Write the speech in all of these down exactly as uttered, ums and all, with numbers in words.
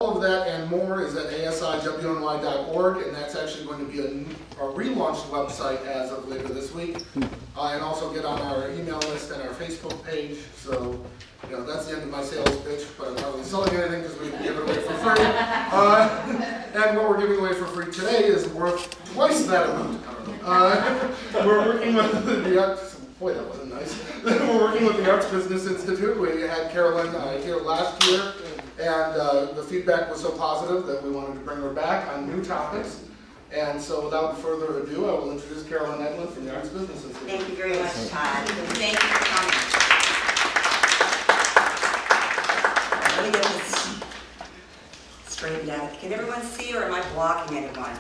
All of that and more is at A S I W N Y dot org, and that's actually going to be a, a relaunched website as of later this week. Uh, and also get on our email list and our Facebook page. So, you know, that's the end of my sales pitch, but I'm not really selling anything because we give it away for free. Uh, and what we're giving away for free today is worth twice that amount. I don't know. Uh, we're working with the Arts. Boy, that wasn't nice. We're working with the Arts Business Institute. We had Carolyn uh, here last year. And uh, the feedback was so positive that we wanted to bring her back on new topics. And so without further ado, I will introduce Carolyn Edlund from the Arts Business Institute. Thank you very much, Todd. Thank you for coming. Let me get this straightened out. Can everyone see, or am I blocking anyone?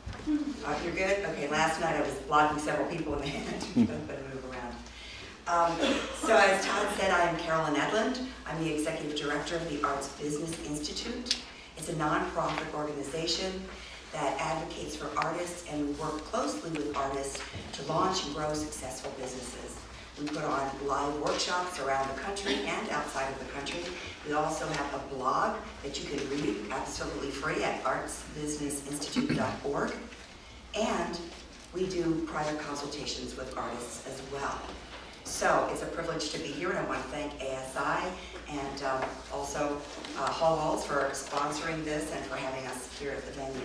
Uh, you're good? Okay, last night I was blocking several people in the hand. I'm going to move around. Um, so as Todd said, I am Carolyn Edlund. I'm the Executive Director of the Arts Business Institute. It's a nonprofit organization that advocates for artists, and we work closely with artists to launch and grow successful businesses. We put on live workshops around the country and outside of the country. We also have a blog that you can read absolutely free at arts business institute dot org. And we do private consultations with artists as well. So it's a privilege to be here, and I want to thank A S I and um, also uh, Hall Walls for sponsoring this and for having us here at the venue.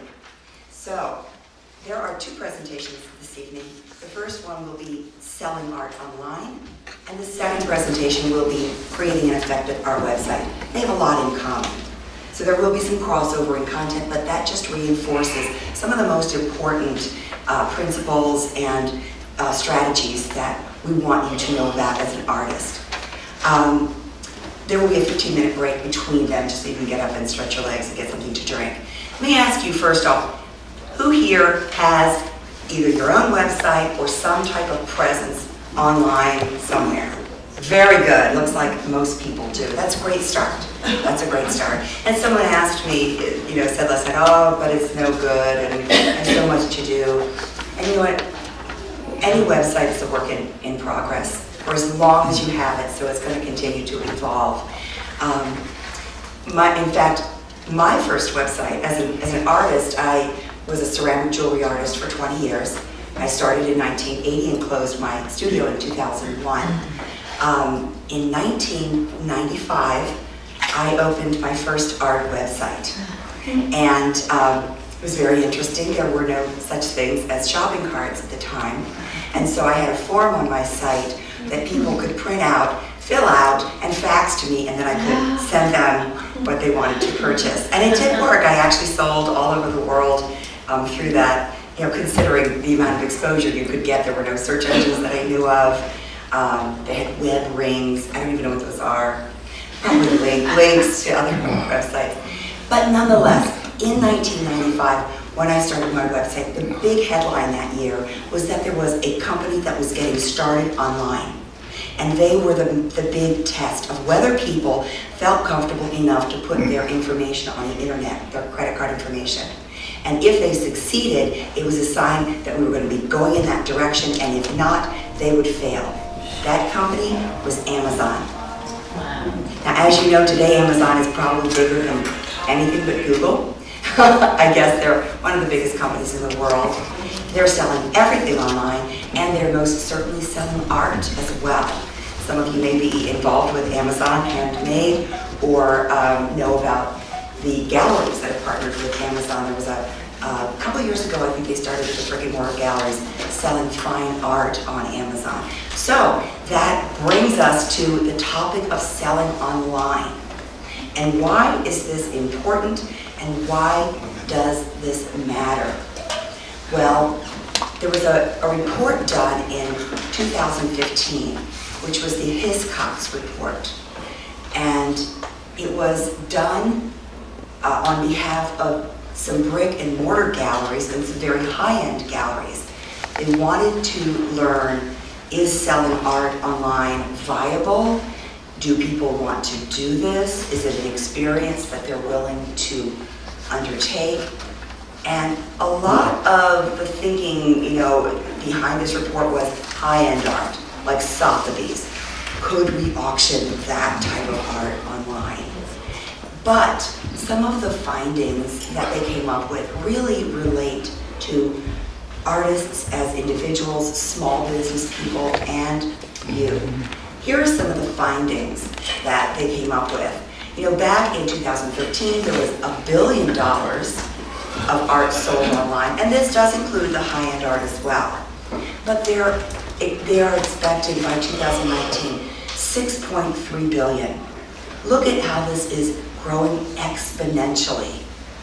So there are two presentations this evening. The first one will be selling art online, and the second presentation will be creating an effective art website. They have a lot in common. So there will be some crossover in content, but that just reinforces some of the most important uh, principles and uh, strategies that we want you to know about as an artist. Um, there will be a fifteen minute break between them just so you can get up and stretch your legs and get something to drink. Let me ask you first off, who here has either your own website or some type of presence online somewhere? Very good. Looks like most people do. That's a great start. That's a great start. And someone asked me, you know, said last night, oh, but it's no good and there's so much to do. And you know what? Any website is a work in, in progress for as long as you have it, so it's going to continue to evolve. Um, my, in fact, my first website, as, a, as an artist, I was a ceramic jewelry artist for twenty years. I started in nineteen eighty and closed my studio in two thousand one. Um, in nineteen ninety-five, I opened my first art website. And um, it was very interesting. There were no such things as shopping carts at the time. And so I had a form on my site that people could print out, fill out, and fax to me, and then I could send them what they wanted to purchase. And it did work. I actually sold all over the world um, through that, you know, considering the amount of exposure you could get. There were no search engines that I knew of. Um, they had web rings. I don't even know what those are. Probably link, links to other websites. But nonetheless, in nineteen ninety-five, when I started my website, the big headline that year was that there was a company that was getting started online. And they were the, the big test of whether people felt comfortable enough to put their information on the internet, their credit card information. And if they succeeded, it was a sign that we were going to be going in that direction, and if not, they would fail. That company was Amazon. Wow. Now, as you know, today Amazon is probably bigger than anything but Google. I guess they're one of the biggest companies in the world. They're selling everything online, and they're most certainly selling art as well. Some of you may be involved with Amazon Handmade or um, know about the galleries that have partnered with Amazon. There was a, a couple of years ago, I think they started the brick and mortar galleries selling fine art on Amazon. So that brings us to the topic of selling online. And why is this important, and why does this matter? Well, there was a, a report done in two thousand fifteen, which was the Hiscox report. And it was done uh, on behalf of some brick and mortar galleries and some very high-end galleries. They wanted to learn, is selling art online viable? Do people want to do this? Is it an experience that they're willing to undertake? And a lot of the thinking, you know, behind this report was high-end art, like Sotheby's. Could we auction that type of art online? But some of the findings that they came up with really relate to artists as individuals, small business people, and you. Here are some of the findings that they came up with. You know, back in two thousand thirteen, there was a billion dollars of art sold online, and this does include the high-end art as well. But they're, they are expecting by two thousand nineteen, six point three billion. Look at how this is growing exponentially.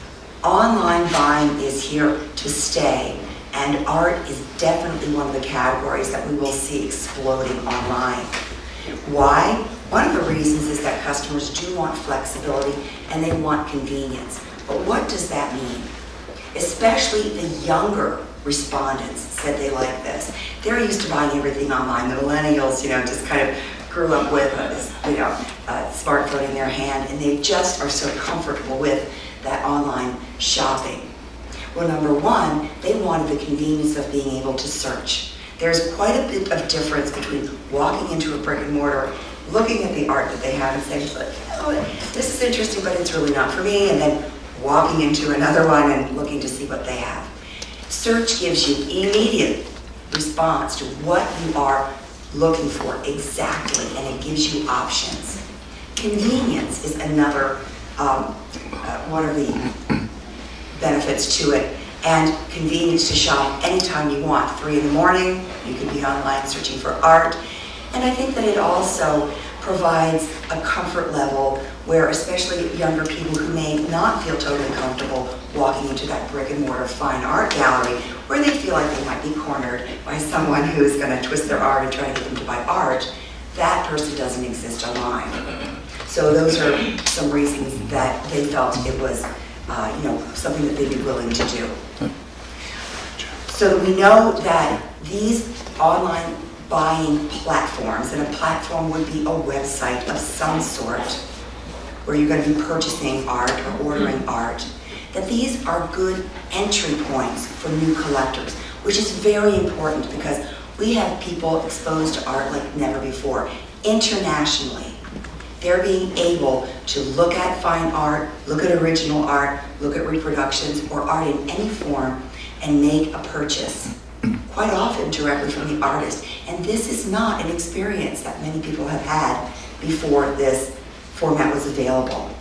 Online buying is here to stay, and art is definitely one of the categories that we will see exploding online. Why? One of the reasons is that customers do want flexibility and they want convenience. But what does that mean? Especially the younger respondents said they like this. They're used to buying everything online. The millennials, you know, just kind of grew up with a, you know, a smartphone in their hand, and they just are so comfortable with that online shopping. Well, number one, they wanted the convenience of being able to search. There's quite a bit of difference between walking into a brick and mortar, looking at the art that they have and saying, you know, this is interesting, but it's really not for me, and then walking into another one and looking to see what they have. Search gives you immediate response to what you are looking for exactly, and it gives you options. Convenience is another um, uh, one of the benefits to it, and convenience to shop anytime you want. Three in the morning, you can be online searching for art, and I think that it also provides a comfort level where especially younger people who may not feel totally comfortable walking into that brick and mortar fine art gallery where they feel like they might be cornered by someone who's going to twist their arm and try to get them to buy art, that person doesn't exist online. So those are some reasons that they felt it was uh, you know, something that they'd be willing to do. So we know that these online buying platforms, and a platform would be a website of some sort where you're going to be purchasing art or ordering art, that these are good entry points for new collectors, which is very important because we have people exposed to art like never before. Internationally, they're being able to look at fine art, look at original art, look at reproductions or art in any form and make a purchase, quite often directly from the artist. And this is not an experience that many people have had before this format was available.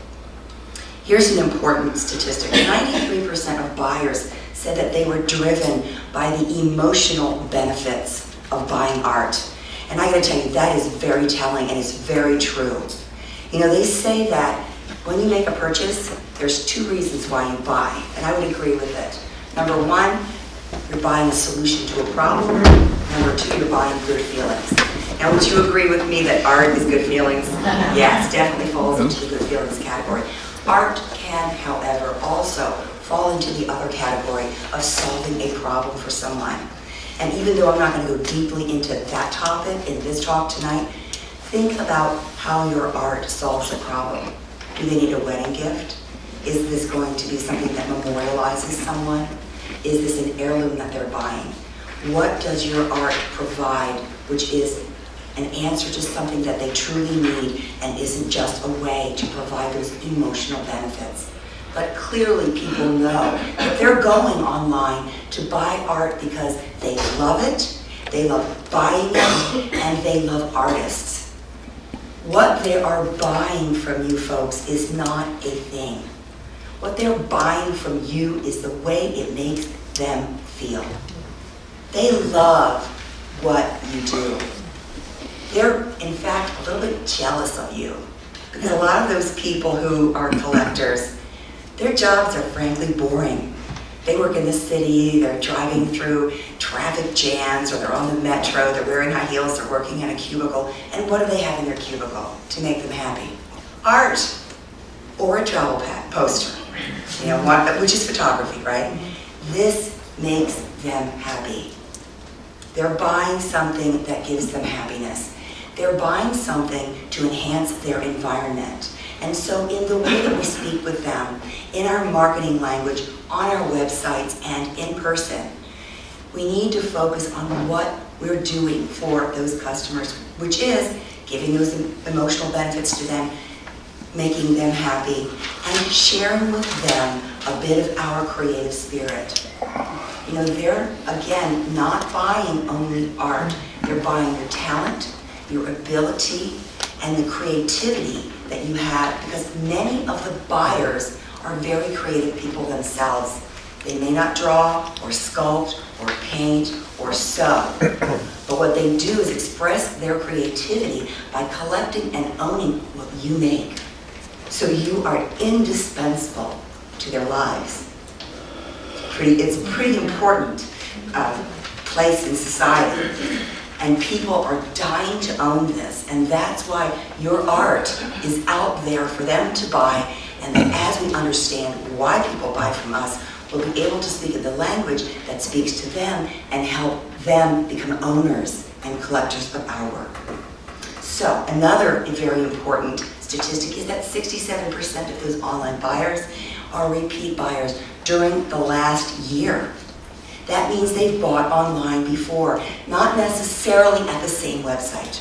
Here's an important statistic. ninety-three percent of buyers said that they were driven by the emotional benefits of buying art. And I gotta tell you, that is very telling and is very true. You know, they say that when you make a purchase, there's two reasons why you buy, and I would agree with it. Number one, you're buying a solution to a problem. Number two, you're buying good feelings. Now, would you agree with me that art is good feelings? Yes, definitely falls into the good feelings category. Art can, however, also fall into the other category of solving a problem for someone. And even though I'm not going to go deeply into that topic in this talk tonight, think about how your art solves a problem. Do they need a wedding gift? Is this going to be something that memorializes someone? Is this an heirloom that they're buying? What does your art provide, which is an answer to something that they truly need and isn't just a way to provide those emotional benefits? But clearly people know that they're going online to buy art because they love it, they love buying it, and they love artists. What they are buying from you folks is not a thing. What they're buying from you is the way it makes them feel. They love what you do. They're, in fact, a little bit jealous of you. Because a lot of those people who are collectors, their jobs are frankly boring. They work in the city, they're driving through traffic jams, or they're on the metro, they're wearing high heels, they're working in a cubicle, and what do they have in their cubicle to make them happy? Art, or a travel pad, poster, you know, one, which is photography, right? This makes them happy. They're buying something that gives them happiness. They're buying something to enhance their environment. And so in the way that we speak with them, in our marketing language, on our websites, and in person, we need to focus on what we're doing for those customers, which is giving those emotional benefits to them, making them happy, and sharing with them a bit of our creative spirit. You know, they're, again, not buying only art. They're buying your talent, your ability, and the creativity that you have, because many of the buyers are very creative people themselves. They may not draw, or sculpt, or paint, or sew, but what they do is express their creativity by collecting and owning what you make. So you are indispensable to their lives. Pretty, it's a pretty important uh, place in society, and people are dying to own this, and that's why your art is out there for them to buy, and that as we understand why people buy from us, we'll be able to speak in the language that speaks to them and help them become owners and collectors of our work. So another very important statistic is that sixty-seven percent of those online buyers are repeat buyers during the last year. That means they've bought online before, not necessarily at the same website.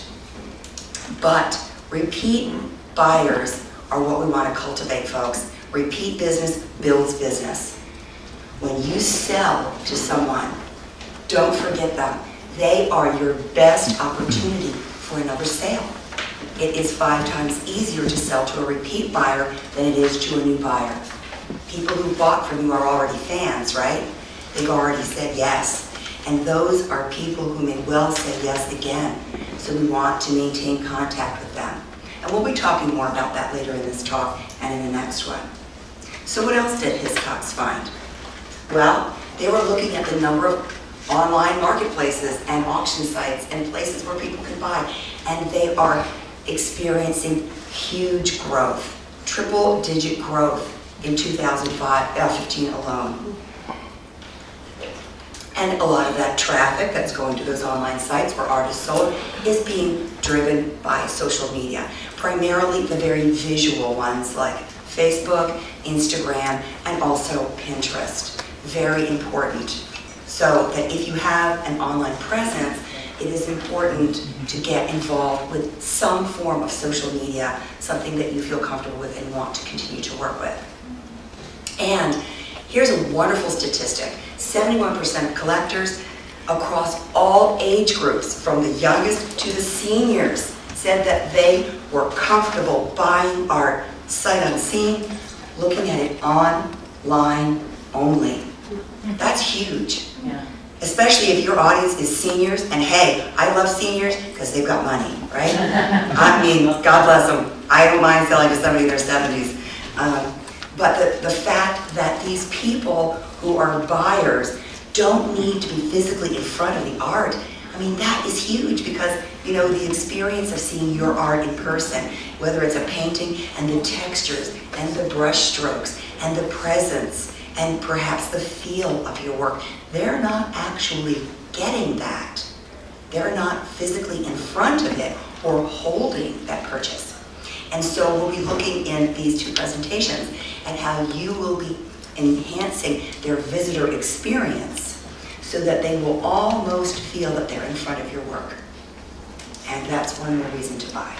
But repeat buyers are what we want to cultivate, folks. Repeat business builds business. When you sell to someone, don't forget them. They are your best opportunity for another sale. It is five times easier to sell to a repeat buyer than it is to a new buyer. People who bought from you are already fans, right? They've already said yes. And those are people who may well say yes again. So we want to maintain contact with them. And we'll be talking more about that later in this talk and in the next one. So what else did Hiscox find? Well, they were looking at the number of online marketplaces and auction sites and places where people can buy, and they are experiencing huge growth, triple-digit growth in two thousand fifteen alone. And a lot of that traffic that's going to those online sites where art is sold is being driven by social media, primarily the very visual ones like Facebook, Instagram, and also Pinterest. Very important. So that if you have an online presence, it is important to get involved with some form of social media, something that you feel comfortable with and want to continue to work with. And here's a wonderful statistic. seventy-one percent of collectors across all age groups, from the youngest to the seniors, said that they were comfortable buying art sight unseen, looking at it online only. That's huge. Yeah. Especially if your audience is seniors, and hey, I love seniors because they've got money, right? I mean, God bless them. I don't mind selling to somebody in their seventies. Um, but the, the fact that these people who are buyers don't need to be physically in front of the art, I mean, that is huge because, you know, the experience of seeing your art in person, whether it's a painting and the textures and the brush strokes and the presence and perhaps the feel of your work, they're not actually getting that. They're not physically in front of it or holding that purchase. And so we'll be looking in these two presentations at how you will be enhancing their visitor experience so that they will almost feel that they're in front of your work. And that's one more reason to buy.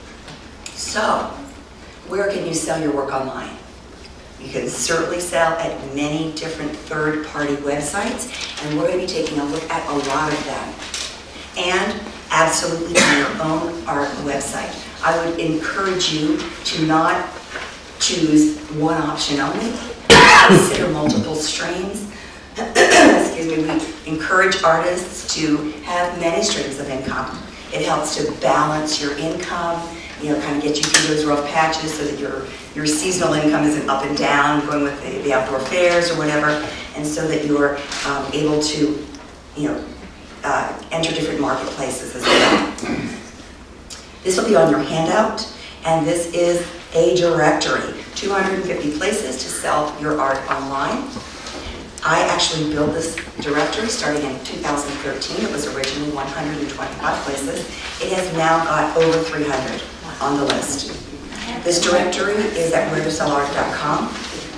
So, where can you sell your work online? You can certainly sell at many different third-party websites, and we're going to be taking a look at a lot of them. And absolutely on your own art website. I would encourage you to not choose one option only. Consider multiple streams. Excuse me. We encourage artists to have many streams of income. It helps to balance your income, you know, kind of get you through those rough patches so that your your seasonal income isn't up and down, going with the, the outdoor fairs or whatever, and so that you're um, able to, you know, uh, enter different marketplaces as well. This will be on your handout, and this is a directory, two hundred fifty places to sell your art online. I actually built this directory starting in two thousand thirteen. It was originally one hundred twenty-five places. It has now got over three hundred on the list. This directory is at where to sell art dot com,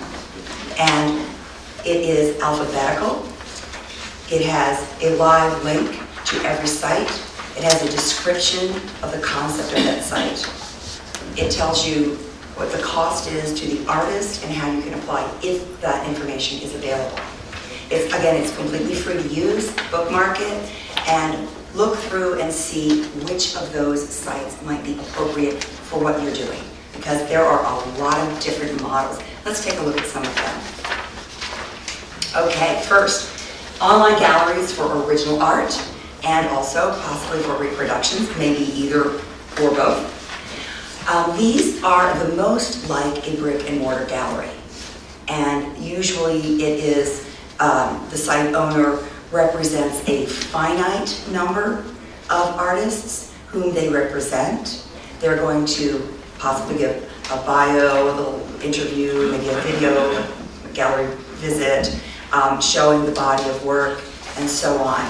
and it is alphabetical. It has a live link to every site. It has a description of the concept of that site. It tells you what the cost is to the artist, and how you can apply if that information is available. It's, again, it's completely free to use, bookmark it, and look through and see which of those sites might be appropriate for what you're doing, because there are a lot of different models. Let's take a look at some of them. Okay, first, online galleries for original art, and also possibly for reproductions, maybe either or both. Um, these are the most like a brick and mortar gallery, and usually it is um, the site owner represents a finite number of artists whom they represent. They're going to possibly give a bio, a little interview, maybe a video, a gallery visit, um, showing the body of work, and so on.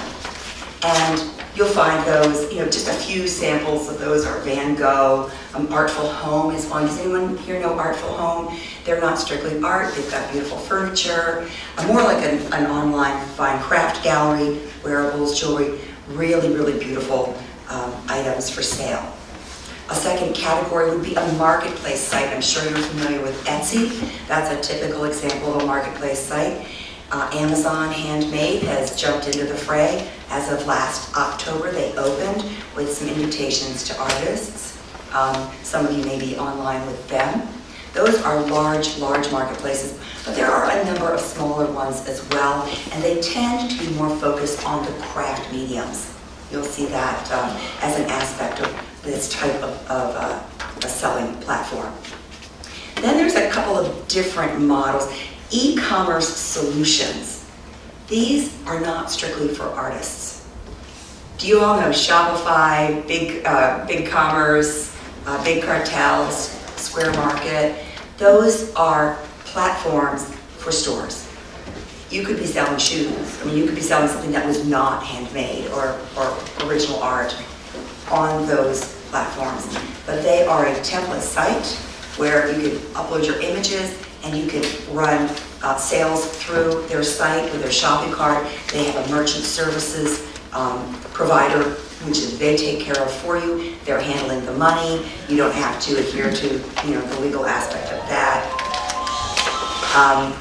And you'll find those, you know, just a few samples of those are Van Gogh. Um, Artful Home is one. Does anyone here know Artful Home? They're not strictly art. They've got beautiful furniture. Uh, more like an, an online fine craft gallery, wearables, jewelry, really, really beautiful um, items for sale. A second category would be a marketplace site. I'm sure you're familiar with Etsy. That's a typical example of a marketplace site. Uh, Amazon Handmade has jumped into the fray. As of last October, they opened with some invitations to artists. Um, some of you may be online with them. Those are large, large marketplaces, but there are a number of smaller ones as well, and they tend to be more focused on the craft mediums. You'll see that um, as an aspect of this type of, of uh, a selling platform. Then there's a couple of different models. E-commerce solutions. These are not strictly for artists. Do you all know Shopify, Big, uh, Big Commerce, uh, Big Cartels, Square Market? Those are platforms for stores. You could be selling shoes. I mean, you could be selling something that was not handmade or, or original art on those platforms. But they are a template site where you can upload your images and you can run uh, sales through their site with their shopping cart. They have a merchant services um, provider, which they take care of for you. They're handling the money. You don't have to adhere to, you know, the legal aspect of that. Um,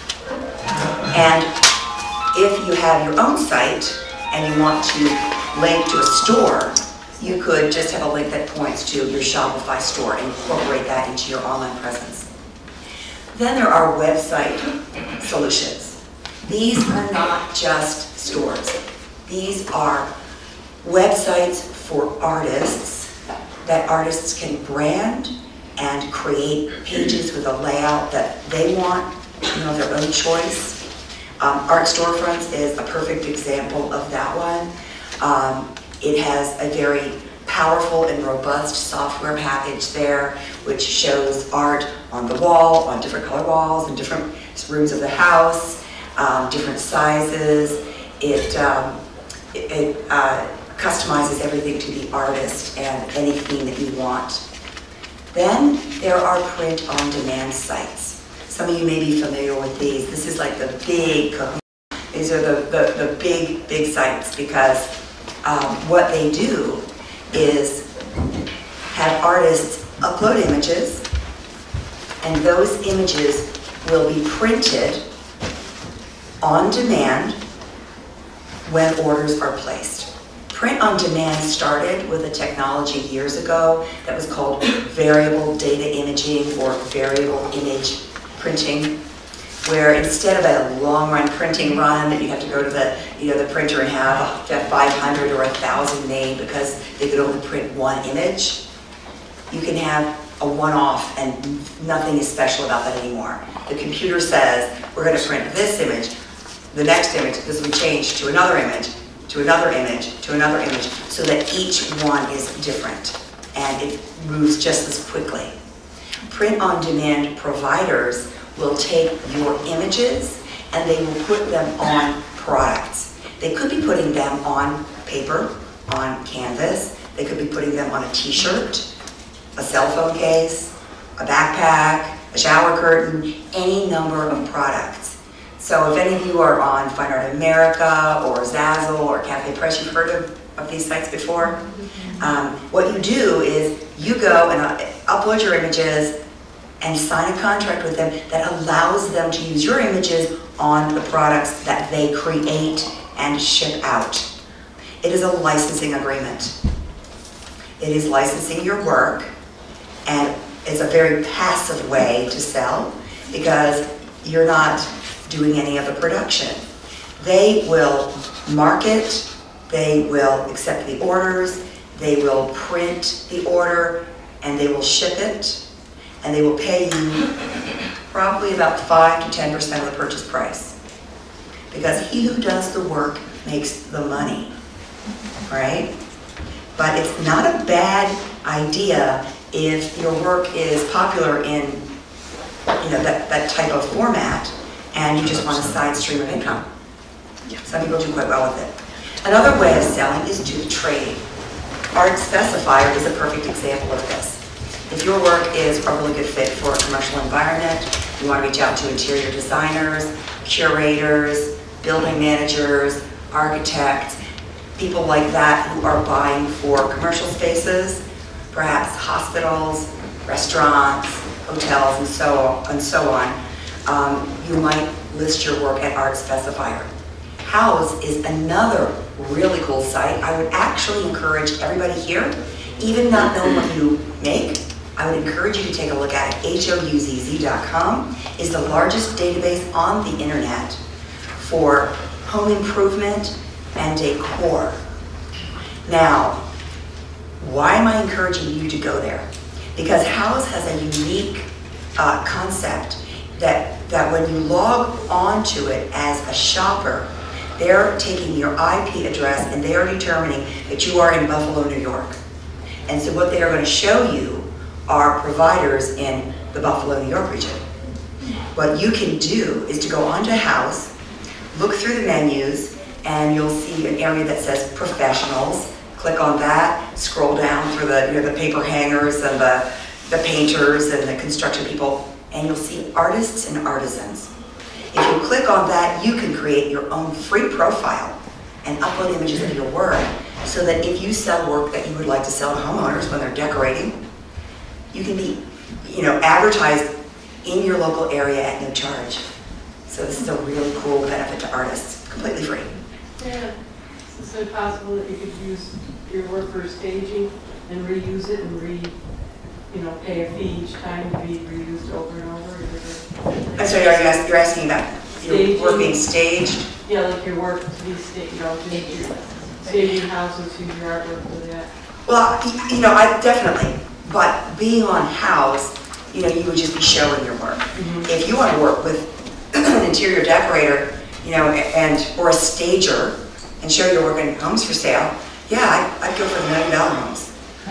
and if you have your own site and you want to link to a store, you could just have a link that points to your Shopify store and incorporate that into your online presence. Then there are website solutions. These are not just stores. These are websites for artists that artists can brand and create pages with a layout that they want, you know, their own choice. Um, Art Storefronts is a perfect example of that one. Um, it has a very powerful and robust software package there, which shows art on the wall, on different color walls, in different rooms of the house, um, different sizes. It, um, it, it uh, customizes everything to the artist and any theme that you want. Then there are print-on-demand sites. Some of you may be familiar with these. This is like the big kahuna. These are the, the, the big, big sites because um, what they do is have artists upload images, and those images will be printed on demand when orders are placed. Print on demand started with a technology years ago that was called variable data imaging or variable image printing, where instead of a long run printing run that you have to go to the, you know, the printer and have, have five hundred or one thousand made because they could only print one image, you can have a one-off and nothing is special about that anymore. The computer says, we're going to print this image, the next image, this will change to another image, to another image, to another image, so that each one is different and it moves just as quickly. Print-on-demand providers will take your images and they will put them on products. They could be putting them on paper, on canvas. They could be putting them on a t-shirt, a cell phone case, a backpack, a shower curtain, any number of products. So if any of you are on Fine Art America or Zazzle or Cafe Press, you've heard of, of these sites before. Um, what you do is you go and uh, upload your images, and sign a contract with them that allows them to use your images on the products that they create and ship out. It is a licensing agreement. It is licensing your work, and it's a very passive way to sell because you're not doing any of the production. They will market, they will accept the orders, they will print the order, and they will ship it, and they will pay you probably about five to ten percent of the purchase price. Because he who does the work makes the money, right? But it's not a bad idea if your work is popular in, you know, that, that type of format, and you just want a side stream of income. Some people do quite well with it. Another way of selling is to trade. Art Specifier is a perfect example of this. If your work is a really good fit for a commercial environment, you want to reach out to interior designers, curators, building managers, architects, people like that who are buying for commercial spaces, perhaps hospitals, restaurants, hotels, and so on. And so on. Um, you might list your work at Art Specifier. House is another really cool site. I would actually encourage everybody here, even not knowing what you make, I would encourage you to take a look at it. H O U Z Z dot com is the largest database on the internet for home improvement and decor. Now, why am I encouraging you to go there? Because House has a unique uh, concept that, that when you log onto it as a shopper, they're taking your I P address and they are determining that you are in Buffalo, New York. And so what they are going to show you are providers in the Buffalo, New York region. What you can do is to go onto House, look through the menus, and you'll see an area that says professionals. Click on that, scroll down through the, you know, the paper hangers and the, the painters and the construction people, and you'll see artists and artisans. If you click on that, you can create your own free profile and upload images of your work so that if you sell work that you would like to sell to homeowners when they're decorating, you can be, you know, advertised in your local area at no charge. So this is a really cool benefit to artists, completely free. Yeah, is it possible that you could use your work for staging and reuse it and re, you know, pay a fee each time to be reused over and over? I'm sorry, are you asking, you're asking about your work being staged? Yeah, like your work to be staged, you know, to make your staging houses, use your artwork for that. Well, you know, I definitely, but being on House, you know, you would just be showing your work. Mm-hmm. If you want to work with an interior decorator, you know, and or a stager, and show your work in homes for sale, yeah, I'd, I'd go for the million dollar homes.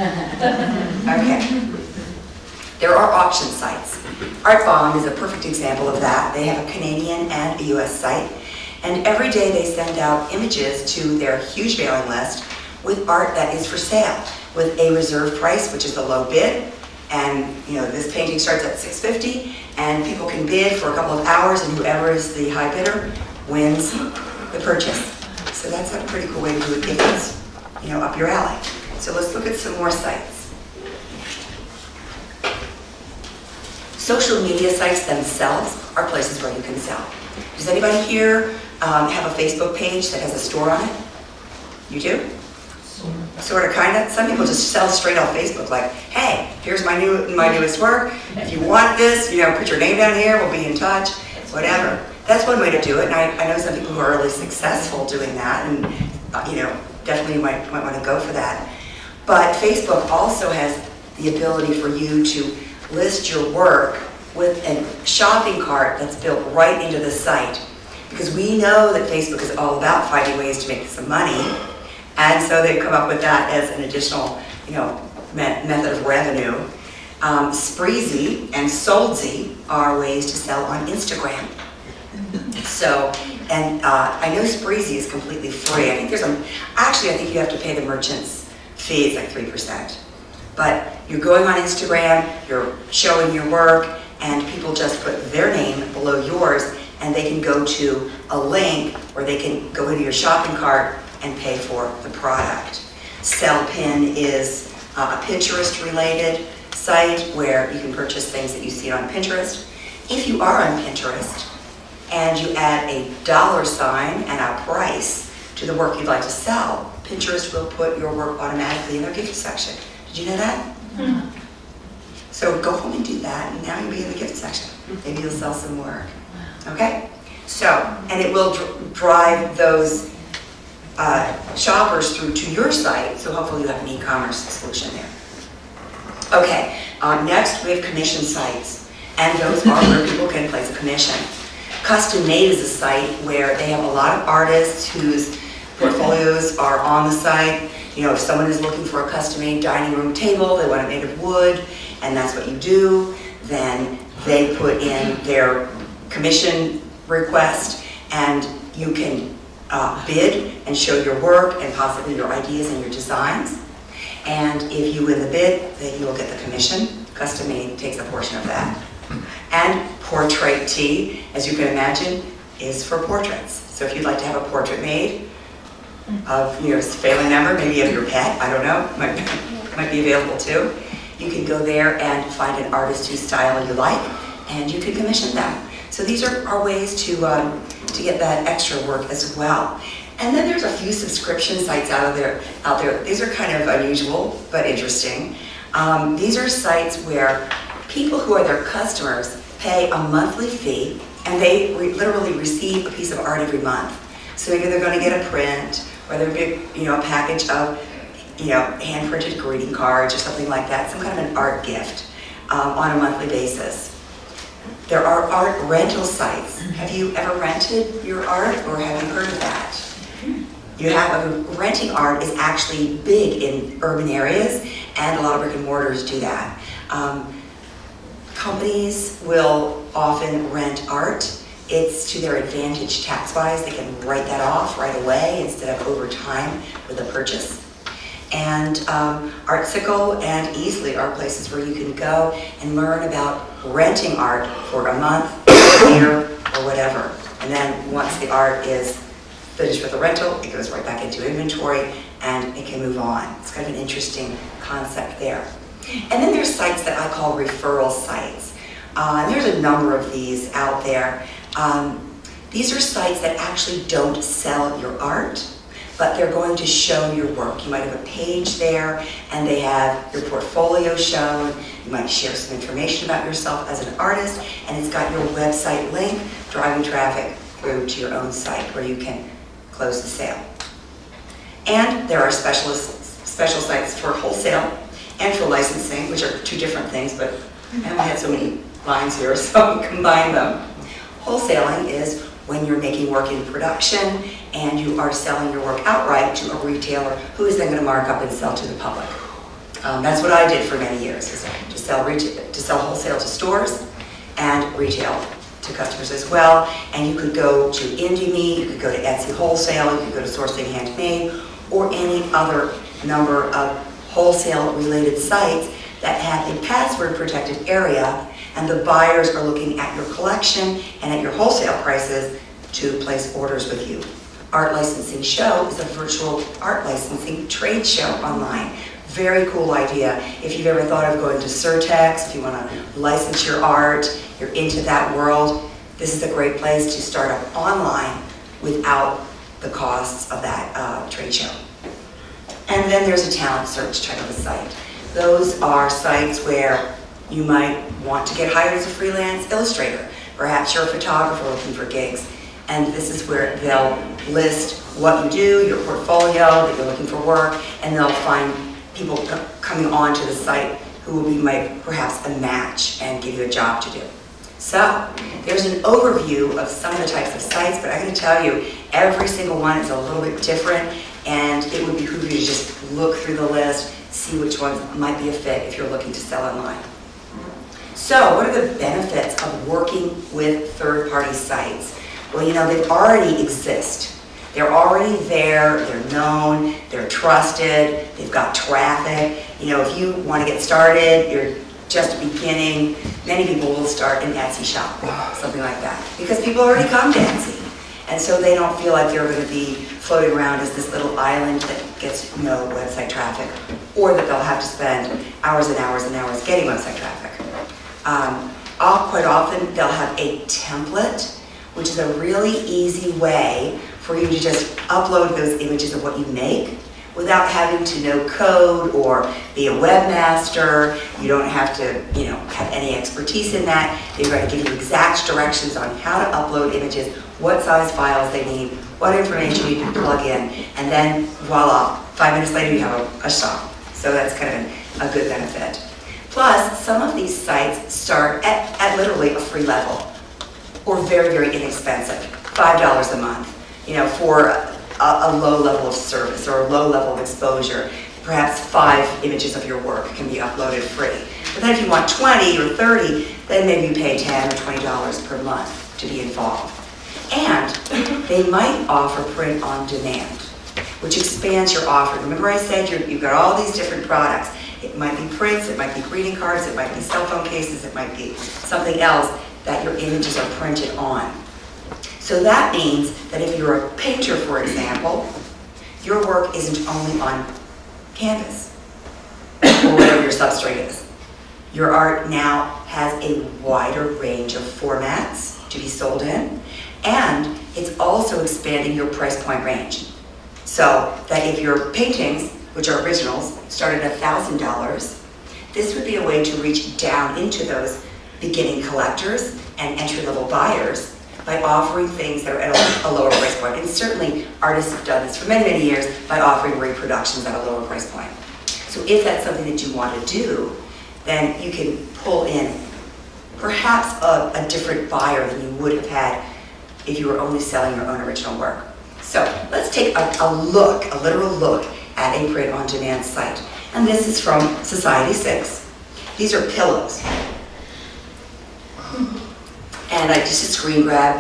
Okay. There are auction sites. ArtBomb is a perfect example of that. They have a Canadian and a U S site, and every day they send out images to their huge mailing list with art that is for sale, with a reserve price, which is the low bid, and you know, this painting starts at six fifty, and people can bid for a couple of hours, and whoever is the high bidder wins the purchase. So that's a pretty cool way to do it if it's, you know, up your alley. So let's look at some more sites. Social media sites themselves are places where you can sell. Does anybody here um, have a Facebook page that has a store on it? You do? Sort of, kind of. Some people just sell straight off Facebook, like, hey, here's my new, my newest work. If you want this, you know, put your name down here. We'll be in touch. Whatever. That's one way to do it. And I, I know some people who are really successful doing that, and uh, you know, definitely might might want to go for that. But Facebook also has the ability for you to list your work with a shopping cart that's built right into the site, because we know that Facebook is all about finding ways to make some money. And so they've come up with that as an additional, you know, me method of revenue. Um, Spreezy and Soldsy are ways to sell on Instagram. So, and uh, I know Spreezy is completely free. I think there's a, actually I think you have to pay the merchant's fee, it's like three percent. But you're going on Instagram, you're showing your work, and people just put their name below yours, and they can go to a link where they can go into your shopping cart and pay for the product. Sellpin is uh, a Pinterest related site where you can purchase things that you see on Pinterest. If you are on Pinterest and you add a dollar sign and a price to the work you'd like to sell, Pinterest will put your work automatically in their gift section. Did you know that? Mm-hmm. So go home and do that, and now you'll be in the gift section. Maybe you'll sell some work. Okay? So, and it will dr drive those uh, shoppers through to your site, so hopefully you have an e-commerce solution there. Okay, uh, next we have commission sites, and those are where people can place a commission. Custom Made is a site where they have a lot of artists whose portfolios are on the site. You know, if someone is looking for a custom-made dining room table, they want it made of wood, and that's what you do, then they put in their commission request, and you can uh, bid and show your work and possibly your ideas and your designs. And if you win the bid, then you will get the commission. Custom Made takes a portion of that. And Portrait Tea, as you can imagine, is for portraits. So if you'd like to have a portrait made of your family member, maybe of your pet, I don't know, might, might be available too. You can go there and find an artist whose style you like, and you can commission them. So these are, are ways to, um, to get that extra work as well. And then there's a few subscription sites out there. Out there. These are kind of unusual, but interesting. Um, these are sites where people who are their customers pay a monthly fee, and they re literally receive a piece of art every month. So maybe they're going to get a print, or they're get, you know, a package of, you know, hand-printed greeting cards or something like that, some kind of an art gift um, on a monthly basis. There are art rental sites. Have you ever rented your art, or have you heard of that? You have, a, renting art is actually big in urban areas, and a lot of brick and mortars do that. Um, companies will often rent art. It's to their advantage tax-wise. They can write that off right away instead of over time with a purchase. And um, Artsicle and Easily are places where you can go and learn about renting art for a month, a year, or whatever. And then once the art is finished with the rental, it goes right back into inventory and it can move on. It's kind of an interesting concept there. And then there's sites that I call referral sites. Uh, and there's a number of these out there. Um, these are sites that actually don't sell your art, but they're going to show your work. You might have a page there, and they have your portfolio shown. You might share some information about yourself as an artist, and it's got your website link, driving traffic through to your own site where you can close the sale. And there are specialist, special sites for wholesale and for licensing, which are two different things, but I only had so many lines here, so we combine them. Wholesaling is when you're making work in production and you are selling your work outright to a retailer who is then going to mark up and sell to the public. Um, that's what I did for many years, is to sell, to sell wholesale to stores and retail to customers as well. And you could go to IndieMe, you could go to Etsy Wholesale, you could go to Sourcing Handmade, or any other number of wholesale related sites that have a password protected area, and the buyers are looking at your collection and at your wholesale prices to place orders with you. Art Licensing Show is a virtual art licensing trade show online. Very cool idea. If you've ever thought of going to Surtex, if you want to license your art, you're into that world, this is a great place to start up online without the costs of that uh, trade show. And then there's a talent search type of a site. Those are sites where you might want to get hired as a freelance illustrator. Perhaps you're a photographer looking for gigs, and this is where they'll list what you do, your portfolio, that you're looking for work, and they'll find people coming onto the site who will be like perhaps a match and give you a job to do. So there's an overview of some of the types of sites, but I'm going to tell you every single one is a little bit different, and it would behoove you to just look through the list, see which ones might be a fit if you're looking to sell online. So what are the benefits of working with third-party sites? Well, you know, they already exist. They're already there, they're known, they're trusted, they've got traffic. You know, if you want to get started, you're just beginning, many people will start an Etsy shop, something like that, because people already come to Etsy. And so they don't feel like they're going to be floating around as this little island that gets no website traffic or that they'll have to spend hours and hours and hours getting website traffic. Um, all, quite often, they'll have a template, which is a really easy way for you to just upload those images of what you make without having to know code or be a webmaster. You don't have to, you know, have any expertise in that. They're going to give you exact directions on how to upload images, what size files they need, what information you can plug in, and then voila, five minutes later you have a, a shop. So that's kind of a, a good benefit. Plus, some of these sites start at, at literally a free level, or very, very inexpensive, five dollars a month, you know, for a, a low level of service or a low level of exposure. Perhaps five images of your work can be uploaded free. But then if you want twenty or thirty, then maybe you pay ten or twenty dollars per month to be involved. And they might offer print on demand, which expands your offer. Remember I said you're, you've got all these different products. It might be prints, it might be greeting cards, it might be cell phone cases, it might be something else that your images are printed on. So that means that if you're a painter, for example, your work isn't only on canvas or whatever your substrate is. Your art now has a wider range of formats to be sold in, and it's also expanding your price point range. So that if your paintings, which are originals, start at one thousand dollars, this would be a way to reach down into those beginning collectors and entry-level buyers by offering things that are at a, a lower price point. And certainly artists have done this for many, many years by offering reproductions at a lower price point. So if that's something that you want to do, then you can pull in perhaps a, a different buyer than you would have had if you were only selling your own original work. So let's take a, a look, a literal look at a print-on-demand site. And this is from Society six. These are pillows. And I just a screen grab.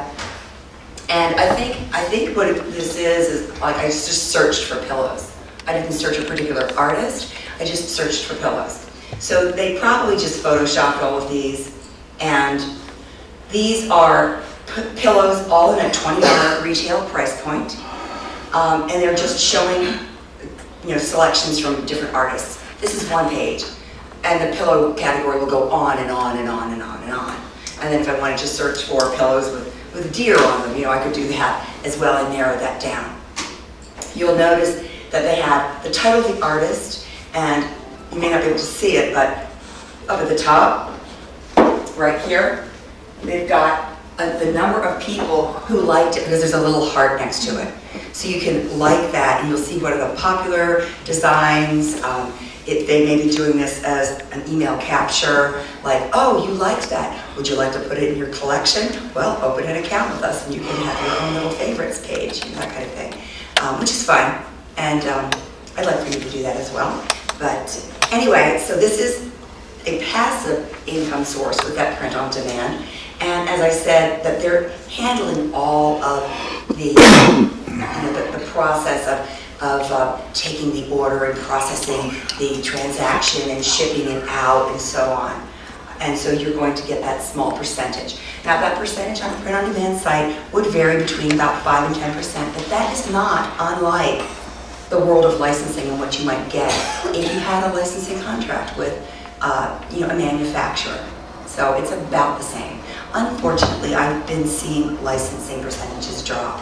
And I think I think what this is is like I just searched for pillows. I didn't search a particular artist. I just searched for pillows. So they probably just photoshopped all of these. And these are p pillows all in a twenty dollar retail price point. Um, and they're just showing, you know, selections from different artists. This is one page. And the pillow category will go on and on and on and on and on. And then if I wanted to search for pillows with, with deer on them, you know, I could do that as well and narrow that down. You'll notice that they have the title of the artist, and you may not be able to see it, but up at the top, right here, they've got uh, the number of people who liked it, because there's a little heart next to it. So you can like that, and you'll see what are the popular designs. Um, It, they may be doing this as an email capture, like, oh, you liked that. Would you like to put it in your collection? Well, open an account with us and you can have your own little favorites page, you know, that kind of thing, um, which is fun. And um, I'd like for you to do that as well. But anyway, so this is a passive income source with that print on demand. And as I said, that they're handling all of the, you know, the, the process of of uh, taking the order and processing the transaction and shipping it out and so on. And so you're going to get that small percentage. Now that percentage on a print-on-demand site would vary between about five and ten percent, but that is not unlike the world of licensing and what you might get if you had a licensing contract with uh, you know, a manufacturer. So it's about the same. Unfortunately, I've been seeing licensing percentages drop.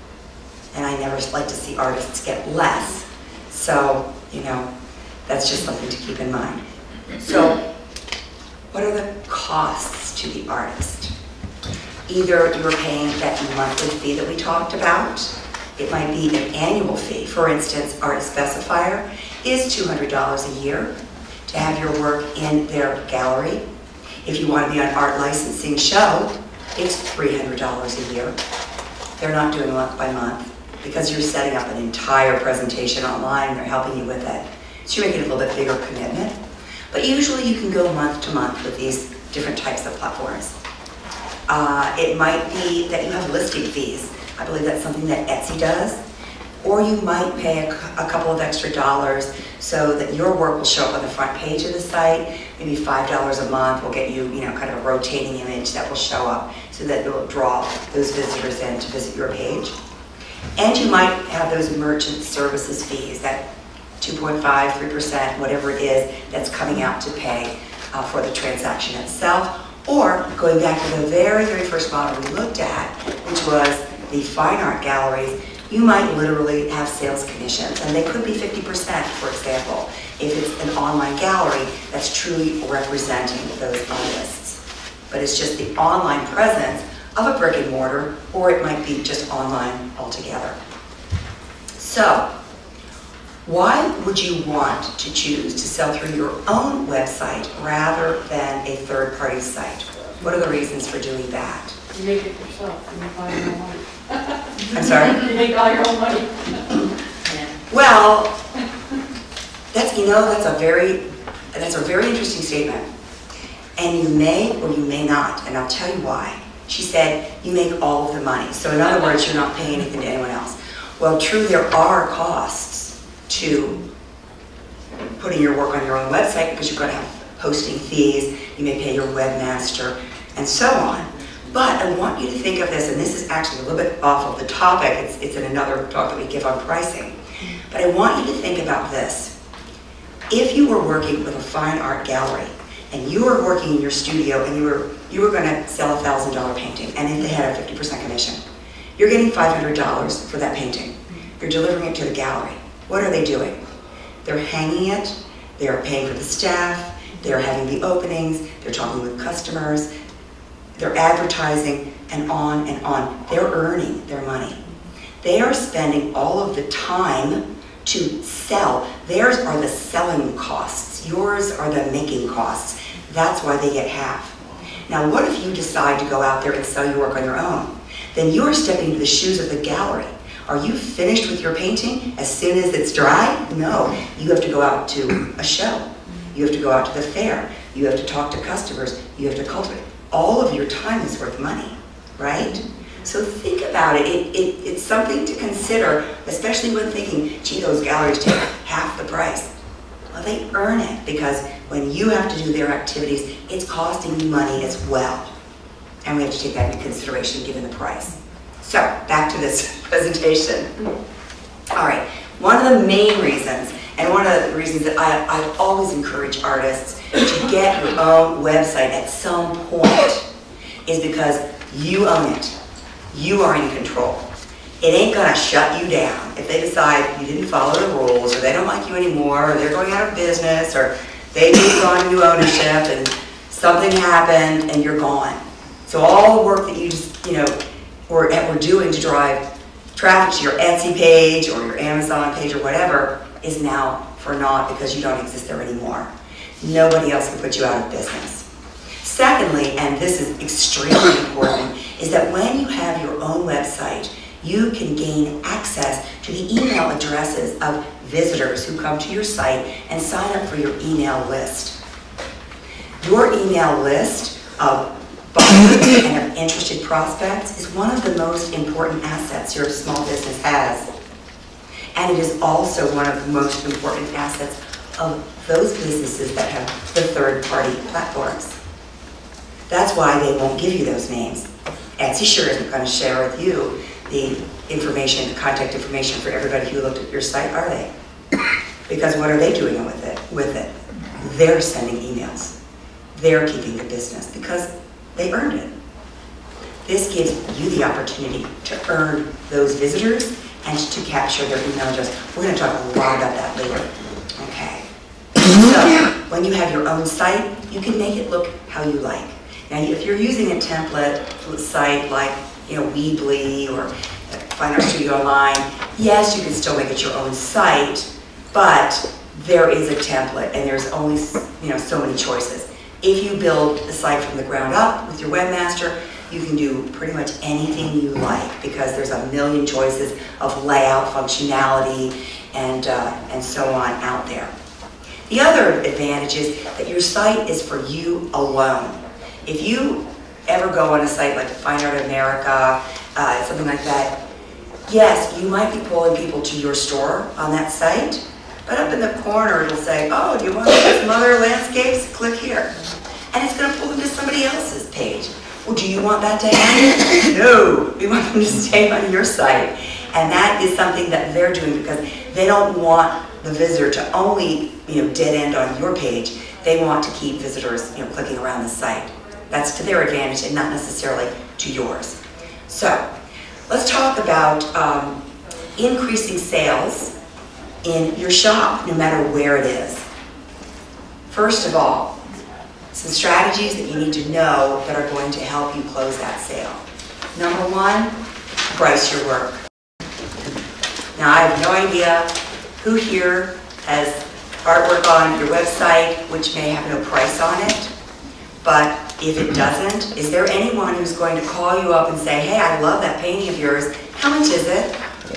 And I never like to see artists get less. So, you know, that's just something to keep in mind. So, what are the costs to the artist? Either you're paying that monthly fee that we talked about. It might be an annual fee. For instance, Artist Specifier is two hundred dollars a year to have your work in their gallery. If you want to be on Art Licensing Show, it's three hundred dollars a year. They're not doing month by month, because you're setting up an entire presentation online, they're helping you with it. So you're making a little bit bigger commitment. But usually you can go month to month with these different types of platforms. Uh, it might be that you have listing fees. I believe that's something that Etsy does. Or you might pay a, a couple of extra dollars so that your work will show up on the front page of the site. Maybe five dollars a month will get you, you know, kind of a rotating image that will show up so that it will draw those visitors in to visit your page. And you might have those merchant services fees that two point five, three percent, whatever it is that's coming out to pay uh, for the transaction itself. Or going back to the very, very first model we looked at, which was the fine art galleries, you might literally have sales commissions, and they could be fifty percent, for example, if it's an online gallery that's truly representing those artists. But it's just the online presence of a brick and mortar, or it might be just online altogether. So, why would you want to choose to sell through your own website rather than a third-party site? What are the reasons for doing that? You make it yourself, you make all your own money. I'm sorry? You make all your own money. Well, that's, you know, that's a very, that's a very interesting statement. And you may or you may not, and I'll tell you why. She said, you make all of the money. So in other words, you're not paying anything to anyone else. Well, true, there are costs to putting your work on your own website because you're going to have hosting fees, you may pay your webmaster, and so on. But I want you to think of this, and this is actually a little bit off of the topic, it's, it's in another talk that we give on pricing. But I want you to think about this. If you were working with a fine art gallery, and you were working in your studio, and you were, you were going to sell a one thousand dollar painting, and if they had a fifty percent commission, you're getting five hundred dollars for that painting. You're delivering it to the gallery. What are they doing? They're hanging it, they're paying for the staff, they're having the openings, they're talking with customers, they're advertising, and on and on. They're earning their money. They are spending all of the time to sell. Theirs are the selling costs. Yours are the making costs. That's why they get half. Now, what if you decide to go out there and sell your work on your own? Then you're stepping into the shoes of the gallery. Are you finished with your painting as soon as it's dry? No. You have to go out to a show. You have to go out to the fair. You have to talk to customers. You have to cultivate. All of your time is worth money, right? So think about it. It, it. It's something to consider, especially when thinking, gee, those galleries take half the price. Well, they earn it because when you have to do their activities, it's costing you money as well. And we have to take that into consideration given the price. So, back to this presentation. All right, one of the main reasons, and one of the reasons that I, I always encourage artists to get your own website at some point is because you own it. You are in control. It ain't gonna shut you down. If they decide you didn't follow the rules, or they don't like you anymore, or they're going out of business, or they moved on to new ownership and something happened and you're gone. So all the work that you just, you know, were, were doing to drive traffic to your Etsy page or your Amazon page or whatever is now for naught because you don't exist there anymore. Nobody else can put you out of business. Secondly, and this is extremely important, is that when you have your own website, you can gain access to the email addresses of visitors who come to your site and sign up for your email list. Your email list of buyers and of interested prospects is one of the most important assets your small business has. And it is also one of the most important assets of those businesses that have the third-party platforms. That's why they won't give you those names. Etsy sure isn't going to share with you the information, the contact information for everybody who looked at your site, are they? Because what are they doing with it? With it? They're sending emails. They're keeping the business because they earned it. This gives you the opportunity to earn those visitors and to capture their email address. We're going to talk a lot about that later. Okay. So when you have your own site, you can make it look how you like. Now, if you're using a template site like, you know, Weebly or Fine Art Studio Online, yes, you can still make it your own site, but there is a template and there's only, you know, so many choices. If you build the site from the ground up with your webmaster, you can do pretty much anything you like because there's a million choices of layout, functionality, and, uh, and so on out there. The other advantage is that your site is for you alone. If you ever go on a site like Fine Art America, uh, something like that, yes, you might be pulling people to your store on that site, but up in the corner it'll say, oh, do you want to see some other landscapes? Click here. And it's going to pull them to somebody else's page. Well, do you want that to happen? No, we want them to stay on your site. And that is something that they're doing because they don't want the visitor to only, you know, dead end on your page. They want to keep visitors, you know, clicking around the site. That's to their advantage and not necessarily to yours. So, let's talk about um, increasing sales in your shop, no matter where it is. First of all, some strategies that you need to know that are going to help you close that sale. Number one, price your work. Now, I have no idea who here has artwork on your website which may have no price on it, but if it doesn't, is there anyone who's going to call you up and say, hey, I love that painting of yours, how much is it?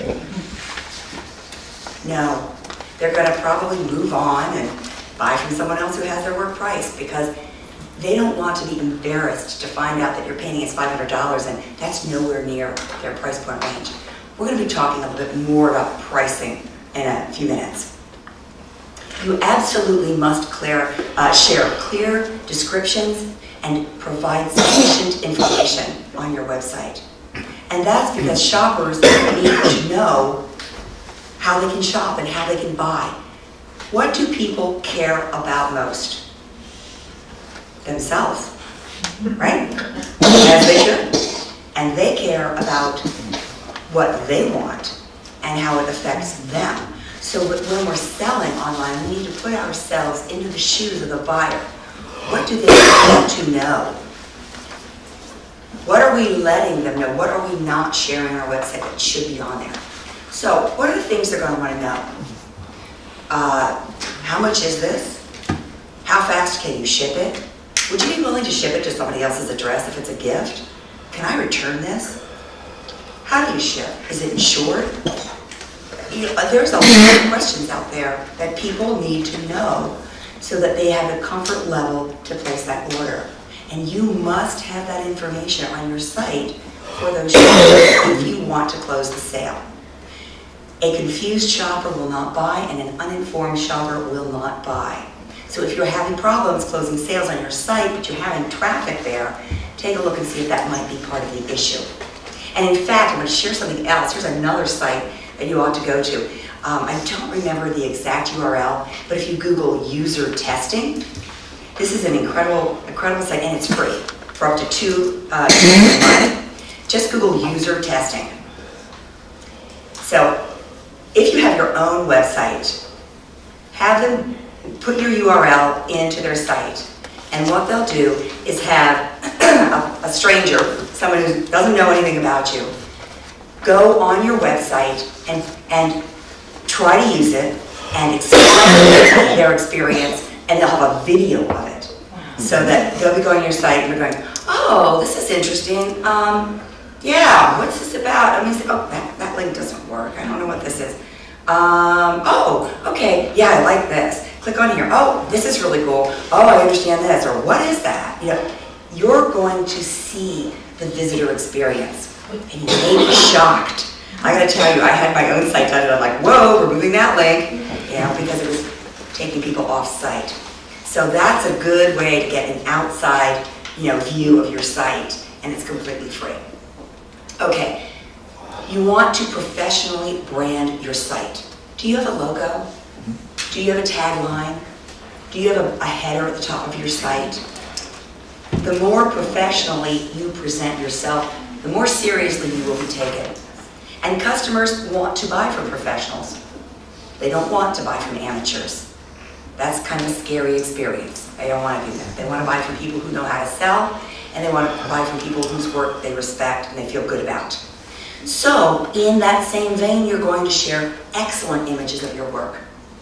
No. They're going to probably move on and buy from someone else who has their work priced, because they don't want to be embarrassed to find out that your painting is five hundred dollars, and that's nowhere near their price point range. We're going to be talking a little bit more about pricing in a few minutes. You absolutely must clear, uh, share clear descriptions and provide sufficient information on your website. And that's because shoppers need to know how they can shop and how they can buy. What do people care about most? Themselves, right? As they should. And they care about what they want and how it affects them. So when we're selling online, we need to put ourselves into the shoes of the buyer. What do they want to know? What are we letting them know? What are we not sharing on our website that should be on there? So what are the things they're going to want to know? Uh, how much is this? How fast can you ship it? Would you be willing to ship it to somebody else's address if it's a gift? Can I return this? How do you ship? Is it insured? You know, there's a lot of questions out there that people need to know so that they have the comfort level to place that order. And you must have that information on your site for those shoppers if you want to close the sale. A confused shopper will not buy, and an uninformed shopper will not buy. So if you're having problems closing sales on your site, but you're having traffic there, take a look and see if that might be part of the issue. And in fact, I'm going to share something else. Here's another site that you ought to go to. Um, I don't remember the exact U R L, but if you Google user testing, this is an incredible, incredible site, and it's free for up to two uh, a month. Just Google user testing. So if you have your own website, have them put your U R L into their site, and what they'll do is have a, a stranger, someone who doesn't know anything about you, go on your website and, and try to use it and explain their experience, and they'll have a video of it. So that they'll be going to your site and they're going, oh, this is interesting. Um, yeah, what's this about? I mean, oh, that, that link doesn't work. I don't know what this is. Um, oh, okay, yeah, I like this. Click on here. Oh, this is really cool. Oh, I understand this. Or what is that? You know, you're going to see the visitor experience, and you may be shocked. I got to tell you, I had my own site done, and I'm like, whoa, removing that link, you know, because it was taking people off site. So that's a good way to get an outside, you know, view of your site, and it's completely free. Okay, you want to professionally brand your site. Do you have a logo? Do you have a tagline? Do you have a, a header at the top of your site? The more professionally you present yourself, the more seriously you will be taken. And customers want to buy from professionals. They don't want to buy from amateurs. That's kind of a scary experience. They don't want to do that. They want to buy from people who know how to sell, and they want to buy from people whose work they respect and they feel good about. So, in that same vein, you're going to share excellent images of your work.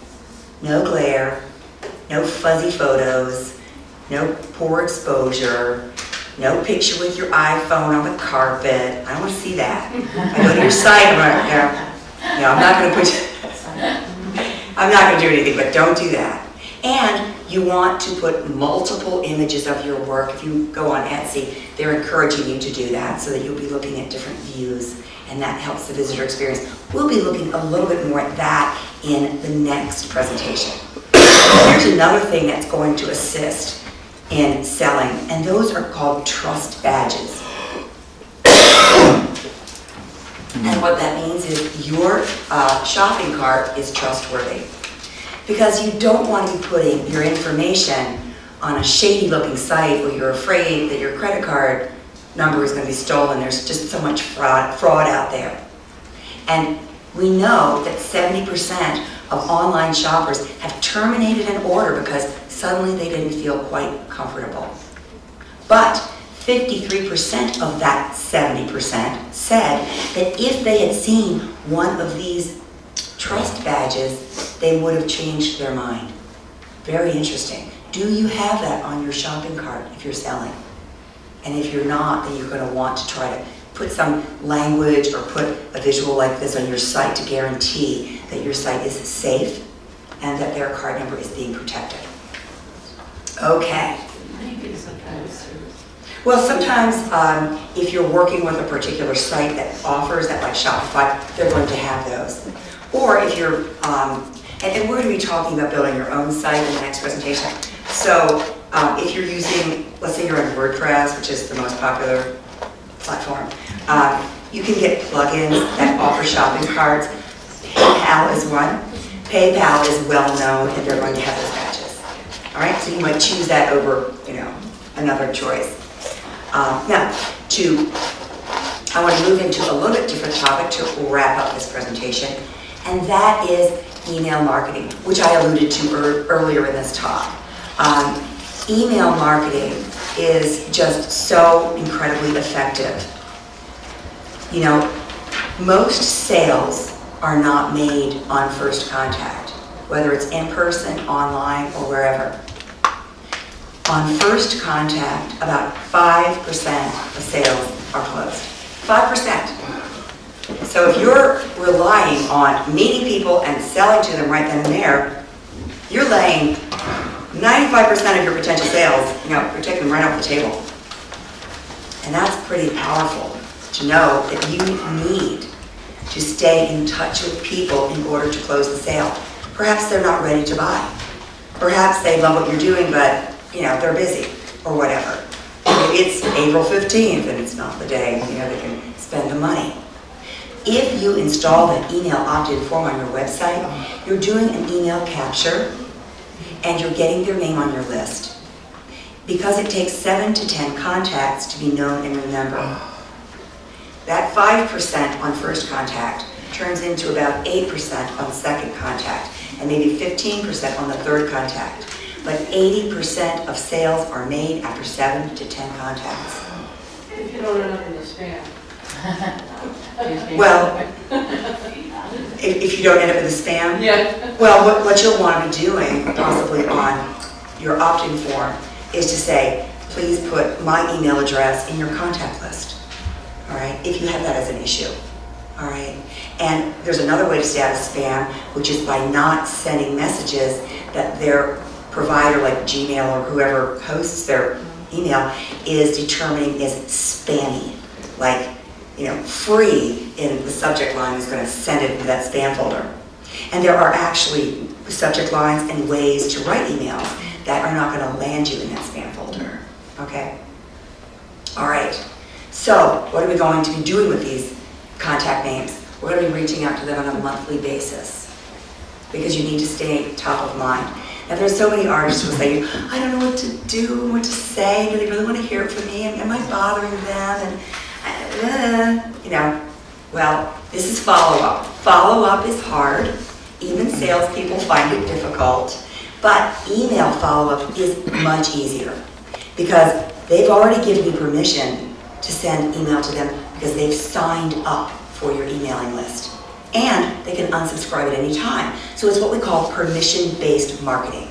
No glare, no fuzzy photos, no poor exposure, no picture with your iPhone on the carpet. I don't want to see that. I go to your site, I'm like, no, no, I'm not going to put you, I'm not going to do anything, but don't do that. And you want to put multiple images of your work. If you go on Etsy, they're encouraging you to do that so that you'll be looking at different views, and that helps the visitor experience. We'll be looking a little bit more at that in the next presentation. Here's another thing that's going to assist in selling, and those are called trust badges. And what that means is your uh, shopping cart is trustworthy. Because you don't want to be putting your information on a shady looking site where you're afraid that your credit card number is going to be stolen. There's just so much fraud, fraud out there. And we know that seventy percent of online shoppers have terminated an order because suddenly they didn't feel quite comfortable. But fifty-three percent of that seventy percent said that if they had seen one of these trust badges, they would have changed their mind. Very interesting. Do you have that on your shopping cart if you're selling? And if you're not, then you're going to want to try to put some language or put a visual like this on your site to guarantee that your site is safe and that their card number is being protected. Okay. Well, sometimes um, if you're working with a particular site that offers that, like Shopify, they're going to have those. Or if you're, um, and, and we're going to be talking about building your own site in the next presentation. So um, if you're using, let's say you're on WordPress, which is the most popular platform, um, you can get plugins that offer shopping carts. PayPal is one. PayPal is well known and they're going to have those badges. All right, so you might choose that over, you know, another choice. Um, now, to, I want to move into a little bit different topic to wrap up this presentation, and that is email marketing, which I alluded to er earlier in this talk. Um, email marketing is just so incredibly effective. You know, most sales are not made on first contact, whether it's in person, online, or wherever. On first contact, about five percent of sales are closed. five percent. So if you're relying on meeting people and selling to them right then and there, you're laying ninety-five percent of your potential sales, you know, you're taking them right off the table. And that's pretty powerful to know that you need to stay in touch with people in order to close the sale. Perhaps they're not ready to buy. Perhaps they love what you're doing, but you know, they're busy or whatever. Maybe it's April fifteenth and it's not the day, you know, they can spend the money. If you install an email opt-in form on your website, you're doing an email capture and you're getting their name on your list. Because it takes seven to ten contacts to be known and remembered. That five percent on first contact turns into about eight percent on second contact and maybe fifteen percent on the third contact. But eighty percent of sales are made after seven to ten contacts. If you don't end up in the spam. Well, if, if you don't end up in the spam, yeah. well, what, what you'll want to be doing, possibly on your opt-in form, is to say, please put my email address in your contact list, all right, if you have that as an issue, all right? And there's another way to stay out of spam, which is by not sending messages that their provider, like Gmail or whoever hosts their email, is determining is spammy. Like, you know, free in the subject line is going to send it into that spam folder. And there are actually subject lines and ways to write emails that are not going to land you in that spam folder, okay? All right, so what are we going to be doing with these contact names? We're going to be reaching out to them on a monthly basis because you need to stay top of mind. And there's so many artists who say, I don't know what to do, what to say, do they really want to hear from me, and am I bothering them, and uh, you know, well, this is follow-up. Follow-up is hard. Even salespeople find it difficult. But email follow-up is much easier because they've already given you permission to send email to them because they've signed up for your emailing list. And they can unsubscribe at any time. So it's what we call permission-based marketing.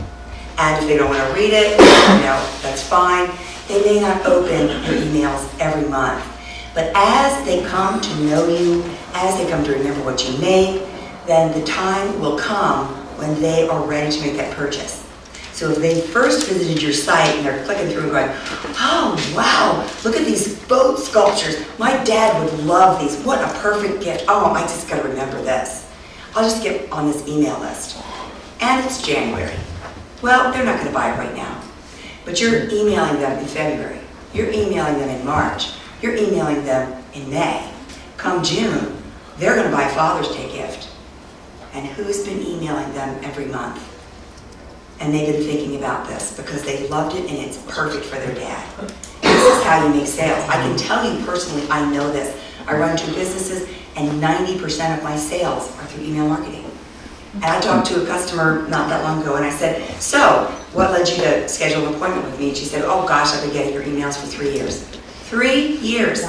And if they don't want to read it, you know, that's fine. They may not open your emails every month. But as they come to know you, as they come to remember what you make, then the time will come when they are ready to make that purchase. So if they first visited your site and they're clicking through and going, oh, wow, look at these boat sculptures. My dad would love these. What a perfect gift. Oh, I just got to remember this. I'll just get on this email list. And it's January. Well, they're not going to buy it right now. But you're emailing them in February. You're emailing them in March. You're emailing them in May. Come June, they're going to buy Father's Day gift. And who's been emailing them every month? And they've been thinking about this because they loved it and it's perfect for their dad. This is how you make sales. I can tell you personally, I know this. I run two businesses and ninety percent of my sales are through email marketing. And I talked to a customer not that long ago and I said, so what led you to schedule an appointment with me? And she said, oh gosh, I've been getting your emails for three years. Three years.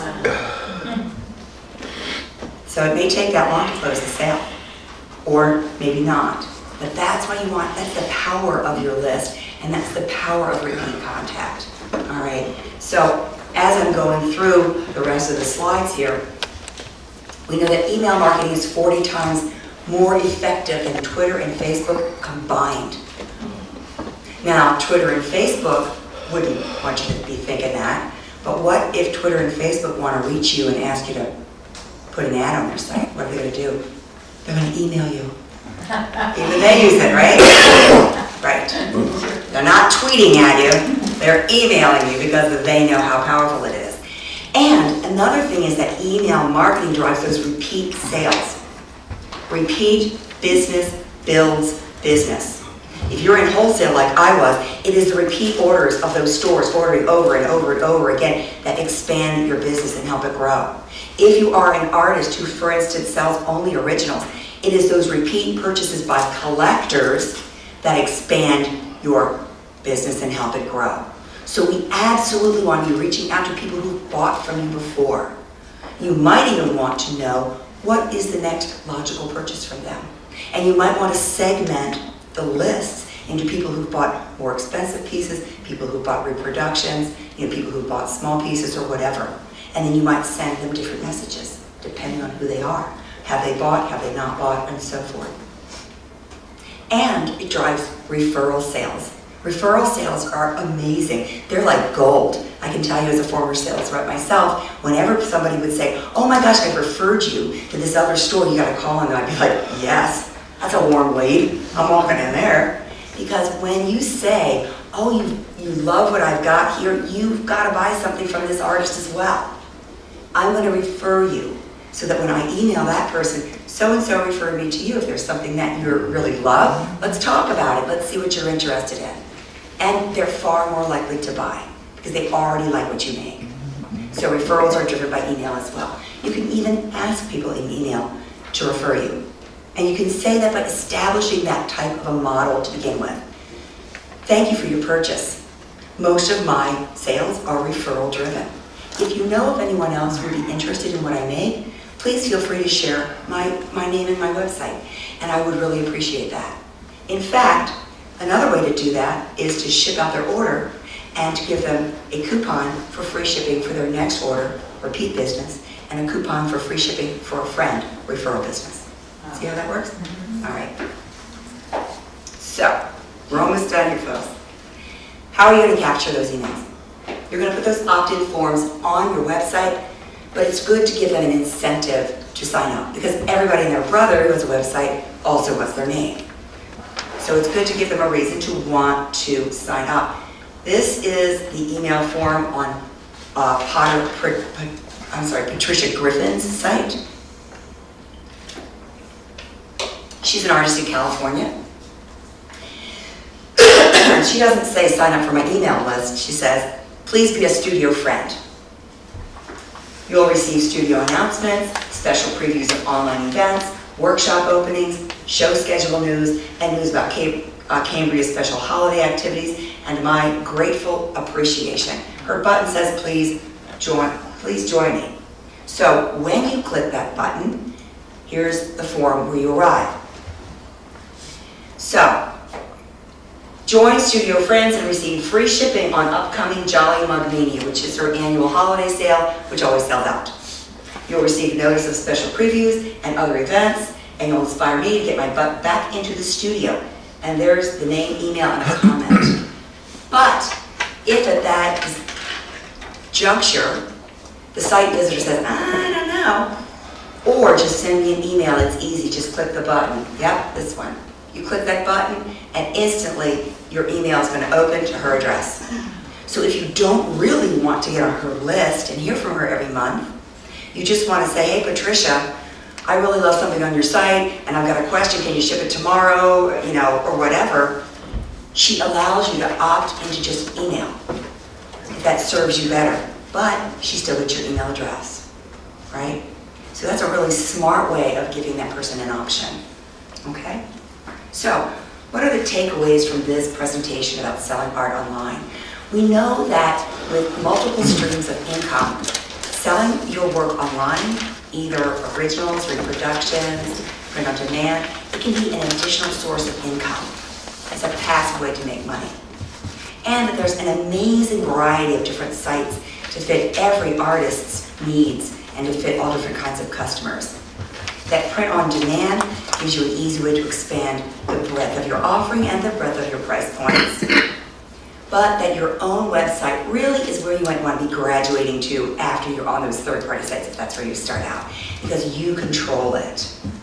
So it may take that long to close the sale, or maybe not. But that's what you want. That's the power of your list, and that's the power of repeat contact. All right. So as I'm going through the rest of the slides here, we know that email marketing is forty times more effective than Twitter and Facebook combined. Now, Twitter and Facebook wouldn't want you to be thinking that, but what if Twitter and Facebook want to reach you and ask you to put an ad on their site? What are they going to do? They're going to email you. Even they use it, right? Right. They're not tweeting at you, they're emailing you because they know how powerful it is. And another thing is that email marketing drives those repeat sales. Repeat business builds business. If you're in wholesale like I was, it is the repeat orders of those stores ordering over and over and over again that expand your business and help it grow. If you are an artist who, for instance, sells only originals, it is those repeat purchases by collectors that expand your business and help it grow. So we absolutely want to be reaching out to people who bought from you before. You might even want to know what is the next logical purchase from them. And you might want to segment the lists into people who bought more expensive pieces, people who bought reproductions, you know, people who bought small pieces or whatever. And then you might send them different messages, depending on who they are. Have they bought, have they not bought, and so forth. And it drives referral sales. Referral sales are amazing. They're like gold. I can tell you as a former sales rep myself, whenever somebody would say, oh my gosh, I referred you to this other store, you got to call them, I'd be like, yes, that's a warm lead. I'm walking in there. Because when you say, oh, you, you love what I've got here, you've got to buy something from this artist as well. I'm going to refer you so that when I email that person, so-and-so referred me to you. If there's something that you really love, let's talk about it. Let's see what you're interested in. And they're far more likely to buy because they already like what you make. So referrals are driven by email as well. You can even ask people in email to refer you. And you can say that by establishing that type of a model to begin with. Thank you for your purchase. Most of my sales are referral driven. If you know of anyone else who would be interested in what I make, please feel free to share my, my name and my website, and I would really appreciate that. In fact, another way to do that is to ship out their order and to give them a coupon for free shipping for their next order, repeat business, and a coupon for free shipping for a friend, referral business. See how that works? Mm-hmm. All right. So, we're almost done here, folks. How are you going to capture those emails? You're going to put those opt-in forms on your website, but it's good to give them an incentive to sign up because everybody and their brother who has a website also wants their name. So it's good to give them a reason to want to sign up. This is the email form on uh, Potter, I'm sorry, Patricia Griffin's site. She's an artist in California. She doesn't say sign up for my email list. She says, please be a studio friend. You'll receive studio announcements, special previews of online events, workshop openings, show schedule news, and news about Cam uh, Cambria's special holiday activities, and my grateful appreciation. Her button says, please join, please join me. So when you click that button, here's the form where you arrive. So, join Studio Friends and receive free shipping on upcoming Jolly Mug Mania, which is her annual holiday sale, which always sells out. You'll receive notice of special previews and other events, and you'll inspire me to get my butt back into the studio. And there's the name, email, and a comment. But if at that juncture, the site visitor says, I don't know, or just send me an email, it's easy, just click the button. Yep, this one. You click that button, and instantly your email is going to open to her address. So if you don't really want to get on her list and hear from her every month, you just want to say, hey, Patricia, I really love something on your site and I've got a question, can you ship it tomorrow, you know, or whatever. She allows you to opt into just email if that serves you better, but she still gets your email address, right? So that's a really smart way of giving that person an option, okay? So, what are the takeaways from this presentation about selling art online? We know that with multiple streams of income, selling your work online, either originals, reproductions, print on demand, it can be an additional source of income. It's a passive way to make money. And that there's an amazing variety of different sites to fit every artist's needs and to fit all different kinds of customers. That print on demand gives you an easy way to expand the breadth of your offering and the breadth of your price points. But that your own website really is where you might want to be graduating to after you're on those third-party sites, if that's where you start out, because you control it.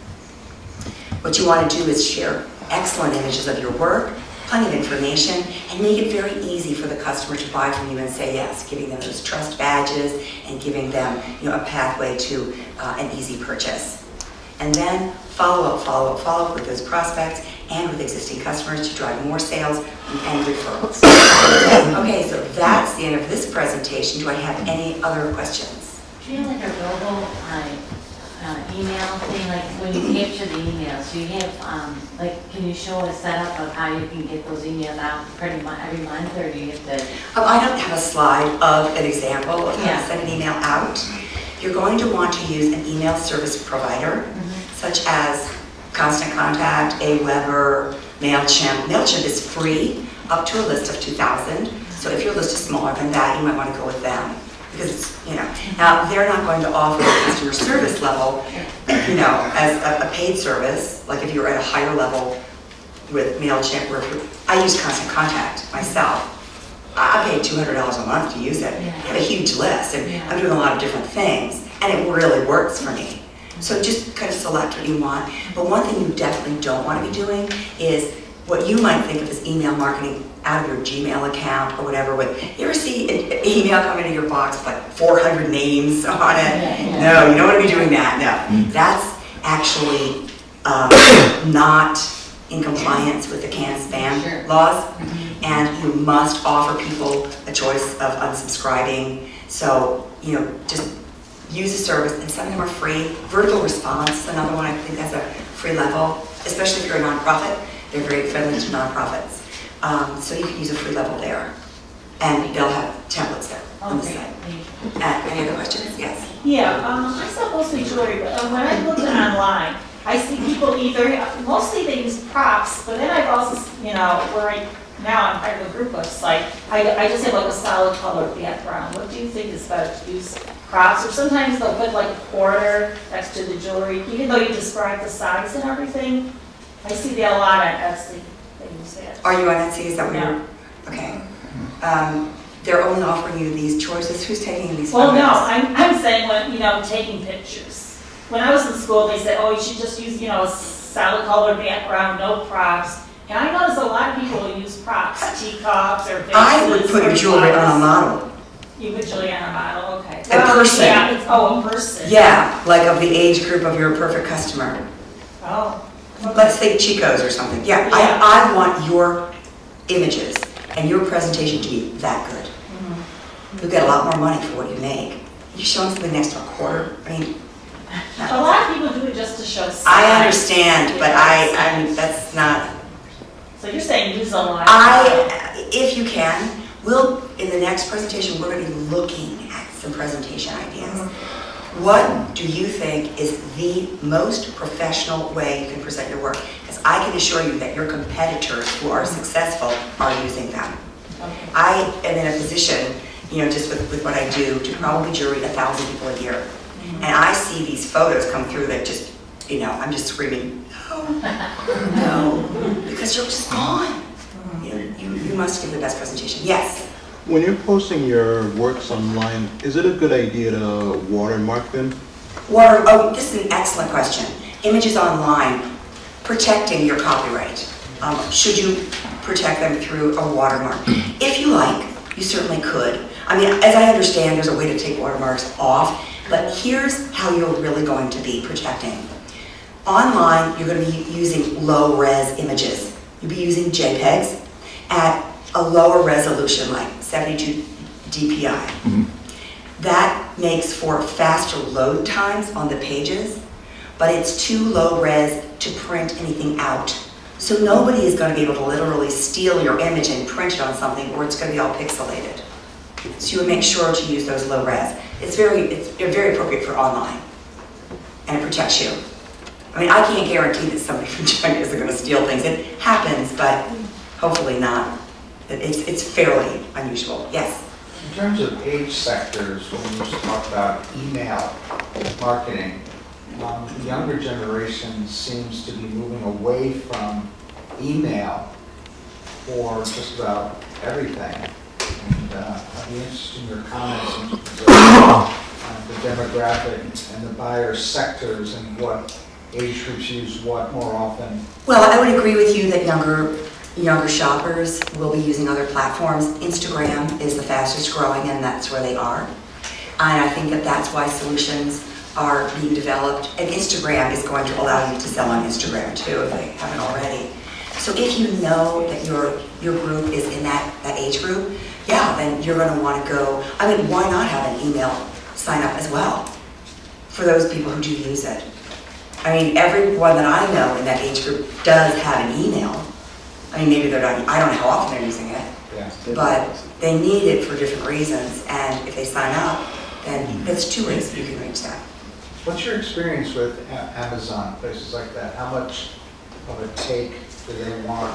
What you want to do is share excellent images of your work, plenty of information, and make it very easy for the customer to buy from you and say yes, giving them those trust badges and giving them, you know, a pathway to uh, an easy purchase. And then follow up, follow up, follow up with those prospects and with existing customers to drive more sales and referrals. Okay, so that's the end of this presentation. Do I have any other questions? Do you have like a robo uh, uh, email thing, like when you capture the emails, do you have, um, like, can you show a setup of how you can get those emails out pretty much every month, or do you have to? Um, I don't have a slide of an example of how Yeah. to send an email out. You're going to want to use an email service provider, mm-hmm. such as Constant Contact, Aweber, MailChimp. MailChimp is free up to a list of two thousand. So if your list is smaller than that, you might want to go with them. Because, you know, now they're not going to offer a customer service level, you know, as a, a paid service, like if you're at a higher level with MailChimp, or I use Constant Contact myself. I pay two hundred dollars a month to use it. Yeah. I have a huge list, and Yeah. I'm doing a lot of different things, and it really works for me. So just kind of select what you want. But one thing you definitely don't want to be doing is what you might think of as email marketing out of your Gmail account or whatever. With, you ever see an email come into your box with like four hundred names on it? Yeah, yeah. No, you don't want to be doing that. No, that's actually um, not in compliance with the CAN spam Sure. laws. Mm-hmm. And you must offer people a choice of unsubscribing. So, you know, just use the service, and some of them are free. Vertical Response is another one I think has a free level, especially if you're a nonprofit. They're very friendly to nonprofits. Um, so you can use a free level there. And they'll have templates there on the Okay. site. Uh, any other questions? Yes. Yeah, um, I sell mostly jewelry, but uh, when I look at online, I see people either, mostly they use props, but then I've also, you know, where I, now I'm part of a group website, I, I just have like a solid color background. What do you think is better, to use props? Or sometimes they'll put like a quarter next to the jewelry, even though you describe the size and everything. I see that a lot on Etsy, they use that. Are you on Etsy? Is that what No. you're? Okay. Um, they're only offering you these choices. Who's taking these Well, photos? no, I'm, I'm saying when, you know, taking pictures. When I was in school, they said, oh, you should just use, you know, a solid color background, no props. And I noticed a lot of people will use props, teacups or vases. I would put or jewelry on a bottles. model. You put jewelry on a model, okay. A person. Yeah, it's, oh, a person. Yeah, like of the age group of your perfect customer. Oh. okay. Let's think Chico's or something. Yeah, Yeah. I, I want your images and your presentation to be that good. Mhm. You get a lot more money for what you make. You showing something next to a quarter. I mean, A no. lot of people do it just to show size. I understand, but I, Yeah, I'm, size. that's not. So you're saying use a lot. I, if you can, we'll, in the next presentation, we're going to be looking at some presentation ideas. Mm-hmm. What do you think is the most professional way you can present your work? Because I can assure you that your competitors who are successful are using them. Okay. I am in a position, you know, just with, with what I do, to probably jury a thousand people a year. And I see these photos come through that just, you know, I'm just screaming, no, no, because you're just gone. You know, you, you must give the best presentation. Yes? When you're posting your works online, is it a good idea to watermark them? Water, oh, this is an excellent question. Images online, protecting your copyright. Um, should you protect them through a watermark? If you like, you certainly could. I mean, as I understand, there's a way to take watermarks off, But here's how you're really going to be projecting. Online, you're going to be using low-res images. You'll be using JPEGs at a lower resolution, like seventy-two D P I. Mm-hmm. That makes for faster load times on the pages, but it's too low-res to print anything out. So nobody is going to be able to literally steal your image and print it on something, or it's going to be all pixelated. So you would make sure to use those low-res. It's very, it's very appropriate for online, and it protects you. I mean, I can't guarantee that somebody from China isn't going to steal things. It happens, but hopefully not. It's, it's fairly unusual. Yes? In terms of age sectors, when you talk about email marketing, um, the younger generation seems to be moving away from email for just about everything. And uh, I'd be interested in your comments in terms of uh, the demographic and the buyer sectors and what age groups use what more often. Well, I would agree with you that younger younger shoppers will be using other platforms. Instagram is the fastest growing, and that's where they are. And I think that that's why solutions are being developed. And Instagram is going to allow you to sell on Instagram too, if they haven't already. So if you know that your your group is in that, that age group, yeah, then you're going to want to go. I mean, why not have an email sign up as well for those people who do use it? I mean, everyone that I know in that age group does have an email. I mean, maybe they're not, I don't know how often they're using it, Yeah. but they need it for different reasons. And if they sign up, then that's two ways you can reach that. What's your experience with A- Amazon, places like that? How much of a take do they want?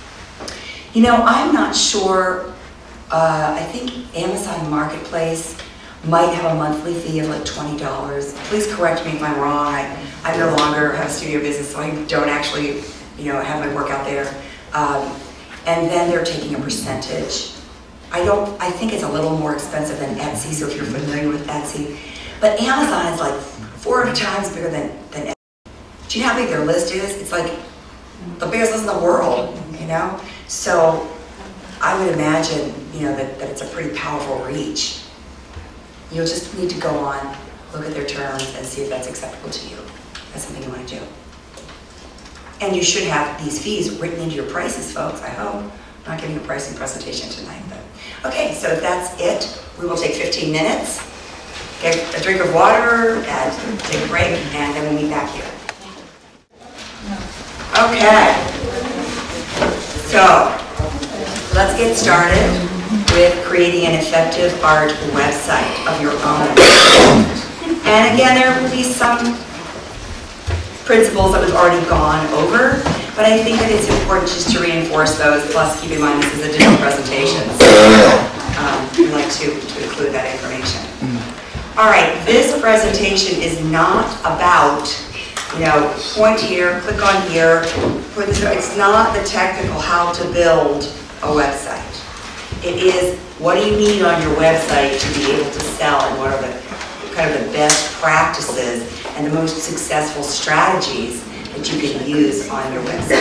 You know, I'm not sure. Uh, I think Amazon Marketplace might have a monthly fee of like twenty dollars. Please correct me if I'm wrong. I, I no longer have a studio business, so I don't actually, you know, have my work out there. Um, and then they're taking a percentage. I don't, I think it's a little more expensive than Etsy, so if you're familiar with Etsy. But Amazon is like four times bigger than, than Etsy. Do you know how big their list is? It's like the biggest list in the world, you know? So I would imagine, you know, that, that it's a pretty powerful reach. You'll just need to go on, look at their terms, and see if that's acceptable to you. That's something you want to do. And you should have these fees written into your prices, folks, I hope. I'm not giving a pricing presentation tonight, but. Okay, so if that's it, we will take fifteen minutes, get a drink of water, and take a break, and then we'll meet back here. Okay. So, let's get started with creating an effective art website of your own. And again, there will be some principles that we've already gone over, but I think that it's important just to reinforce those, plus keep in mind this is a different presentation, so um, we like to, to include that information. All right, this presentation is not about, you know, point here, click on here, put this, it's not the technical how to build a website. It is what do you need on your website to be able to sell, and what are the kind of the best practices and the most successful strategies that you can use on your website.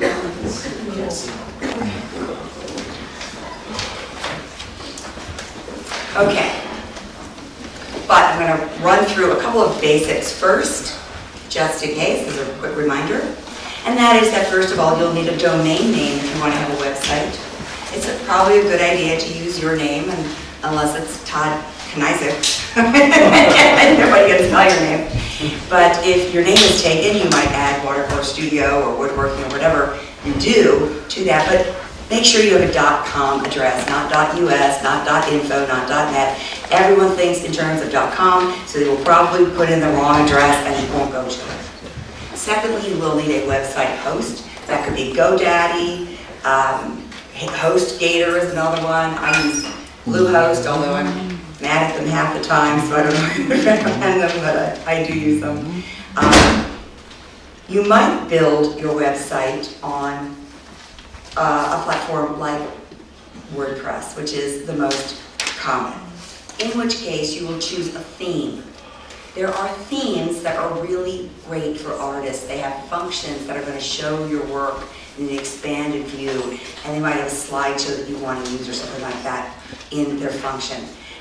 Okay, but I'm going to run through a couple of basics first, just in case, as a quick reminder. And that is that first of all, you'll need a domain name if you want to have a website. It's a, probably a good idea to use your name, and unless it's Todd Knizik. Nobody gets to spell your name. But if your name is taken, you might add watercolor studio or woodworking or whatever you do to that. But make sure you have a .com address, not .us, not .info, not .net. Everyone thinks in terms of .com, so they will probably put in the wrong address and you won't go to it. Secondly, you will need a website host. That could be GoDaddy, um, HostGator is another one. I use Bluehost, although I'm mad at them half the time, so I don't know if I recommend them, but I, I do use them. Um, you might build your website on uh, a platform like WordPress, which is the most common, in which case you will choose a theme. There are themes that are really great for artists. They have functions that are going to show your work in an expanded view, and they might have a slideshow that you want to use or something like that in their function.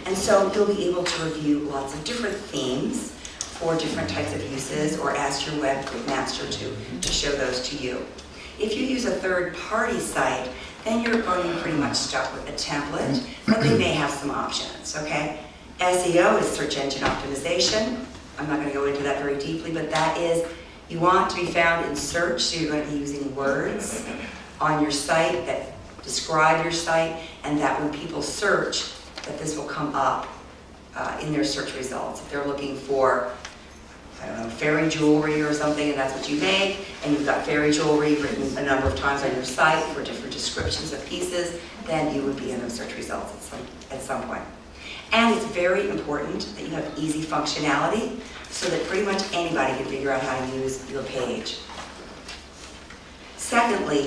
And so you'll be able to review lots of different themes for different types of uses, or ask your webmaster to, to show those to you. If you use a third-party site, then you're going to be pretty much stuck with a template, but they may have some options, okay? S E O is search engine optimization. I'm not going to go into that very deeply, but that is, you want to be found in search, so you're going to be using words on your site that describe your site, and that when people search, that this will come up uh, in their search results. If they're looking for, I don't know, fairy jewelry or something, and that's what you make, and you've got fairy jewelry written a number of times on your site for different descriptions of pieces, then you would be in those search results at some, at some point. And it's very important that you have easy functionality so that pretty much anybody can figure out how to use your page. Secondly,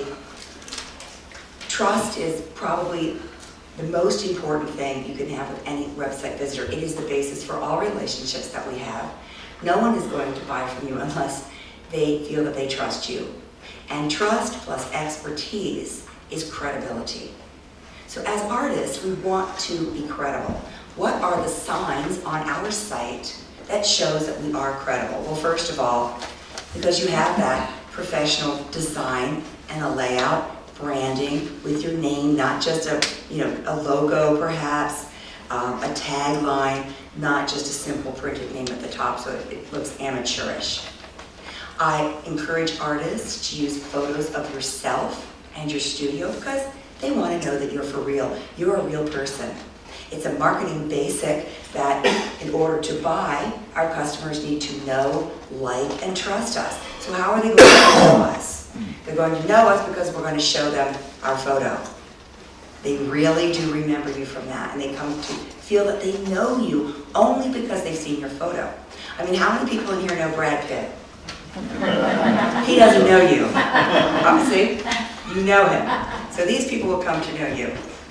trust is probably the most important thing you can have with any website visitor. It is the basis for all relationships that we have. No one is going to buy from you unless they feel that they trust you. And trust plus expertise is credibility. So as artists, we want to be credible. What are the signs on our site that shows that we are credible? Well, first of all, because you have that professional design and a layout, branding with your name, not just a, you know, a logo perhaps, um, a tagline, not just a simple printed name at the top so it, it looks amateurish. I encourage artists to use photos of yourself and your studio because they want to know that you're for real. You're a real person. It's a marketing basic that in order to buy, our customers need to know, like, and trust us. So how are they going to know us? They're going to know us because we're going to show them our photo. They really do remember you from that, and they come to feel that they know you only because they've seen your photo. I mean, how many people in here know Brad Pitt? He doesn't know you. Obviously, you know him. So these people will come to know you.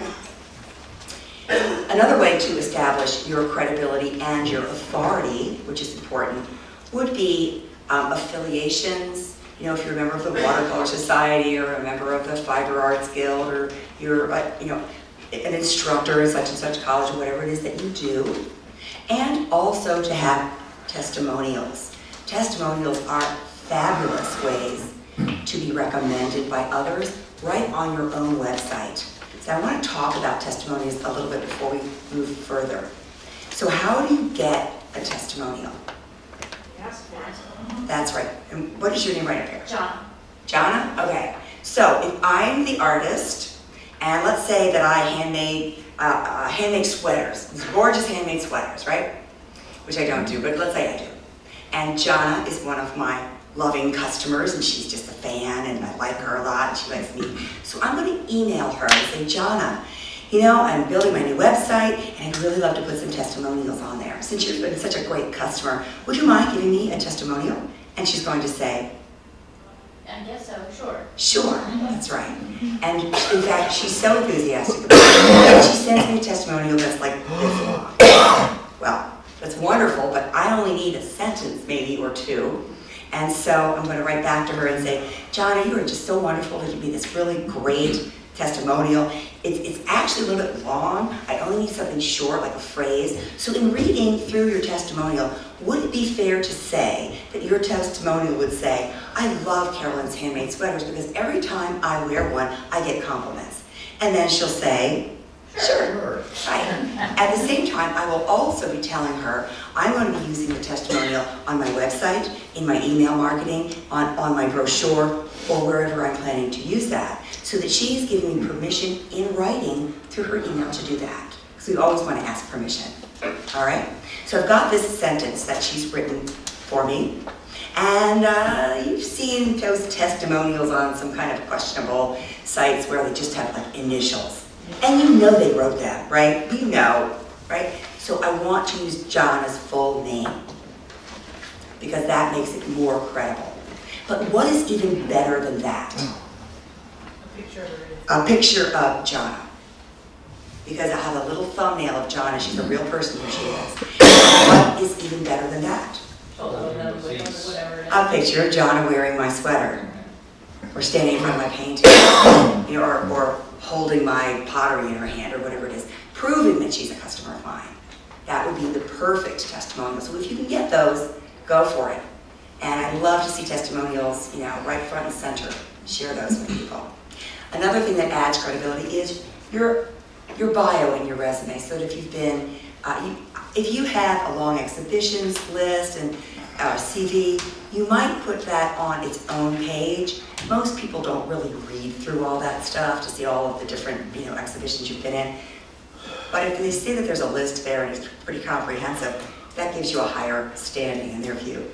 Another way to establish your credibility and your authority, which is important, would be um, affiliations. You know, if you're a member of the Watercolor Society or a member of the Fiber Arts Guild, or you're, uh, you know, an instructor in such and such college, or whatever it is that you do. And also to have testimonials. Testimonials are fabulous ways to be recommended by others right on your own website. So I want to talk about testimonials a little bit before we move further. So how do you get a testimonial? Ask for it. That's right. And what is your name right up here? John. Jonna? Okay. So if I'm the artist, and let's say that I handmade, uh, uh, handmade sweaters, these gorgeous handmade sweaters, right? Which I don't do, but let's say I do. And Jonna is one of my loving customers, and she's just a fan, and I like her a lot, and she likes me. So I'm going to email her and say, Jonna, you know, I'm building my new website, and I'd really love to put some testimonials on there. Since you've been such a great customer, would you mind giving me a testimonial? And she's going to say, I guess so, sure. sure, that's right. And in fact, she's so enthusiastic about it, and she sends me a testimonial that's like this long. Well, that's wonderful, but I only need a sentence maybe or two. And so I'm going to write back to her and say, Jonna, you are just so wonderful to give me this really great testimonial. It's, it's actually a little bit long. I only need something short, like a phrase. So in reading through your testimonial, would it be fair to say that your testimonial would say, I love Carolyn's handmade sweaters because every time I wear one, I get compliments. And then she'll say, sure, right. At the same time, I will also be telling her I'm going to be using the testimonial on my website, in my email marketing, on, on my brochure, or wherever I'm planning to use that, so that she's giving me permission in writing through her email to do that. Because we always want to ask permission. All right? So I've got this sentence that she's written for me. And uh, you've seen those testimonials on some kind of questionable sites where they just have like initials. And you know they wrote that, right? You know, right? So I want to use Jonna's full name because that makes it more credible. But what is even better than that? A picture of her. A picture of Jonna. Because I have a little thumbnail of Jonna. She's a real person who she is. What is even better than that? Whatever it is. A picture of Jonna wearing my sweater. Or standing in front of my painting. You know, or, or holding my pottery in her hand, or whatever it is, proving that she's a customer of mine. That would be the perfect testimonial. So if you can get those, go for it. And I'd love to see testimonials, you know, right front and center. Share those with people. Another thing that adds credibility is your, your bio in your resume. So that if you've been, uh, you, if you have a long exhibitions list and uh, C V, you might put that on its own page. Most people don't really read through all that stuff to see all of the different, you know, exhibitions you've been in. But if they see that there's a list there and it's pretty comprehensive, that gives you a higher standing in their view.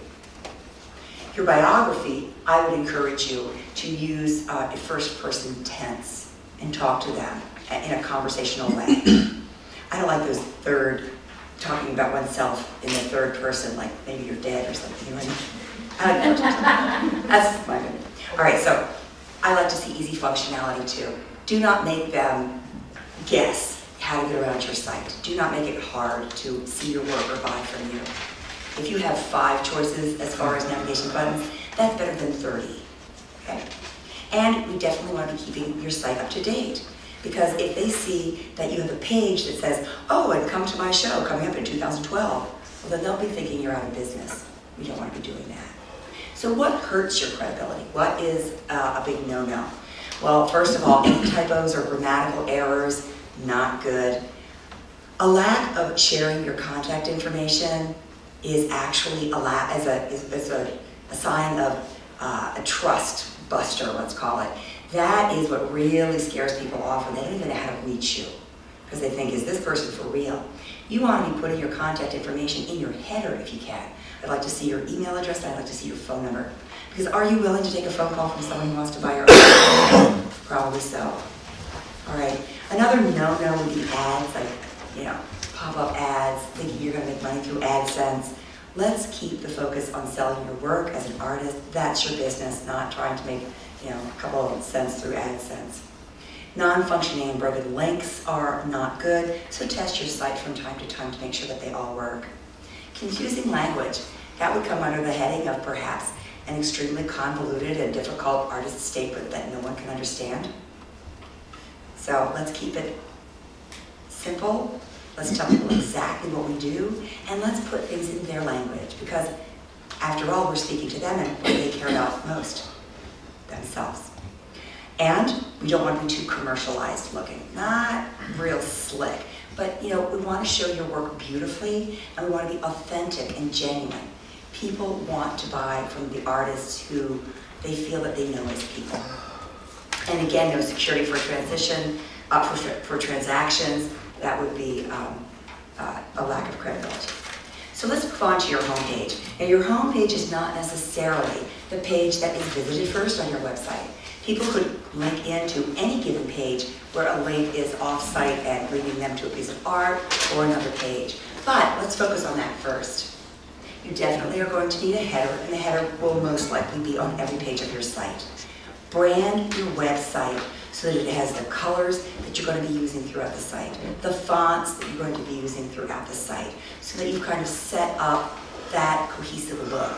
Your biography, I would encourage you to use uh, a first-person tense and talk to them in a conversational way. I don't like those third, talking about oneself in the third person, like maybe you're dead or something. You know what I mean? That's my opinion. All right, so I like to see easy functionality too. Do not make them guess how to get around your site. Do not make it hard to see your work or buy from you. If you have five choices as far as navigation buttons, that's better than thirty. Okay? And we definitely want to be keeping your site up to date. Because if they see that you have a page that says, oh, and come to my show coming up in two thousand twelve, well then they'll be thinking you're out of business. We don't want to be doing that. So what hurts your credibility? What is uh, a big no-no? Well, first of all, any typos or grammatical errors, not good. A lack of sharing your contact information is actually a, la as a, is, is a, a sign of uh, a trust buster, let's call it. That is what really scares people off when they don't even know how to reach you. Because they think, is this person for real? You want to be putting your contact information in your header if you can. I'd like to see your email address, and I'd like to see your phone number. Because are you willing to take a phone call from someone who wants to buy your own? Probably so. All right. Another no-no would be ads, like, you know, pop-up ads, thinking you're going to make money through AdSense. Let's keep the focus on selling your work as an artist. That's your business, not trying to make, you know, a couple of cents through AdSense. Non-functioning and broken links are not good, so test your site from time to time to make sure that they all work. Confusing language. That would come under the heading of perhaps an extremely convoluted and difficult artist statement that no one can understand. So let's keep it simple. Let's tell people exactly what we do, and let's put things in their language, because after all, we're speaking to them and what they care about most, themselves. And we don't want to be too commercialized looking, not real slick, but you know, we want to show your work beautifully, and we want to be authentic and genuine. People want to buy from the artists who they feel that they know as people. And again, no security for transition, uh, for, for transactions. That would be um, uh, a lack of credibility. So let's move on to your homepage. Now your homepage is not necessarily the page that is visited first on your website. People could link into any given page where a link is off-site and leading them to a piece of art or another page. But let's focus on that first. You definitely are going to need a header, and the header will most likely be on every page of your site. Brand your website so that it has the colors that you're going to be using throughout the site, the fonts that you're going to be using throughout the site, so that you've kind of set up that cohesive look.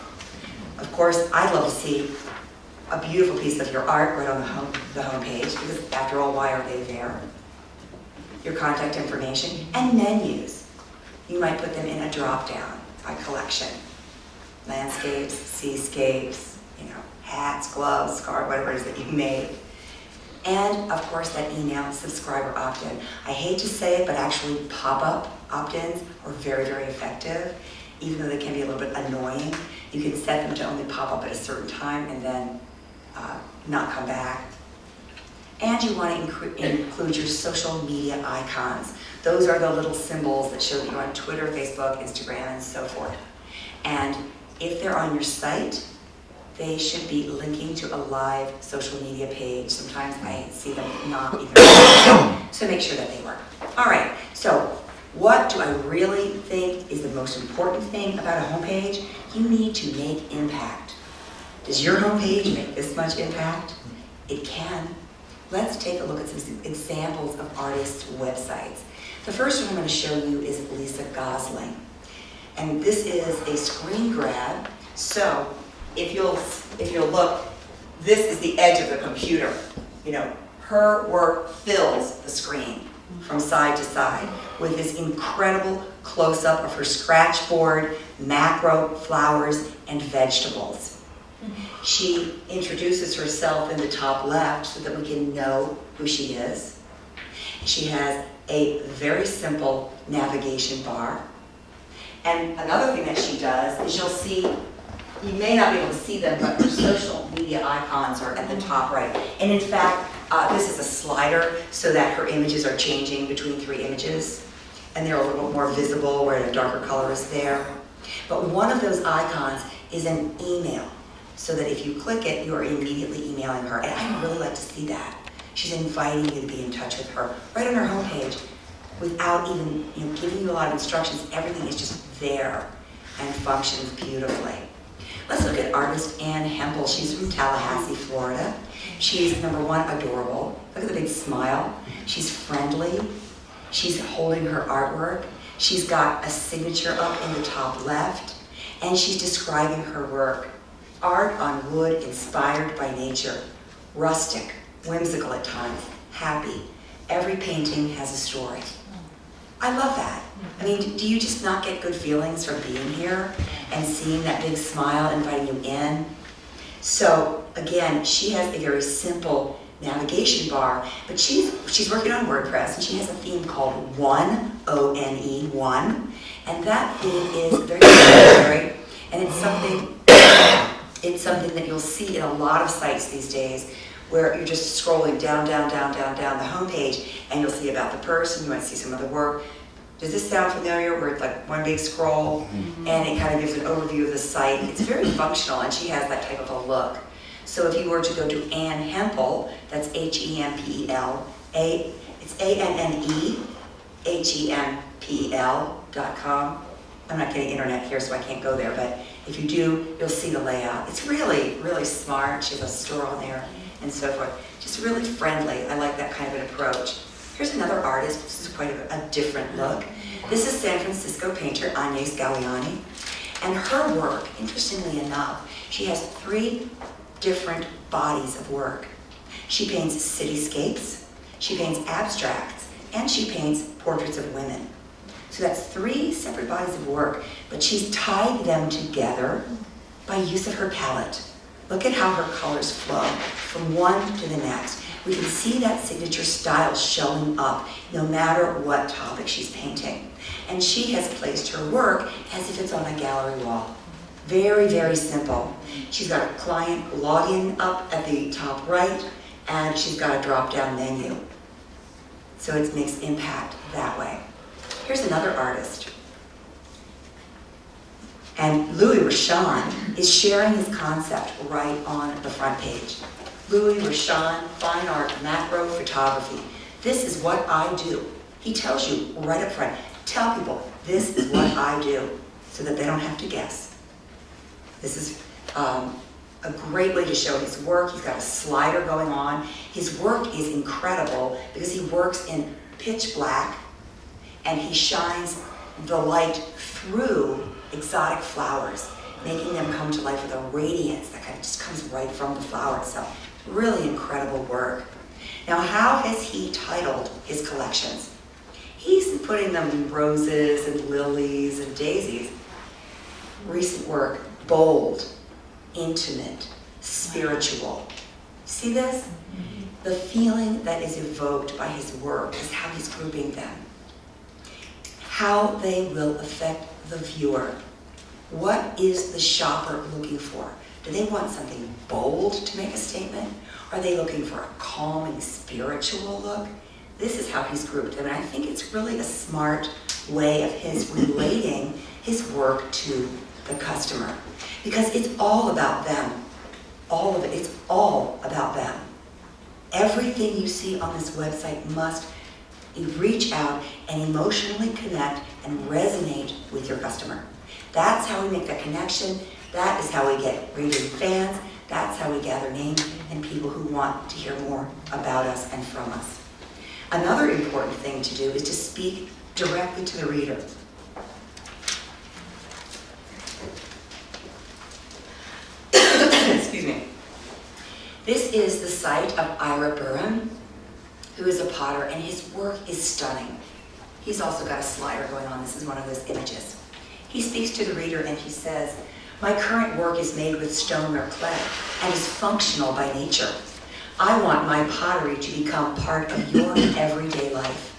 Of course, I'd love to see a beautiful piece of your art right on the home, the home page, because after all, why are they there? Your contact information and menus. You might put them in a drop-down, a collection. Landscapes, seascapes, you know, hats, gloves, scarf, whatever it is that you made. And, of course, that email subscriber opt-in. I hate to say it, but actually pop-up opt-ins are very, very effective, even though they can be a little bit annoying. You can set them to only pop up at a certain time and then uh, not come back. And you want to inc include your social media icons. Those are the little symbols that show that you're on Twitter, Facebook, Instagram, and so forth. And if they're on your site, they should be linking to a live social media page. Sometimes I see them not even, so make sure that they work. All right, so what do I really think is the most important thing about a homepage? You need to make impact. Does your homepage make this much impact? It can. Let's take a look at some examples of artists' websites. The first one I'm going to show you is Lisa Gosling. And this is a screen grab. So if you'll, if you'll look, this is the edge of the computer. You know, her work fills the screen. from side to side with this incredible close-up of her scratch board, macro, flowers, and vegetables. She introduces herself in the top left so that we can know who she is. She has a very simple navigation bar. And another thing that she does is you'll see, you may not be able to see them, but her social media icons are at the top right. And in fact, uh, this is a slider so that her images are changing between three images. And they're a little more visible where the darker color is there. But one of those icons is an email, so that if you click it, you are immediately emailing her. And I really like to see that. She's inviting you to be in touch with her right on her homepage without even you know, giving you a lot of instructions. Everything is just there and functions beautifully. Let's look at artist Ann Hempel. She's from Tallahassee, Florida. She's, number one, adorable. Look at the big smile. She's friendly. She's holding her artwork. She's got a signature up in the top left, and she's describing her work. Art on wood inspired by nature. Rustic, whimsical at times, happy. Every painting has a story. I love that. I mean, do you just not get good feelings from being here and seeing that big smile inviting you in? So again, she has a very simple navigation bar, but she's she's working on WordPress, and she has a theme called One, O N E, One, and that theme is very contemporary, and it's something it's something that you'll see in a lot of sites these days, where you're just scrolling down, down, down, down, down the homepage, and you'll see about the person, you might see some of the work. Does this sound familiar, where it's like one big scroll, mm-hmm. and it kind of gives an overview of the site? It's very functional, and she has that type of a look. So if you were to go to Ann Hempel, that's H E M P E L, A, it's A N N E H E M P E L dot com. I'm not getting internet here, so I can't go there, but if you do, you'll see the layout. It's really, really smart. She has a store on there and so forth. Just really friendly. I like that kind of an approach. Here's another artist. This is quite a, a different look. This is San Francisco painter Agnes Galliani. And her work, interestingly enough, she has three different bodies of work. She paints cityscapes, she paints abstracts, and she paints portraits of women. So that's three separate bodies of work, but she's tied them together by use of her palette. Look at how her colors flow from one to the next. We can see that signature style showing up no matter what topic she's painting. And she has placed her work as if it's on a gallery wall. Very, very simple. She's got a client login up at the top right, and she's got a drop-down menu. So it makes impact that way. Here's another artist. And Louis Rochon is sharing his concept right on the front page. Louis Rochon, fine art, macro photography. This is what I do. He tells you right up front, tell people, this is what I do, so that they don't have to guess. This is um, a great way to show his work. He's got a slider going on. His work is incredible because he works in pitch black, and he shines the light through exotic flowers, making them come to life with a radiance that kind of just comes right from the flower itself. Really incredible work. Now, how has he titled his collections? He's putting them in roses and lilies and daisies. Recent work, bold, intimate, spiritual. See this? The feeling that is evoked by his work is how he's grouping them. How they will affect the viewer. What is the shopper looking for? Do they want something bold to make a statement? Are they looking for a calming, spiritual look? This is how he's grouped them, and I think it's really a smart way of his relating his work to the customer, because it's all about them. All of it, it's all about them. Everything you see on this website must reach out and emotionally connect and resonate with your customer. That's how we make that connection. That is how we get raving fans. That's how we gather names and people who want to hear more about us and from us. Another important thing to do is to speak directly to the reader. Excuse me. This is the site of Ira Burham. who is a potter, and his work is stunning. He's also got a slider going on. This is one of those images. He speaks to the reader and he says, "My current work is made with stone or clay and is functional by nature. I want my pottery to become part of your everyday life."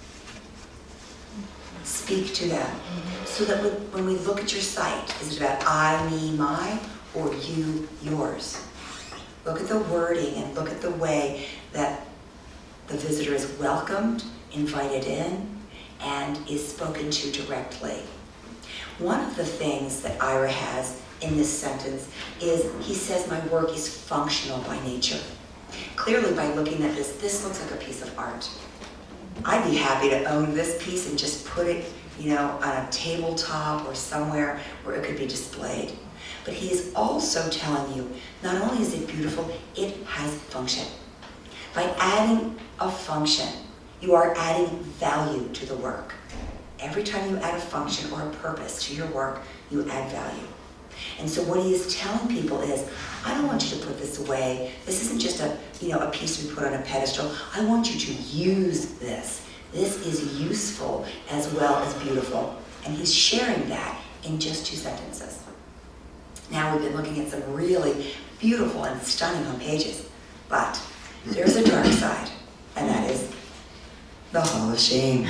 Speak to them so that when we look at your site, is it about I, me, my, or you, yours? Look at the wording and look at the way that the visitor is welcomed, invited in, and is spoken to directly. One of the things that Ira has in this sentence is he says, "My work is functional by nature." Clearly, by looking at this, this looks like a piece of art. I'd be happy to own this piece and just put it, you know, on a tabletop or somewhere where it could be displayed. But he is also telling you, not only is it beautiful, it has function. By adding a function, you are adding value to the work. Every time you add a function or a purpose to your work, you add value. And so what he is telling people is, I don't want you to put this away. This isn't just a, you know, a piece we put on a pedestal. I want you to use this. This is useful as well as beautiful. And he's sharing that in just two sentences. Now we've been looking at some really beautiful and stunning home pages, but there's a dark side, and that is the Hall of Shame.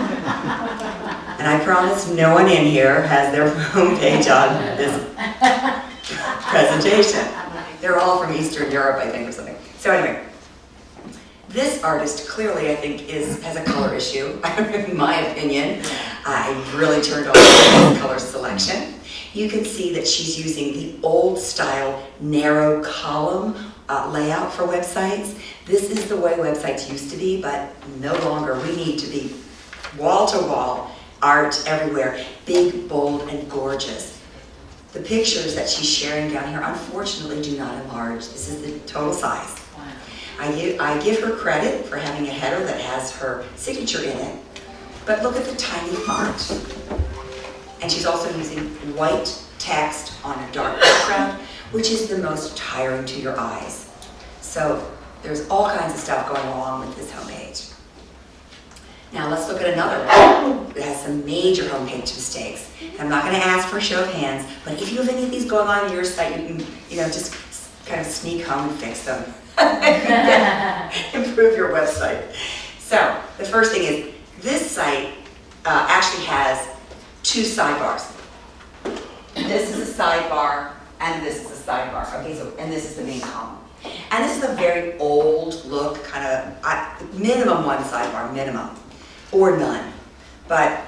And I promise no one in here has their homepage on this presentation. They're all from Eastern Europe, I think, or something. So anyway, this artist clearly, I think, is has a color issue. In my opinion, I really turned off the color selection. You can see that she's using the old style narrow column uh, layout for websites. This is the way websites used to be, but no longer. We need to be wall-to-wall art everywhere, big, bold, and gorgeous. The pictures that she's sharing down here, unfortunately, do not enlarge. This is the total size. Wow. I give, I give her credit for having a header that has her signature in it, but look at the tiny font. And she's also using white text on a dark background, which is the most tiring to your eyes. So there's all kinds of stuff going along with this homepage. Now let's look at another one that has some major homepage mistakes. I'm not going to ask for a show of hands, but if you have any of these going on in your site, you can, you know, just kind of sneak home and fix them. Improve your website. So the first thing is this site uh, actually has two sidebars. This is a sidebar, and this is a sidebar. Okay, so and this is the main column. And this is a very old look, kind of I, minimum one sidebar, minimum, or none. But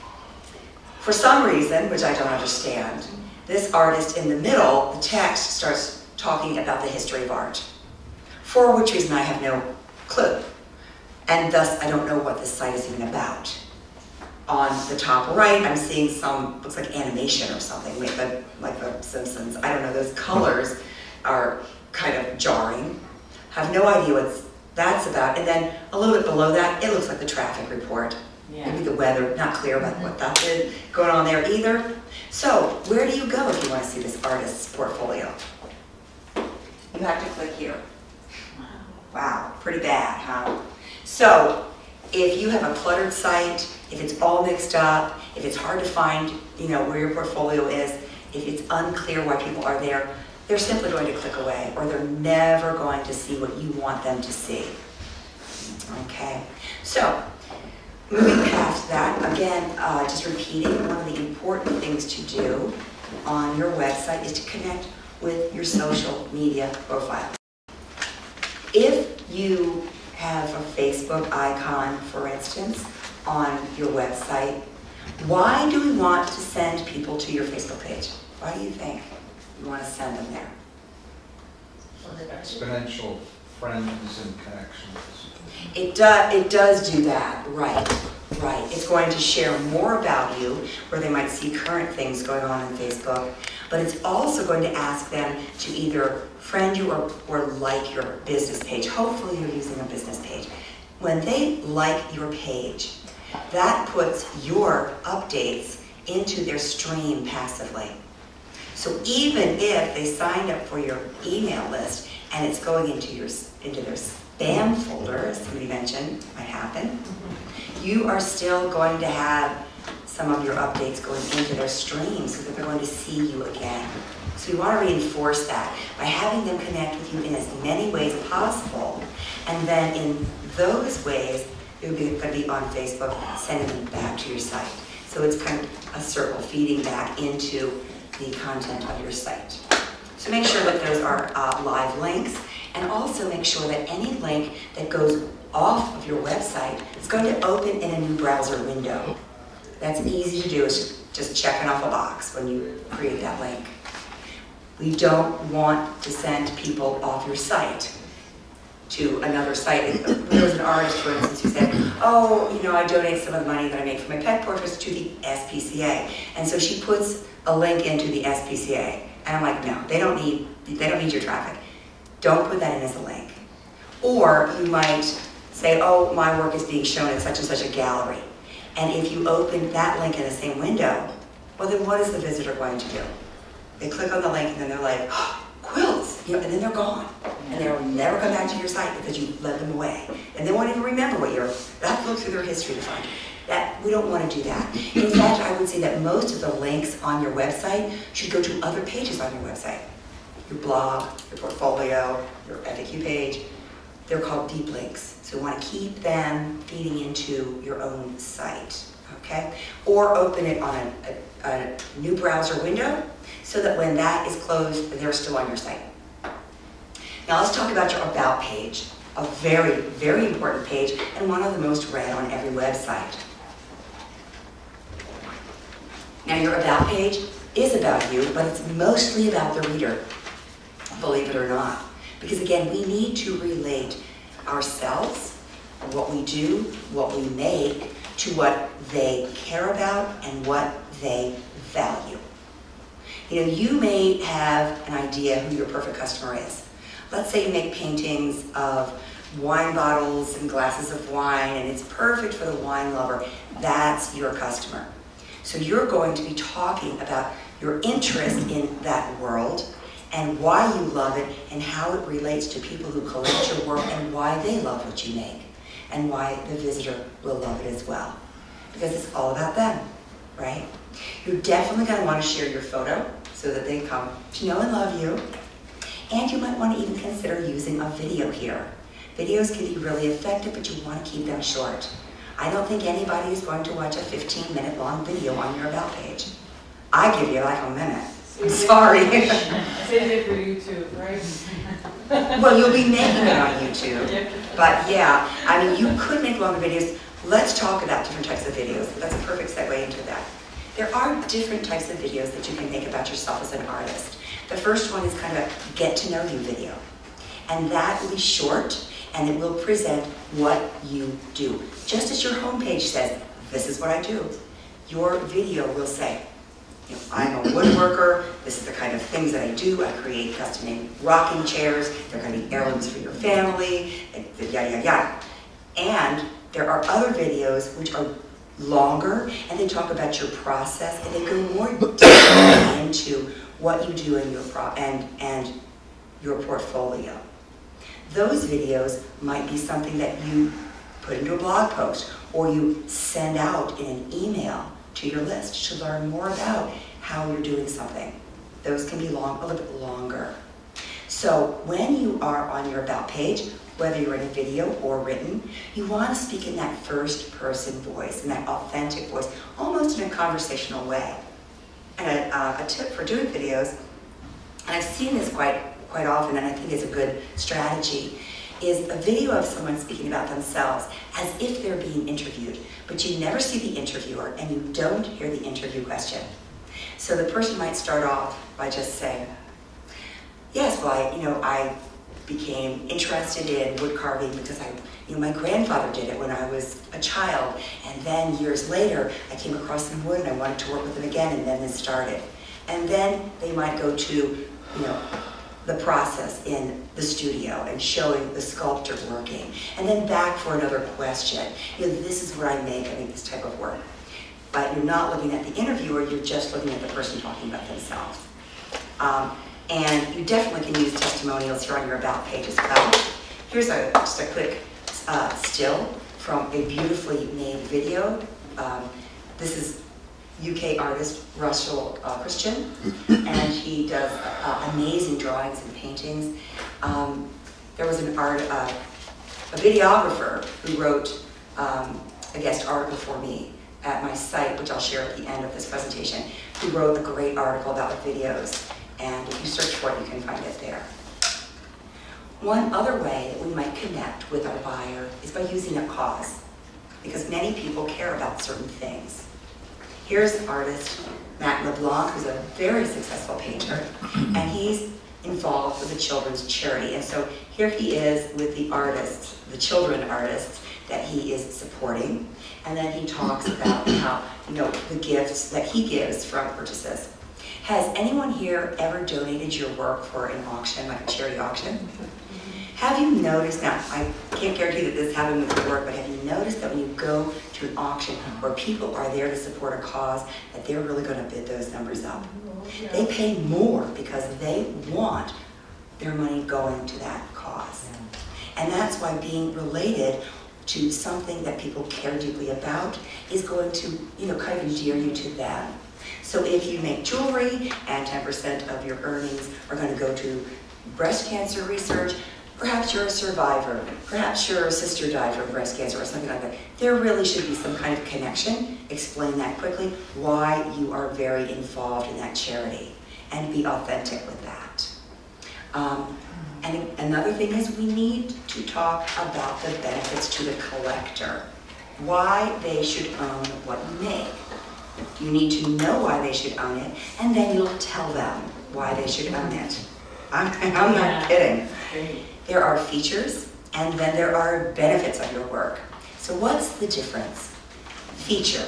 for some reason, which I don't understand, this artist in the middle, the text starts talking about the history of art. For which reason I have no clue, and thus I don't know what this site is even about. On the top right, I'm seeing some, looks like animation or something, like the, like the Simpsons. I don't know, those colors are kind of jarring. Have no idea what that's about. And then a little bit below that, it looks like the traffic report. Yeah. Maybe the weather, not clear about what that is going on there either. So where do you go if you want to see this artist's portfolio? You have to click here. Wow, pretty bad, huh? So if you have a cluttered site, if it's all mixed up, if it's hard to find, you know, where your portfolio is, if it's unclear why people are there, they're simply going to click away, or they're never going to see what you want them to see. Okay, so moving past that, again, uh, just repeating, one of the important things to do on your website is to connect with your social media profile. If you have a Facebook icon, for instance, on your website, why do we want to send people to your Facebook page? Why do you think you want to send them there? Exponential friends and connections. It, do, it does do that, right, right. It's going to share more about you, where they might see current things going on on Facebook, but it's also going to ask them to either friend you or, or like your business page. Hopefully you're using a business page. When they like your page, that puts your updates into their stream passively. So even if they signed up for your email list and it's going into your into their spam folder, as somebody mentioned, might happen. You are still going to have some of your updates going into their stream so that they're going to see you again. So we want to reinforce that by having them connect with you in as many ways as possible. And then in those ways, you're going to be on Facebook, sending them back to your site. So it's kind of a circle feeding back into the content of your site. So make sure that those are uh, live links, and also make sure that any link that goes off of your website is going to open in a new browser window. That's easy to do. It's just checking off a box when you create that link. We don't want to send people off your site to another site. There was an artist, for instance, who said, oh, you know, I donate some of the money that I make from my pet portraits to the S P C A. And so she puts a link into the S P C A. And I'm like, no, they don't need, they don't need your traffic. Don't put that in as a link. Or you might say, oh, my work is being shown at such and such a gallery. And if you open that link in the same window, well, then what is the visitor going to do? They click on the link and then they're like, oh, quilts, you know, and then they're gone. And they'll never come back to your site because you led them away. And they won't even remember what you're, they have to look through their history to find it. That, we don't want to do that. In fact, I would say that most of the links on your website should go to other pages on your website. Your blog, your portfolio, your F A Q page. They're called deep links. So you want to keep them feeding into your own site, okay? Or open it on a, a, a new browser window so that when that is closed, they're still on your site. Now let's talk about your About page, a very, very important page and one of the most read on every website. Now your About page is about you, but it's mostly about the reader, believe it or not. Because again, we need to relate ourselves, what we do, what we make, to what they care about and what they value. You know, you may have an idea who your perfect customer is. Let's say you make paintings of wine bottles and glasses of wine, and it's perfect for the wine lover. That's your customer. So you're going to be talking about your interest in that world and why you love it and how it relates to people who collect your work and why they love what you make and why the visitor will love it as well. Because it's all about them, right? You're definitely going to want to share your photo so that they come to know and love you. And you might want to even consider using a video here. Videos can be really effective, but you want to keep them short. I don't think anybody is going to watch a fifteen minute long video on your About page. I give you like a minute. I'm sorry. Save it for YouTube, right? Well, you'll be making it on YouTube. But yeah, I mean, you could make longer videos. Let's talk about different types of videos. That's a perfect segue into that. There are different types of videos that you can make about yourself as an artist. The first one is kind of a get to know you video. And that will be short, and it will present what you do. Just as your homepage says, this is what I do. Your video will say, you know, I'm a woodworker, this is the kind of things that I do. I create custom-made rocking chairs, they're going to be heirlooms for your family, and yada, yada, yada. And there are other videos which are longer, and they talk about your process, and they go more deeply into what you do in your pro and, and your portfolio. Those videos might be something that you put into a blog post or you send out in an email to your list to learn more about how you're doing something. Those can be long, a little bit longer. So when you are on your About page, whether you're in a video or written, you want to speak in that first person voice, in that authentic voice, almost in a conversational way. And a, uh, a tip for doing videos, and I've seen this quite quite often, and I think it's a good strategy, is a video of someone speaking about themselves as if they're being interviewed, but you never see the interviewer and you don't hear the interview question. So the person might start off by just saying, yes, well, I, you know, I became interested in wood carving because I, you know, my grandfather did it when I was a child, and then years later I came across some wood and I wanted to work with them again, and then this started. And then they might go to, you know, the process in the studio and showing the sculptor working, and then back for another question. You know, this is what I make, I make this type of work. But you're not looking at the interviewer, you're just looking at the person talking about themselves. Um, and you definitely can use testimonials here on your About page as well. Here's a, just a quick uh, still from a beautifully made video. Um, this is U K artist Russell uh, Christian, and he does uh, amazing drawings and paintings. Um, there was an art, uh, a videographer who wrote um, a guest article for me at my site, which I'll share at the end of this presentation, who wrote a great article about videos, and if you search for it, you can find it there. One other way that we might connect with our buyer is by using a cause, because many people care about certain things. Here's artist Matt LeBlanc, who's a very successful painter, and he's involved with the children's charity. And so here he is with the artists, the children artists that he is supporting. And then he talks about how, you know, the gifts that he gives from purchases. Has anyone here ever donated your work for an auction, like a charity auction? Have you noticed, now I can't guarantee that this happened with your work, but have you noticed that when you go to an auction where people are there to support a cause, that they're really going to bid those numbers up? They pay more because they want their money going to that cause. And that's why being related to something that people care deeply about is going to, you know, kind of endear you to them. So if you make jewelry and ten percent of your earnings are going to go to breast cancer research, perhaps you're a survivor, perhaps your sister died from breast cancer or something like that. There really should be some kind of connection. Explain that quickly, why you are very involved in that charity, and be authentic with that. Um, and another thing is we need to talk about the benefits to the collector, why they should own what you make. You need to know why they should own it, and then you'll tell them why they should own it. I'm, I'm not kidding. There are features, and then there are benefits of your work. So what's the difference? Feature.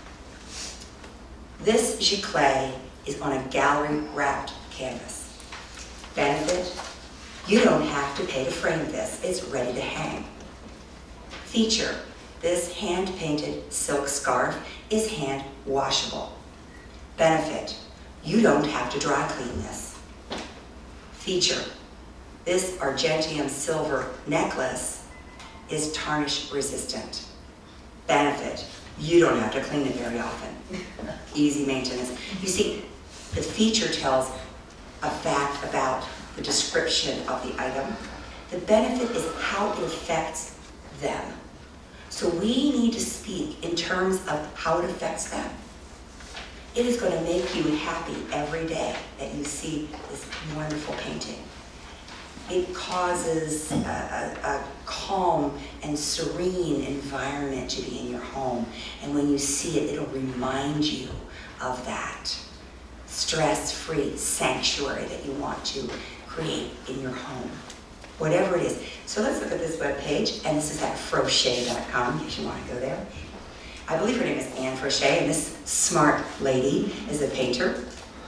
This giclée is on a gallery-wrapped canvas. Benefit. You don't have to pay to frame this. It's ready to hang. Feature. This hand-painted silk scarf is hand-washable. Benefit. You don't have to dry clean this. Feature. This Argentium silver necklace is tarnish resistant. Benefit, you don't have to clean it very often. Easy maintenance. You see, the feature tells a fact about the description of the item. The benefit is how it affects them. So we need to speak in terms of how it affects them. It is going to make you happy every day that you see this wonderful painting. It causes a, a, a calm and serene environment to be in your home. And when you see it, it'll remind you of that stress-free sanctuary that you want to create in your home, whatever it is. So let's look at this webpage, and this is at frochet dot com, if you want to go there. I believe her name is Anne Frochet, and this smart lady is a painter.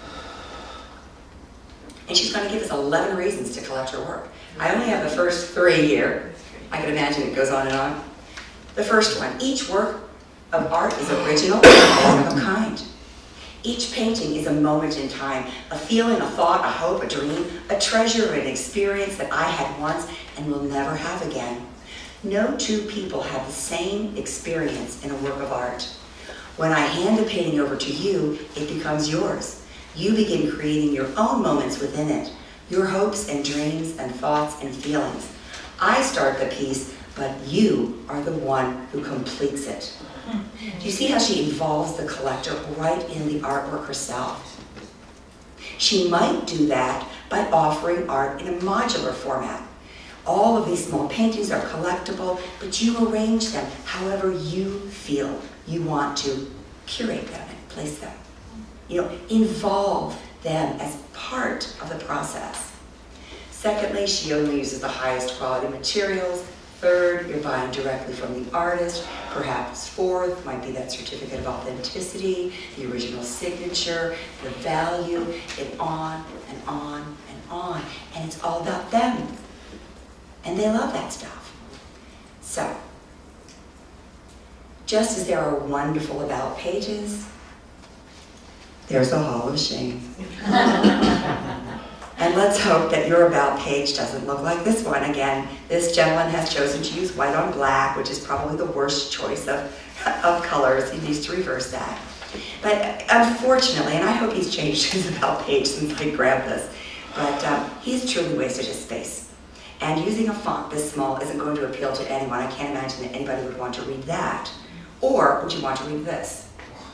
And she's going to give us eleven reasons to collect her work. I only have the first three here. I can imagine it goes on and on. The first one, each work of art is original and one of a kind. Each painting is a moment in time, a feeling, a thought, a hope, a dream, a treasure, an experience that I had once and will never have again. No two people have the same experience in a work of art. When I hand the painting over to you, it becomes yours. You begin creating your own moments within it, your hopes and dreams and thoughts and feelings. I start the piece, but you are the one who completes it. Do you see how she involves the collector right in the artwork herself? She might do that by offering art in a modular format. All of these small paintings are collectible, but you arrange them however you feel you want to curate them and place them. You know, involve them as part of the process. Secondly, she only uses the highest quality materials. Third, you're buying directly from the artist. Perhaps fourth might be that certificate of authenticity, the original signature, the value, and on and on and on. And it's all about them. And they love that stuff. So, just as there are wonderful about pages, there's a Hall of Shame. And let's hope that your about page doesn't look like this one. Again, this gentleman has chosen to use white on black, which is probably the worst choice of, of colors. He needs to reverse that. But unfortunately, and I hope he's changed his about page since I grabbed this, but um, he's truly wasted his space. And using a font this small isn't going to appeal to anyone. I can't imagine that anybody would want to read that. Or would you want to read this?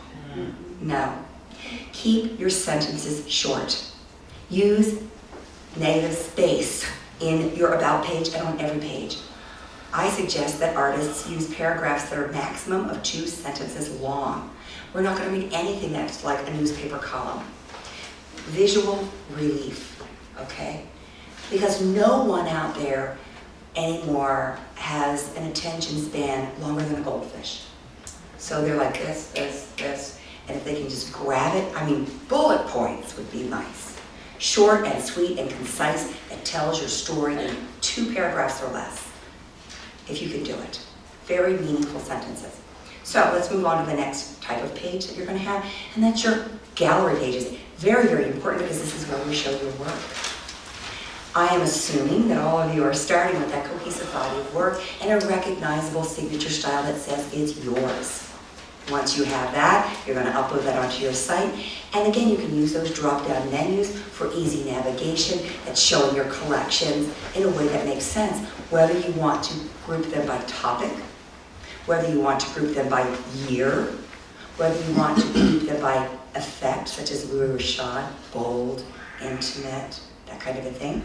No. Keep your sentences short. Use negative space in your about page and on every page. I suggest that artists use paragraphs that are a maximum of two sentences long. We're not going to read anything that's like a newspaper column. Visual relief, okay? Because no one out there anymore has an attention span longer than a goldfish. So they're like this, this, this, and if they can just grab it, I mean, bullet points would be nice. Short and sweet and concise that tells your story in two paragraphs or less, if you can do it. Very meaningful sentences. So let's move on to the next type of page that you're going to have, and that's your gallery pages. Very, very important because this is where we show your work. I am assuming that all of you are starting with that cohesive body of work and a recognizable signature style that says it's yours. Once you have that, you're going to upload that onto your site. And again, you can use those drop-down menus for easy navigation that's showing your collections in a way that makes sense. Whether you want to group them by topic, whether you want to group them by year, whether you want to group them by effect, such as Louis Rashad, bold, intimate, that kind of a thing.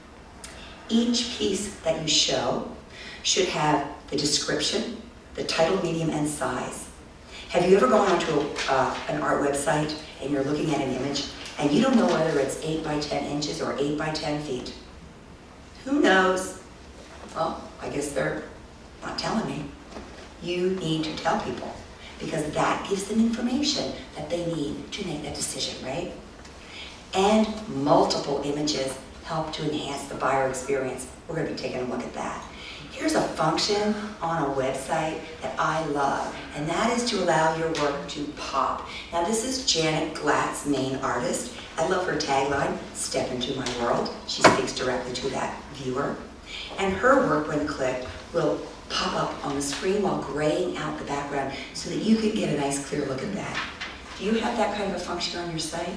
Each piece that you show should have the description, the title, medium, and size. Have you ever gone onto a, uh, an art website and you're looking at an image and you don't know whether it's eight by ten inches or eight by ten feet? Who knows? Well, I guess they're not telling me. You need to tell people because that gives them information that they need to make that decision, right? And multiple images help to enhance the buyer experience. We're going to be taking a look at that. Here's a function on a website that I love, and that is to allow your work to pop. Now this is Janet Glatt's main artist. I love her tagline, "Step into my world." She speaks directly to that viewer. And her work, when clicked, will pop up on the screen while graying out the background so that you can get a nice clear look at that. Do you have that kind of a function on your site?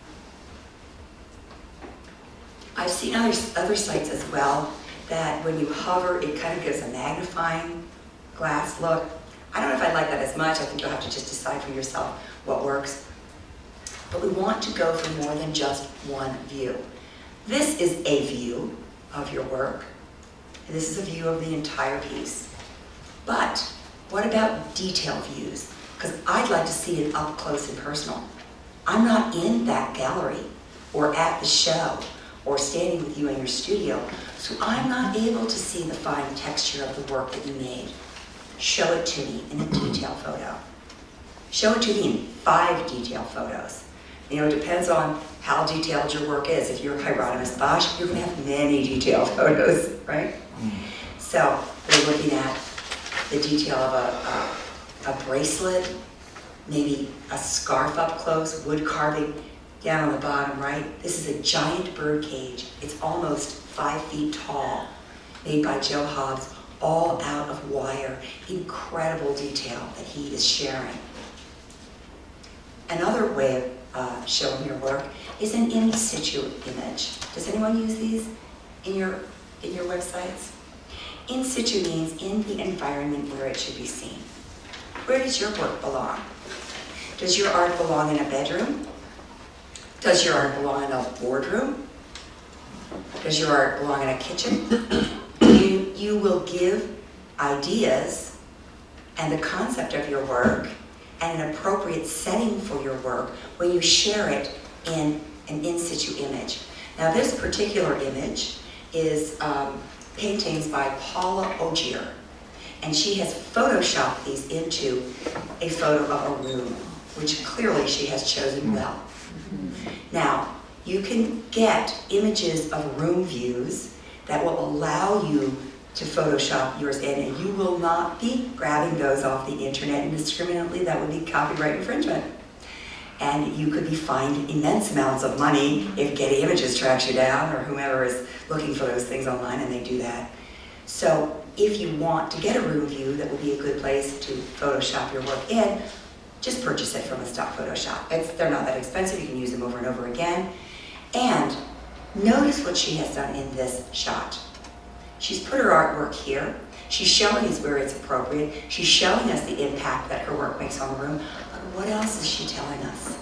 I've seen other, other sites as well that when you hover, it kind of gives a magnifying glass look. I don't know if I like that as much. I think you'll have to just decide for yourself what works. But we want to go for more than just one view. This is a view of your work. And this is a view of the entire piece. But what about detail views? Because I'd like to see it up close and personal. I'm not in that gallery or at the show or standing with you in your studio, so I'm not able to see the fine texture of the work that you made. Show it to me in a detail photo. Show it to me in five detail photos. You know, it depends on how detailed your work is. If you're Hieronymus Bosch, you're going to have many detail photos, right? Mm. So we're looking at the detail of a, a, a bracelet, maybe a scarf up close, wood carving down on the bottom, right? This is a giant bird cage. It's almost five feet tall, made by Joe Hobbs, all out of wire. Incredible detail that he is sharing. Another way of uh, showing your work is an in situ image. Does anyone use these in your, in your websites? In situ means in the environment where it should be seen. Where does your work belong? Does your art belong in a bedroom? Does your art belong in a boardroom? Does your art belong in a kitchen? You, you will give ideas and the concept of your work and an appropriate setting for your work when you share it in an in situ image. Now this particular image is um, paintings by Paula Ogier, and she has photoshopped these into a photo of a room, which clearly she has chosen well. Now, you can get images of room views that will allow you to Photoshop yours in, and you will not be grabbing those off the internet indiscriminately. That would be copyright infringement. And you could be fined immense amounts of money if Getty Images tracks you down or whomever is looking for those things online, and they do that. So if you want to get a room view that would be a good place to Photoshop your work in, just purchase it from a stock Photoshop. It's, they're not that expensive, you can use them over and over again. And notice what she has done in this shot. She's put her artwork here. She's showing us where it's appropriate. She's showing us the impact that her work makes on the room. But what else is she telling us?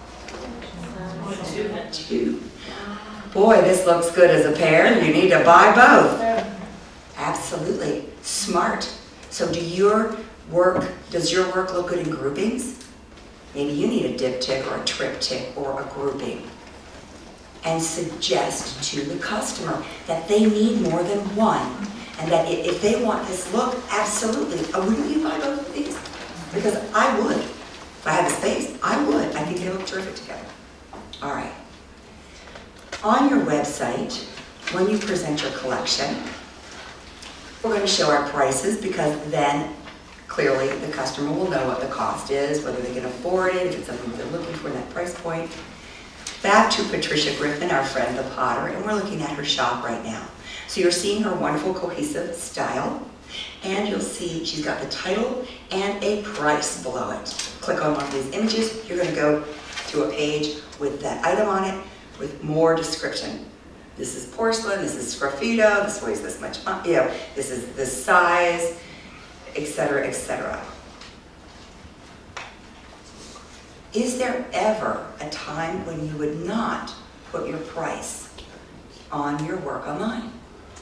Two. Boy, this looks good as a pair. You need to buy both. Absolutely. Smart. So do your work, does your work look good in groupings? Maybe you need a diptych or a triptych or a grouping. And suggest to the customer that they need more than one. And that if they want this look, absolutely. Oh, wouldn't you buy both of these? Because I would. If I had the space, I would. I think they look terrific together. All right. On your website, when you present your collection, we're going to show our prices because then clearly the customer will know what the cost is, whether they can afford it, if it's something they're looking for in that price point. Back to Patricia Griffin, our friend the potter, and we're looking at her shop right now. So you're seeing her wonderful cohesive style, and you'll see she's got the title and a price below it. Click on one of these images, you're going to go to a page with that item on it with more description. This is porcelain, this is sgraffito, this weighs this much, you know, this is this size, et cetera, et cetera. Is there ever a time when you would not put your price on your work online?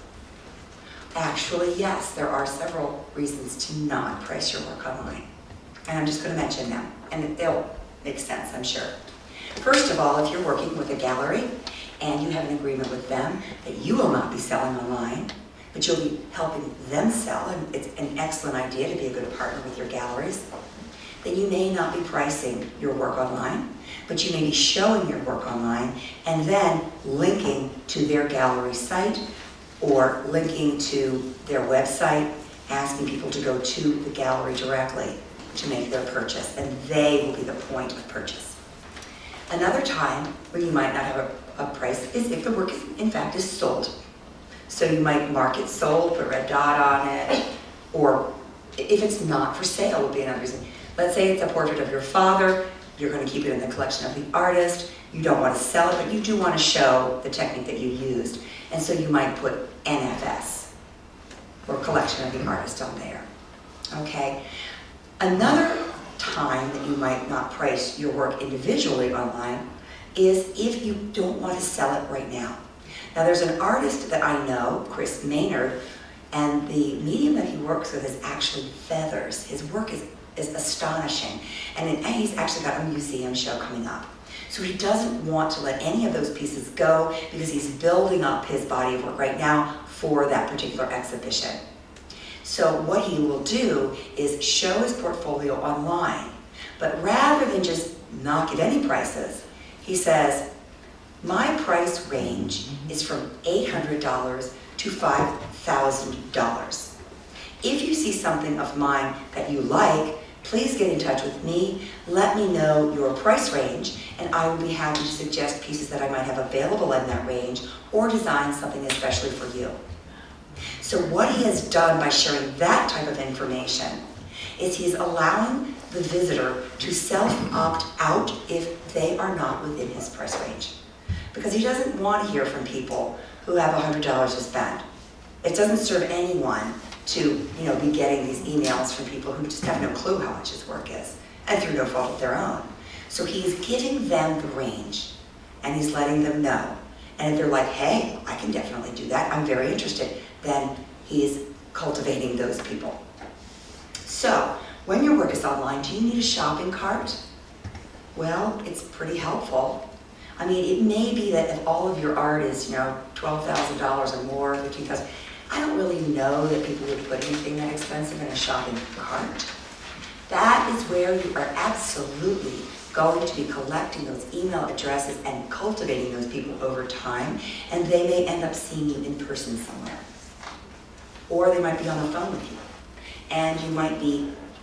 Actually, yes, there are several reasons to not price your work online. And I'm just going to mention them, and they'll make sense, I'm sure. First of all, if you're working with a gallery and you have an agreement with them that you will not be selling online, but you'll be helping them sell, and it's an excellent idea to be a good partner with your galleries, then you may not be pricing your work online, but you may be showing your work online and then linking to their gallery site or linking to their website, asking people to go to the gallery directly to make their purchase, and they will be the point of purchase. Another time when you might not have a, a price is if the work, is, in fact, is sold. So you might mark it sold, put a red dot on it, or if it's not for sale would be another reason. Let's say it's a portrait of your father, you're going to keep it in the collection of the artist, you don't want to sell it, but you do want to show the technique that you used. And so you might put N F S, or collection of the artist on there. Okay? Another time that you might not price your work individually online is if you don't want to sell it right now. Now there's an artist that I know, Chris Maynard, and the medium that he works with is actually feathers. His work is, is astonishing. And, and he's actually got a museum show coming up. So he doesn't want to let any of those pieces go because he's building up his body of work right now for that particular exhibition. So what he will do is show his portfolio online, but rather than just not give any prices, he says, my price range is from eight hundred dollars to five thousand dollars. If you see something of mine that you like, please get in touch with me, let me know your price range, and I will be happy to suggest pieces that I might have available in that range or design something especially for you. So what he has done by sharing that type of information is he's allowing the visitor to self-opt out if they are not within his price range. Because he doesn't want to hear from people who have one hundred dollars to spend. It doesn't serve anyone to, you know, be getting these emails from people who just have no clue how much his work is, and through no fault of their own. So he's giving them the range, and he's letting them know. And if they're like, hey, I can definitely do that, I'm very interested, then he's cultivating those people. So, when your work is online, do you need a shopping cart? Well, it's pretty helpful. I mean, it may be that if all of your art is, you know, twelve thousand dollars or more, fifteen thousand dollars, I don't really know that people would put anything that expensive in a shopping cart. That is where you are absolutely going to be collecting those email addresses and cultivating those people over time, and they may end up seeing you in person somewhere. Or they might be on the phone with you, and you might be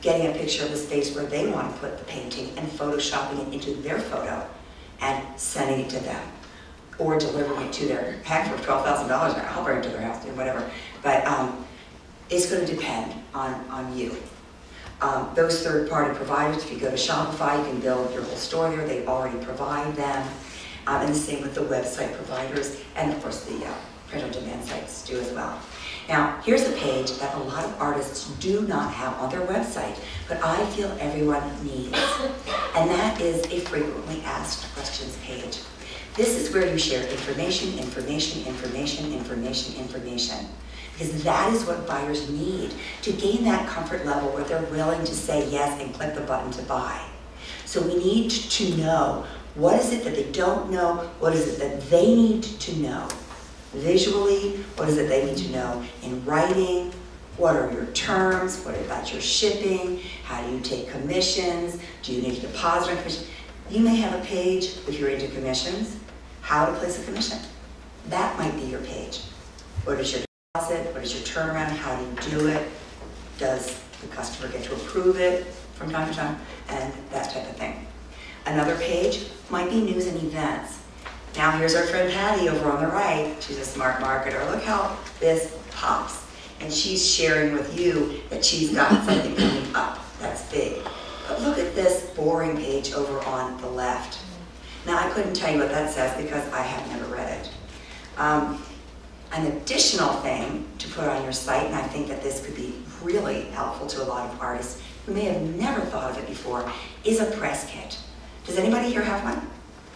getting a picture of the space where they want to put the painting and photoshopping it into their photo and sending it to them, or delivering it to their, heck, for twelve thousand dollars, I'll bring it to their house, or whatever. But um, it's going to depend on, on you. Um, those third-party providers, if you go to Shopify, you can build your whole store there. They already provide them. Um, and the same with the website providers, and of course the uh, print-on-demand sites do as well. Now, here's a page that a lot of artists do not have on their website, but I feel everyone needs. And that is a frequently asked questions page. This is where you share information, information, information, information, information. Because that is what buyers need to gain that comfort level where they're willing to say yes and click the button to buy. So we need to know, what is it that they don't know? What is it that they need to know? Visually, what is it they need to know in writing? What are your terms? What about your shipping? How do you take commissions? Do you need a deposit on commission? You may have a page, if you're into commissions, how to place a commission. That might be your page. What is your deposit? What is your turnaround? How do you do it? Does the customer get to approve it from time to time? And that type of thing. Another page might be news and events. Now here's our friend Patty over on the right. She's a smart marketer. Look how this pops. And she's sharing with you that she's got something coming up that's big. But look at this boring page over on the left. Now I couldn't tell you what that says because I have never read it. Um, an additional thing to put on your site, and I think that this could be really helpful to a lot of artists who may have never thought of it before, is a press kit. Does anybody here have one?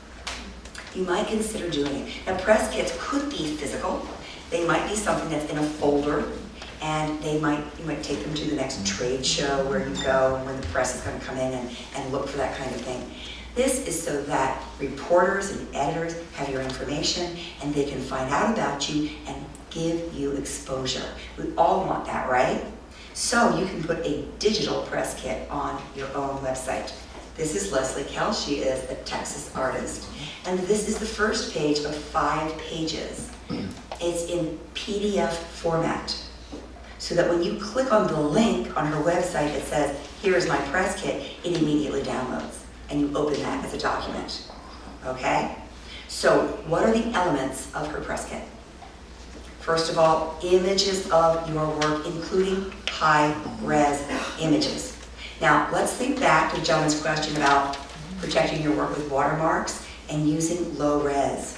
You might consider doing it. Now, press kits could be physical. They might be something that's in a folder, and they might you might take them to the next trade show where you go and when the press is going to come in and, and look for that kind of thing. This is so that reporters and editors have your information and they can find out about you and give you exposure. We all want that, right? So you can put a digital press kit on your own website. This is Leslie Kell. She is a Texas artist. And this is the first page of five pages. It's in P D F format. So that when you click on the link on her website that says, here is my press kit, it immediately downloads. And you open that as a document. Okay? So what are the elements of her press kit? First of all, images of your work, including high-res images. Now, let's think back to Jonah's question about protecting your work with watermarks and using low-res.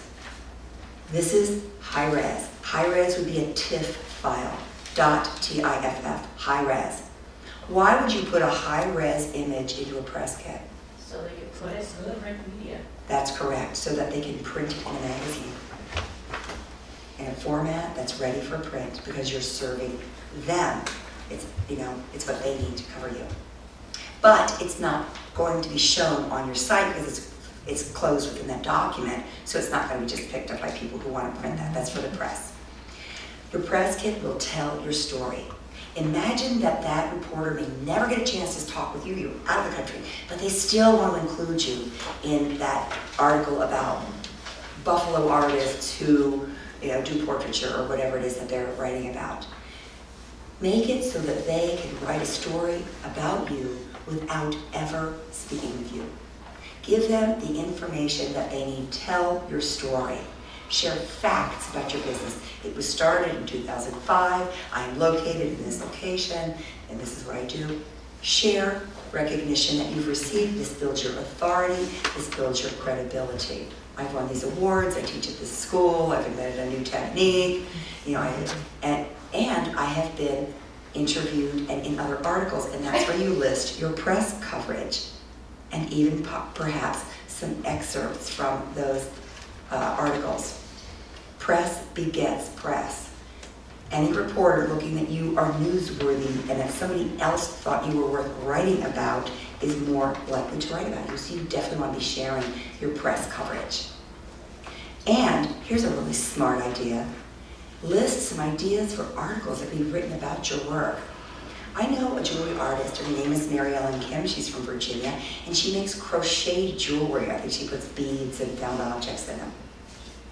This is high-res. High-res would be a TIFF file, .tiff, high-res. Why would you put a high-res image into a press kit? So they can put it in the print media. That's correct, so that they can print it in a magazine. In a format that's ready for print because you're serving them. It's, you know, it's what they need to cover you. But it's not going to be shown on your site because it's, it's closed within that document, so it's not going to be just picked up by people who want to print that. That's for the press. Your press kit will tell your story. Imagine that that reporter may never get a chance to talk with you, you're out of the country, but they still want to include you in that article about Buffalo artists who, you know, do portraiture or whatever it is that they're writing about. Make it so that they can write a story about you without ever speaking with you. Give them the information that they need. Tell your story. Share facts about your business. It was started in two thousand five. I am located in this location, and this is what I do. Share recognition that you've received. This builds your authority. This builds your credibility. I've won these awards. I teach at this school. I've invented a new technique. You know, I, and and I have been interviewed and in other articles, and that's where you list your press coverage, and even perhaps some excerpts from those uh, articles. Press begets press. Any reporter looking that you are newsworthy and that somebody else thought you were worth writing about is more likely to write about you. So you definitely want to be sharing your press coverage. And here's a really smart idea. List some ideas for articles that can be written about your work. I know a jewelry artist. Her name is Mary Ellen Kim. She's from Virginia, and she makes crocheted jewelry. I think she puts beads and found objects in them.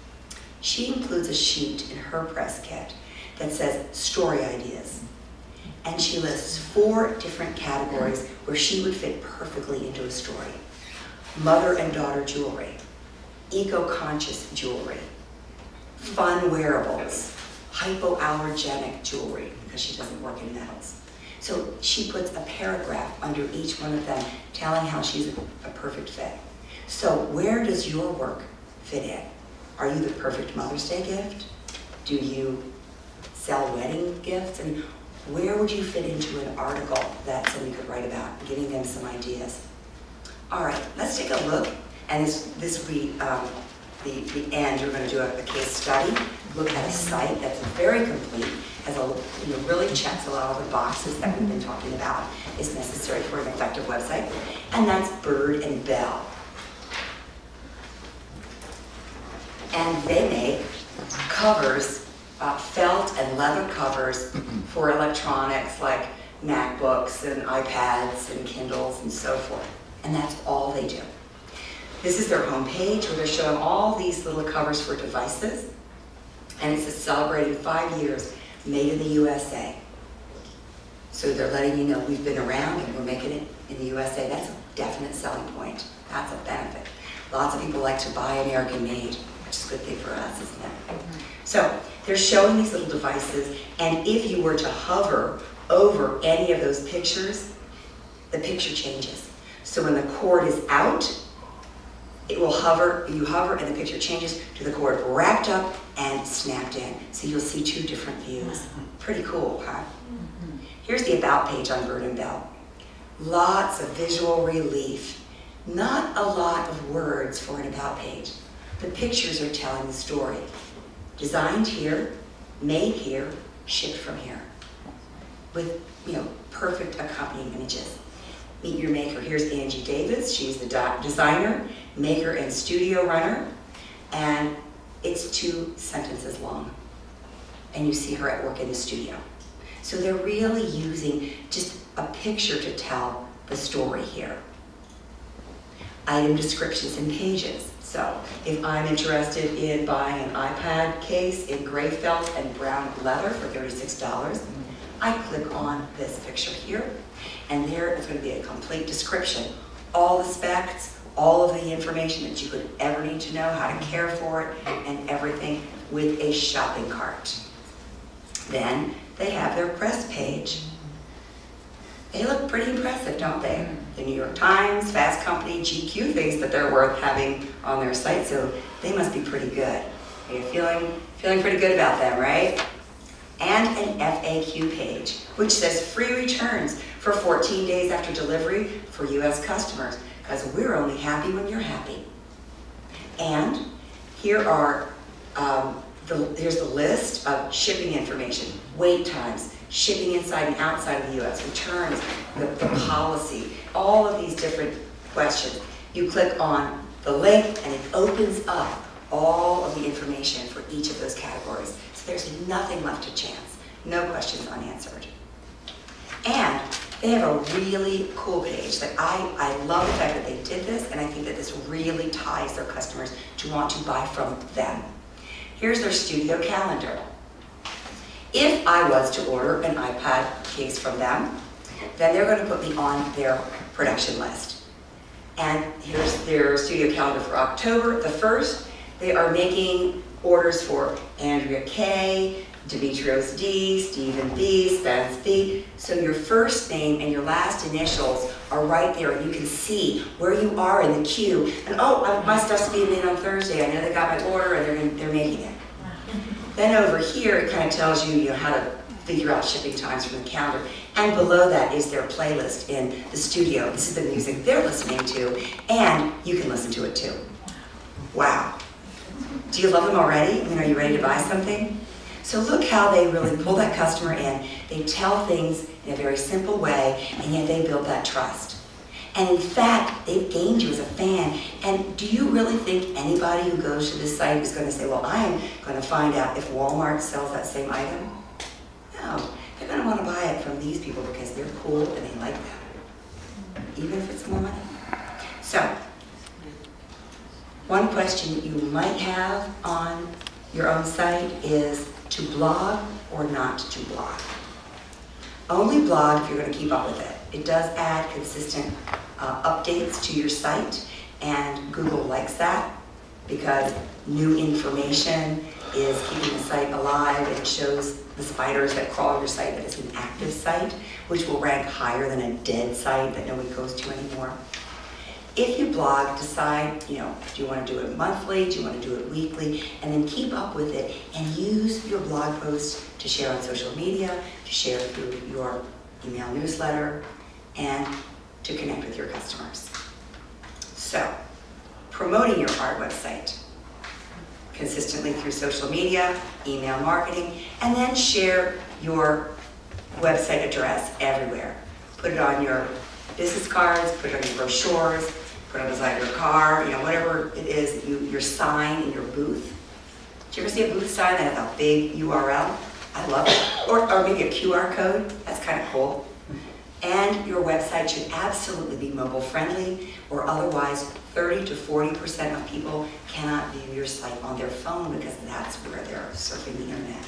She includes a sheet in her press kit that says story ideas. and she lists four different categories where she would fit perfectly into a story. Mother and daughter jewelry, eco-conscious jewelry, fun wearables, hypoallergenic jewelry, because she doesn't work in metals. So she puts a paragraph under each one of them telling how she's a, a perfect fit. So where does your work fit in? Are you the perfect Mother's Day gift? Do you sell wedding gifts? And where would you fit into an article that somebody could write about, giving them some ideas? All right, let's take a look. And this, this will be um, the, the end. We're going to do a, a case study, look at a site that's very complete, has a, you know, really checks a lot of the boxes that we've been talking about is necessary for an effective website. And that's Bird and Bell. And they make covers, uh, felt and leather covers for electronics like MacBooks and iPads and Kindles and so forth. And that's all they do. This is their homepage where they're showing all these little covers for devices. And it says celebrating five years, made in the U S A. So they're letting you know we've been around and we're making it in the U S A. That's a definite selling point. That's a benefit. Lots of people like to buy American made, which is a good thing for us, isn't it? So they're showing these little devices, and if you were to hover over any of those pictures, the picture changes. So when the cord is out, it will hover, you hover and the picture changes to the cord wrapped up and snapped in. So you'll see two different views. Pretty cool, huh? Here's the about page on Bird and Bell. Lots of visual relief. Not a lot of words for an about page. The pictures are telling the story. Designed here, made here, shipped from here. With, you know, perfect accompanying images. Meet your maker. Here's Angie Davis. She's the designer, maker, and studio runner. And it's two sentences long. And you see her at work in the studio. So they're really using just a picture to tell the story here. Item descriptions and pages. So if I'm interested in buying an iPad case in gray felt and brown leather for thirty-six dollars, I click on this picture here, and there is going to be a complete description. All the specs, all of the information that you could ever need to know, how to care for it, and everything with a shopping cart. Then they have their press page. They look pretty impressive, don't they? The New York Times, Fast Company, G Q thinks that they're worth having on their site, so they must be pretty good. You're feeling, feeling pretty good about them, right? And an F A Q page, which says free returns for fourteen days after delivery for U S customers, because we're only happy when you're happy. And here are, um, the, here's the list of shipping information, wait times, shipping inside and outside of the U S, returns, the, the policy, all of these different questions. You click on the link and it opens up all of the information for each of those categories. So there's nothing left to chance, no questions unanswered. And they have a really cool page that I, I love the fact that they did this, and I think that this really ties their customers to want to buy from them. Here's their studio calendar. If I was to order an iPad case from them, then they're going to put me on their production list. And here's their studio calendar for October the first. They are making orders for Andrea K, Demetrios D, Stephen B, Spence B. So your first name and your last initials are right there, and you can see where you are in the queue. And oh, my stuff's being in on Thursday. I know they got my order and they're, they're making it. Then over here, it kind of tells you, you know, how to figure out shipping times from the calendar. And below that is their playlist in the studio. This is the music they're listening to, and you can listen to it too. Wow. Do you love them already? I mean, are you ready to buy something? So look how they really pull that customer in. They tell things in a very simple way, and yet they build that trust. And in fact, they've gained you as a fan. And do you really think anybody who goes to this site is going to say, well, I am going to find out if Walmart sells that same item? No, they're going to want to buy it from these people because they're cool and they like them, even if it's more money. So, one question you might have on your own site is to blog or not to blog. Only blog if you're going to keep up with it. It does add consistent uh, updates to your site, and Google likes that because new information is keeping the site alive, and it shows the spiders that crawl your site that it's an active site, which will rank higher than a dead site that nobody goes to anymore. If you blog, decide, you know, do you want to do it monthly, do you want to do it weekly, and then keep up with it and use your blog posts to share on social media, to share through your email newsletter, and to connect with your customers. So, promoting your art website consistently through social media, email marketing, and then share your website address everywhere. Put it on your business cards, put it on your brochures, put it on the side of your car, you know, whatever it is, you, your sign in your booth. Did you ever see a booth sign that has a big U R L? I love it. Or, or maybe a Q R code, that's kind of cool. And your website should absolutely be mobile friendly, or otherwise thirty to forty percent of people cannot view your site on their phone because that's where they're surfing the internet.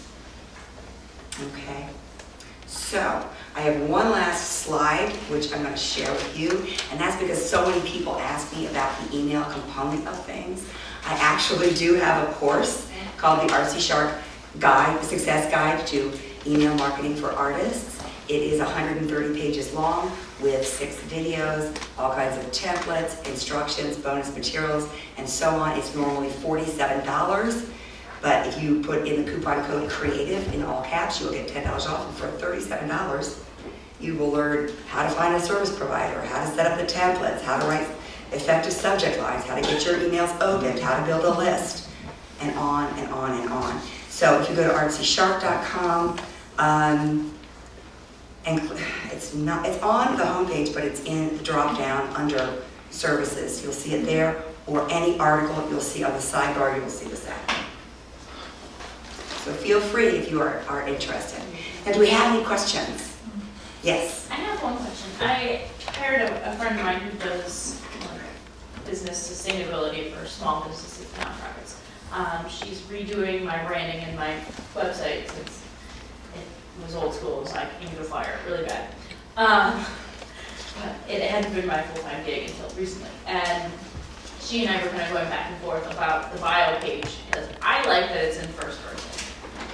Okay, so I have one last slide which I'm going to share with you, and that's because so many people ask me about the email component of things. I actually do have a course called the Artsy Shark Guide, the Success Guide to Email Marketing for Artists. It is one hundred thirty pages long with six videos, all kinds of templates, instructions, bonus materials, and so on. It's normally forty-seven dollars, but if you put in the coupon code CREATIVE in all caps, you will get ten dollars off. And for thirty-seven dollars, you will learn how to find a service provider, how to set up the templates, how to write effective subject lines, how to get your emails opened, how to build a list, and on and on and on. So if you go to artsy shark dot com, um, and it's not, it's on the homepage, but it's in the drop down under services. You'll see it there, or any article you'll see on the sidebar, you'll see this ad. So feel free if you are, are interested. And do we have any questions? Yes. I have one question. I hired a, a friend of mine who does like, business sustainability for small businesses and nonprofits. Um, she's redoing my branding and my website since it was old school. It was like you need a flyer, really bad. Um, but it hadn't been my full-time gig until recently. And she and I were kind of going back and forth about the bio page because I like that it's in first person.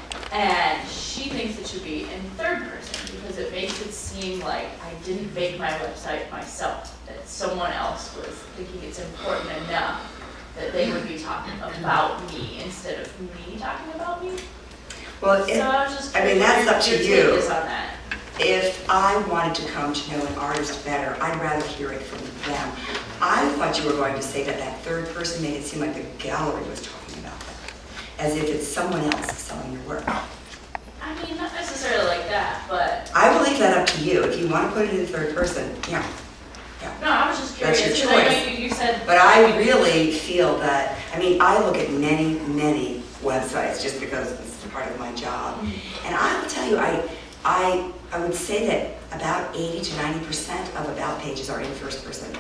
And she thinks it should be in third person because it makes it seem like I didn't make my website myself, that someone else was thinking it's important enough that they would be talking about me instead of me talking about me. Well, So it, I was just I mean, that's up to your you. take is on that. If I wanted to come to know an artist better, I'd rather hear it from them. I thought you were going to say that that third person made it seem like the gallery was talking about that, as if it's someone else selling your work. I mean, not necessarily like that, but I will leave that up to you. If you want to put it in third person, yeah. no, I was just That's curious. your 'cause I know choice. you, you said. But I really feel that, I mean, I look at many, many websites just because it's part of my job. And I will tell you, I, I, I would say that about eighty to ninety percent of about pages are in first person.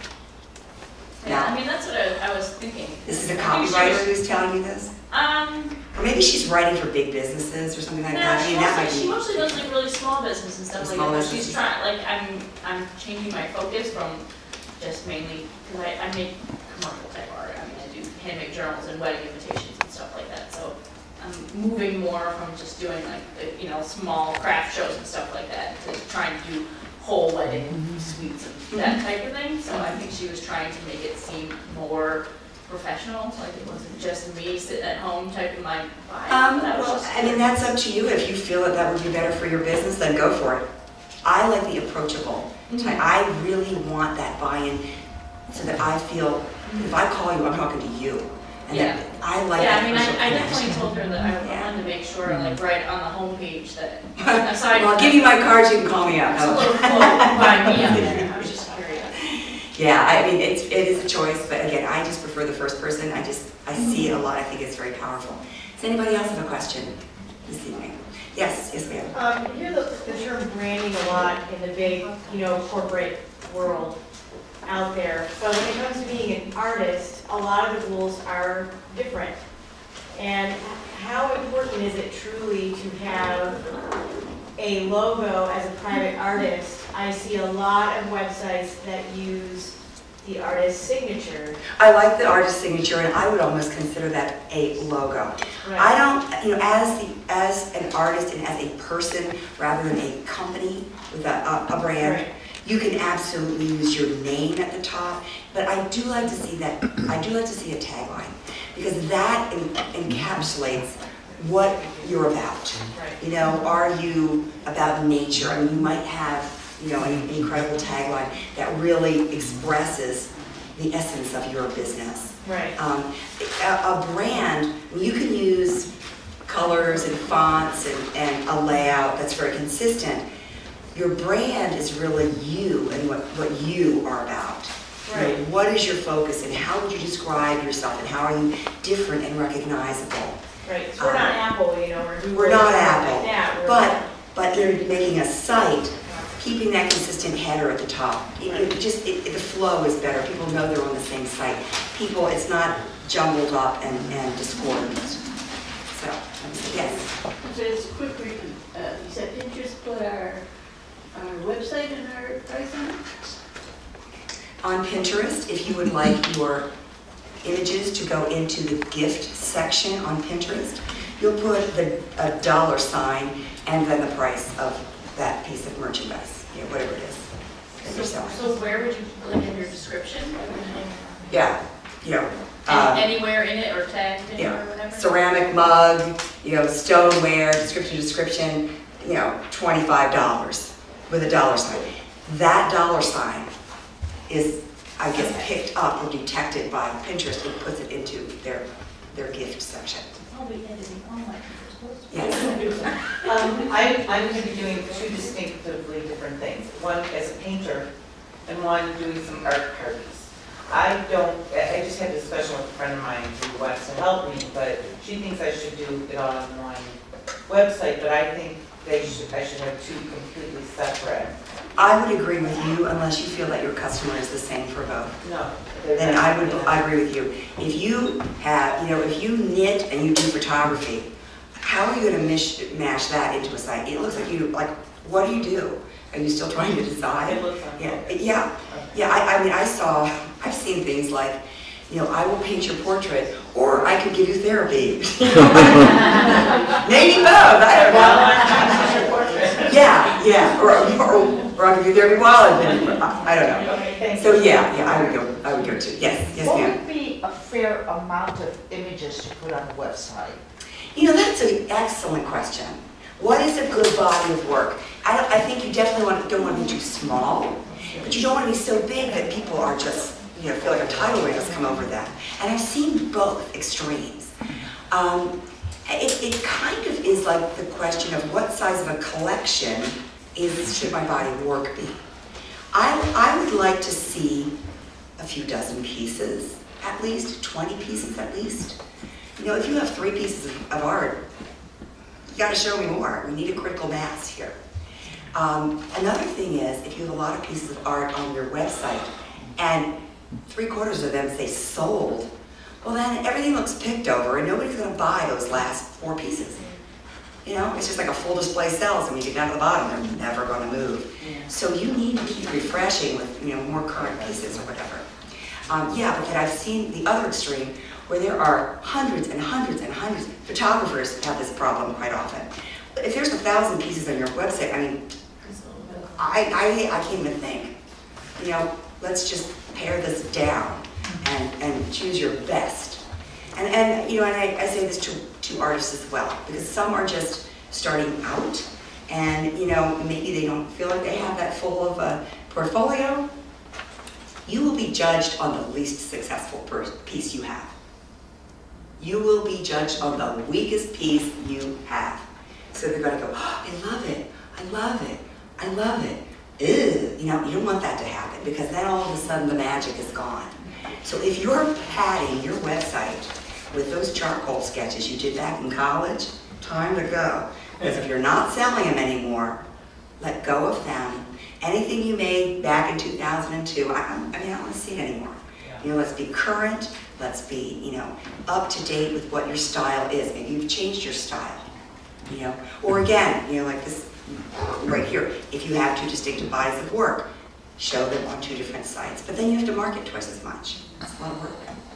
Yeah, I Now, mean, that's what I, I was thinking. this is a I think she copywriter was- who's telling you this? Um, Or maybe she's writing for big businesses or something like no, that. I she mean, that might mostly, she be. mostly does like really small business and stuff like Small that. But she's businesses. trying, like, I'm, I'm changing my focus from just mainly, because I, I make commercial type art. I mean, I do handmade journals and wedding invitations and stuff like that. So I'm moving more from just doing like, the, you know, small craft shows and stuff like that to trying to do whole wedding suites and that type of thing. So I think she was trying to make it seem more professional, like it wasn't just me sitting at home typing my bio. Um, That was well, just- I mean, that's up to you. If you feel that that would be better for your business, then go for it. I like the approachable type. Mhm. I really want that buy-in so that I feel, if I call you, I'm talking to you. And Yeah. that I like Yeah, that I mean, personal I, I connection. definitely told her that I Yeah. wanted to make sure, like, right on the homepage that, aside Well, I'll from give you my card, you can call me up. there's a little quote by me on there. I was just curious. Yeah, I mean, it's, it is a choice, but again, I just prefer the first person. I just, I see it a lot. I think it's very powerful. Does anybody else have a question this evening? Yes, yes, ma'am. Um, you hear the, the term branding a lot in the big, you know, corporate world out there. But when it comes to being an artist, a lot of the rules are different. And how important is it truly to have a logo as a private artist, I see a lot of websites that use the artist's signature. I like the artist signature, and I would almost consider that a logo. I don't, you know, as the as an artist and as a person rather than a company with a, a, a brand, Right. you can absolutely use your name at the top. But I do like to see that. I do like to see a tagline because that en encapsulates what you're about. Right. You know, are you about nature? I mean, you might have, you know, an incredible tagline that really expresses the essence of your business. Right. Um, a, a brand, you can use colors and fonts and, and a layout that's very consistent. Your brand is really you and what, what you are about. You know, Right. what is your focus and how would you describe yourself and how are you different and recognizable? Right, so we're not Apple, you know, or Google. We're not or something Apple, like that. We're but, not- but you're making a site, keeping that consistent header at the top. It, it just, it, it- the flow is better. People know they're on the same site. People, it's not jumbled up and, and discordant. So, yes. So it's a quick read. Uh, you said Pinterest put our, our website and our price on it? On Pinterest, if you would like your images to go into the gift section on Pinterest, you'll put the, a dollar sign and then the price of that piece of merchandise, you know, whatever it is that you're selling. So where would you put it in your description? Yeah, you know, Any- um, Anywhere in it or tagged in it yeah, or whatever? ceramic mug, you know, stoneware, description, description, you know, twenty-five dollars with a dollar sign. That dollar sign is, I guess, picked up or detected by Pinterest and puts it into their, their gift section. I'll be editing all my pictures. Yes. Um, I, I'm going to be doing two distinctively different things. One as a painter and one doing some art parties. I don't, I I just had a discussion with a friend of mine who wants to help me, but she thinks I should do it all on one website, but I think they should, I should have two completely separate. I would agree with you unless you feel that your customer is the same for both. No. they're Then not- I would, I agree with you. If you have, you know, if you knit and you do photography, how are you gonna mish, mash that into a site? It looks like you, like, what do you do? Are you still trying to decide? It looks like. Yeah, yeah, yeah, I, I mean, I saw, I've seen things like, you know, I will paint your portrait, or I could give you therapy. Maybe both, I don't Well, know. I'm not your portrait. Yeah, yeah, or, or, or I could do therapy while I've been, I don't know. Okay, thank So, you. yeah, yeah, I would go, I would go to, yes, yes, What ma'am. would be a fair amount of images to put on the website? You know, that's an excellent question. What is a good body of work? I, don't, I think you definitely want, don't want to be too small, but you don't want to be so big that people are just, you know, feel like a tidal wave has come over them. And I've seen both extremes. Um, it, it kind of is like the question of what size of a collection is should my body of work be? I, I would like to see a few dozen pieces, at least twenty pieces at least. You know, if you have three pieces of, of art, you got to show me more. We need a critical mass here. Um, another thing is, if you have a lot of pieces of art on your website and three quarters of them say sold, well then everything looks picked over and nobody's going to buy those last four pieces. You know, it's just like a full display sells, and when you get down to the bottom, they're never going to move. Yeah. So you need to keep refreshing with, you know, more current pieces or whatever. Um, yeah, but then I've seen the other extreme where there are hundreds and hundreds and hundreds. Photographers have this problem quite often. But if there's a thousand pieces on your website, I mean, I, I, I can't even think. You know, let's just pare this down and, and choose your best. And, and you know, and I, I say this to, to artists as well, because some are just starting out and, you know, maybe they don't feel like they have that full of a portfolio. You will be judged on the least successful per- piece you have. You will be judged on the weakest piece you have. So they're going to go, oh, I love it, I love it, I love it. Ew. You know, you don't want that to happen because then all of a sudden the magic is gone. So if you're padding your website with those charcoal sketches you did back in college, time to go. Because if you're not selling them anymore, let go of them. Anything you made back in two thousand two, I, I mean, I don't want to see it anymore. You know, let's be current, let's be, you know, up to date with what your style is. And you've changed your style. you know? Or again, you know, like this, right here, if you have two distinctive bodies of work, show them on two different sites. But then you have to market twice as much. That's a lot of work.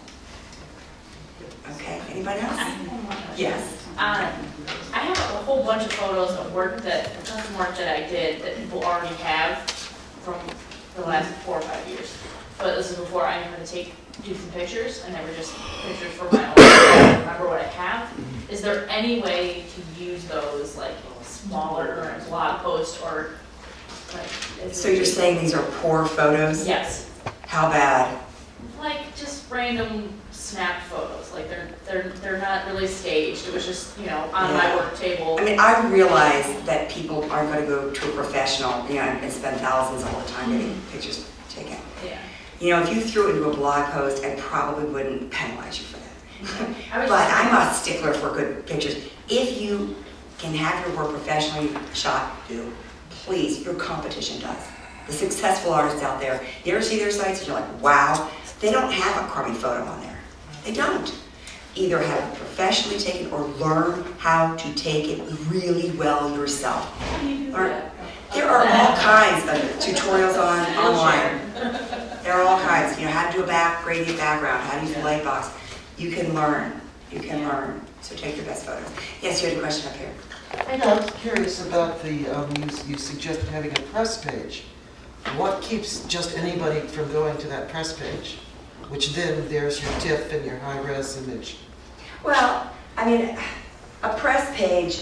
Okay, anybody else? Yes. Um, I have a whole bunch of photos of work that, custom work that I did that people already have from the last four or five years. But this is before I knew how to take, do some pictures. I never just pictures for my own, I remember what I have. Is there any way to use those like smaller or a blog post or like? is So it you're just- saying these are poor photos? Yes. How bad? Like just random snapped photos. Like they're they're they're not really staged. It was just, you know, on my Yeah. work table. I mean, I realize that people aren't going to go to a professional, you know, and spend thousands all the time getting pictures taken. Yeah. You know, if you threw it into a blog post, I probably wouldn't penalize you for that. I was But just- I'm a stickler for good pictures. If you can have your work professionally shot, do. Please, your competition does. The successful artists out there, you ever see their sites and you're like, wow, they don't have a crummy photo on there. They don't. Either have it professionally taken or learn how to take it really well yourself. How do you do Or- that? There are all kinds of tutorials on online. There are all kinds. You know, how to do a back gradient background, how to use a light box. You can learn. You can learn. So take your best photos. Yes, you had a question up here. I know, I was curious about the, um, you, you suggested having a press page. What keeps just anybody from going to that press page? Which then there's your TIFF and your high-res image. Well, I mean, a press page,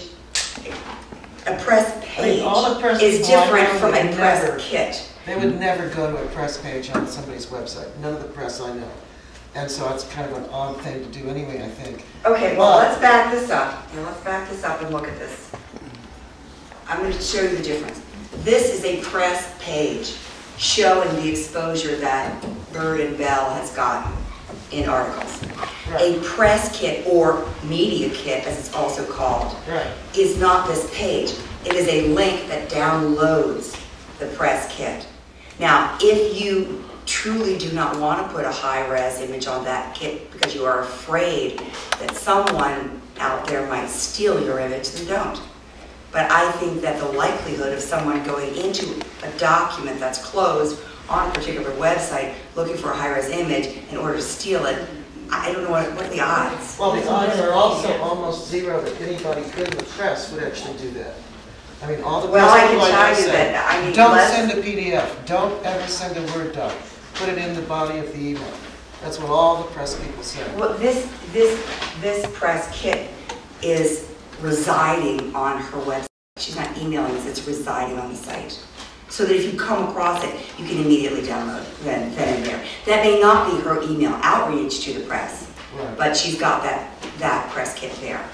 a press I mean, all the page press is people I different know from would a press never- kit. They would never go to a press page on somebody's website, none of the press I know. And so it's kind of an odd thing to do anyway, I think. Okay, well, But- let's back this up. Now, let's back this up and look at this. I'm going to show you the difference. This is a press page showing the exposure that Bird and Bell has gotten in articles. A press kit, or media kit as it's also called, Right. is not this page. It is a link that downloads the press kit. Now, if you truly do not want to put a high-res image on that kit because you are afraid that someone out there might steal your image, then don't. But I think that the likelihood of someone going into a document that's closed on a particular website looking for a high-res image in order to steal it, I don't know what, what are the odds. Well, the odds are also almost zero that anybody in the press would actually do that. I mean, all the Well, press I people can I tell just you said, that, I mean, don't less- send a P D F, don't ever send a Word doc, put it in the body of the email. That's what all the press people say. Well, this, this, this press kit is residing on her website. She's not emailing us, it's residing on the site. So that if you come across it, you can immediately download then, then and there. That may not be her email outreach to the press, Right. but she's got that, that press kit there.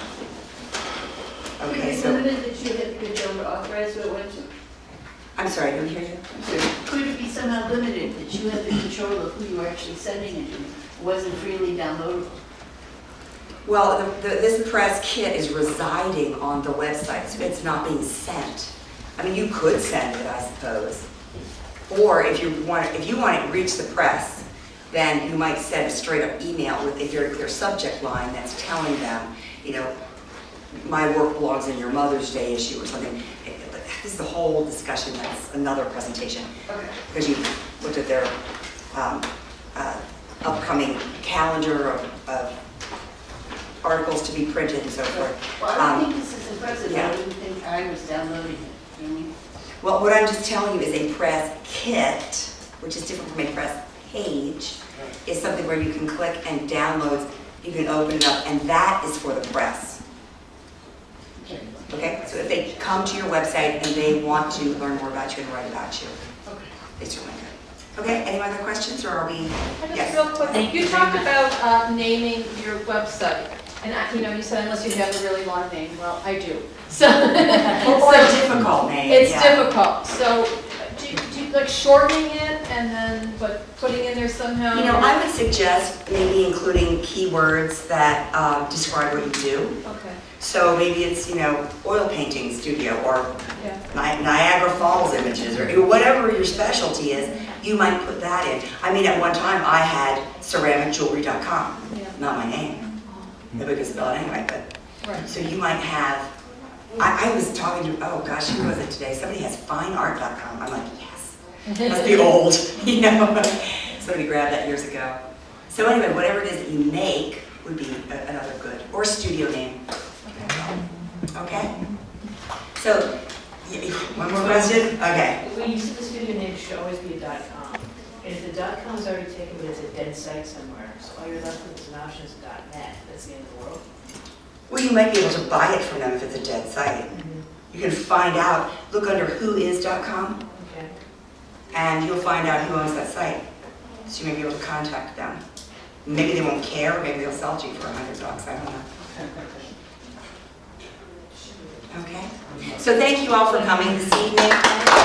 Okay, Is it so, limited that you have to be able to authorize who it went to? I'm sorry, didn't hear you? Could it be somehow limited that you have the control of who you are actually sending it to? It wasn't freely downloadable? Well, the, the, this press kit is residing on the website, so it's not being sent. I mean, you could send it, I suppose. Or if you want, if you want it to reach the press, then you might send a straight up email with a very clear subject line that's telling them, you know, my work belongs in your Mother's Day issue or something. But this is a whole discussion, that's another presentation. Okay. Because you looked at their um, uh, upcoming calendar of, of articles to be printed and so forth. Well, I Um, don't think this is impressive. yeah. I didn't think I was downloading it. You know what I mean? Well, what I'm just telling you is a press kit, which is different from a press page, is something where you can click and download, you can open it up, and that is for the press. Okay. Okay, so if they come to your website and they want to learn more about you and write about you, Okay. they certainly can. Okay, any other questions, or are we? Just Yes. real quick, Thank you you talked very about uh, naming your website, and I- you know, you said unless you have a really long name, well, I do. So, Or a difficult name. it's yeah. difficult, so do you, do you, like shortening it and then, but putting in there somehow? You know, I would suggest maybe including keywords that uh, describe what you do. Okay, So maybe it's, you know, oil painting studio, or yeah, Ni- Niagara Falls images, or whatever your specialty is, you might put that in. I mean, at one time, I had ceramic jewelry dot com, yeah, not my name. Nobody could spell it anyway, but, right. so you might have I, I was talking to, oh gosh, who was it today? Somebody has fine art dot com. I'm like, yes, must be old, you know? Somebody grabbed that years ago. So anyway, whatever it is that you make would be a- another good, or studio name. Okay? So, y- one more question? Okay. When you said the studio name should always be a dot com, and if the dot com is already taken, but it's a dead site somewhere, so all you're left with is an option is dot net, that's the end of the world. Well, you might be able to buy it from them if it's a dead site. You can find out, look under who is dot com, Okay. and you'll find out who owns that site. So you may be able to contact them. Maybe they won't care, or maybe they'll sell it to you for a hundred bucks, I don't know. Okay? So thank you all for coming this evening.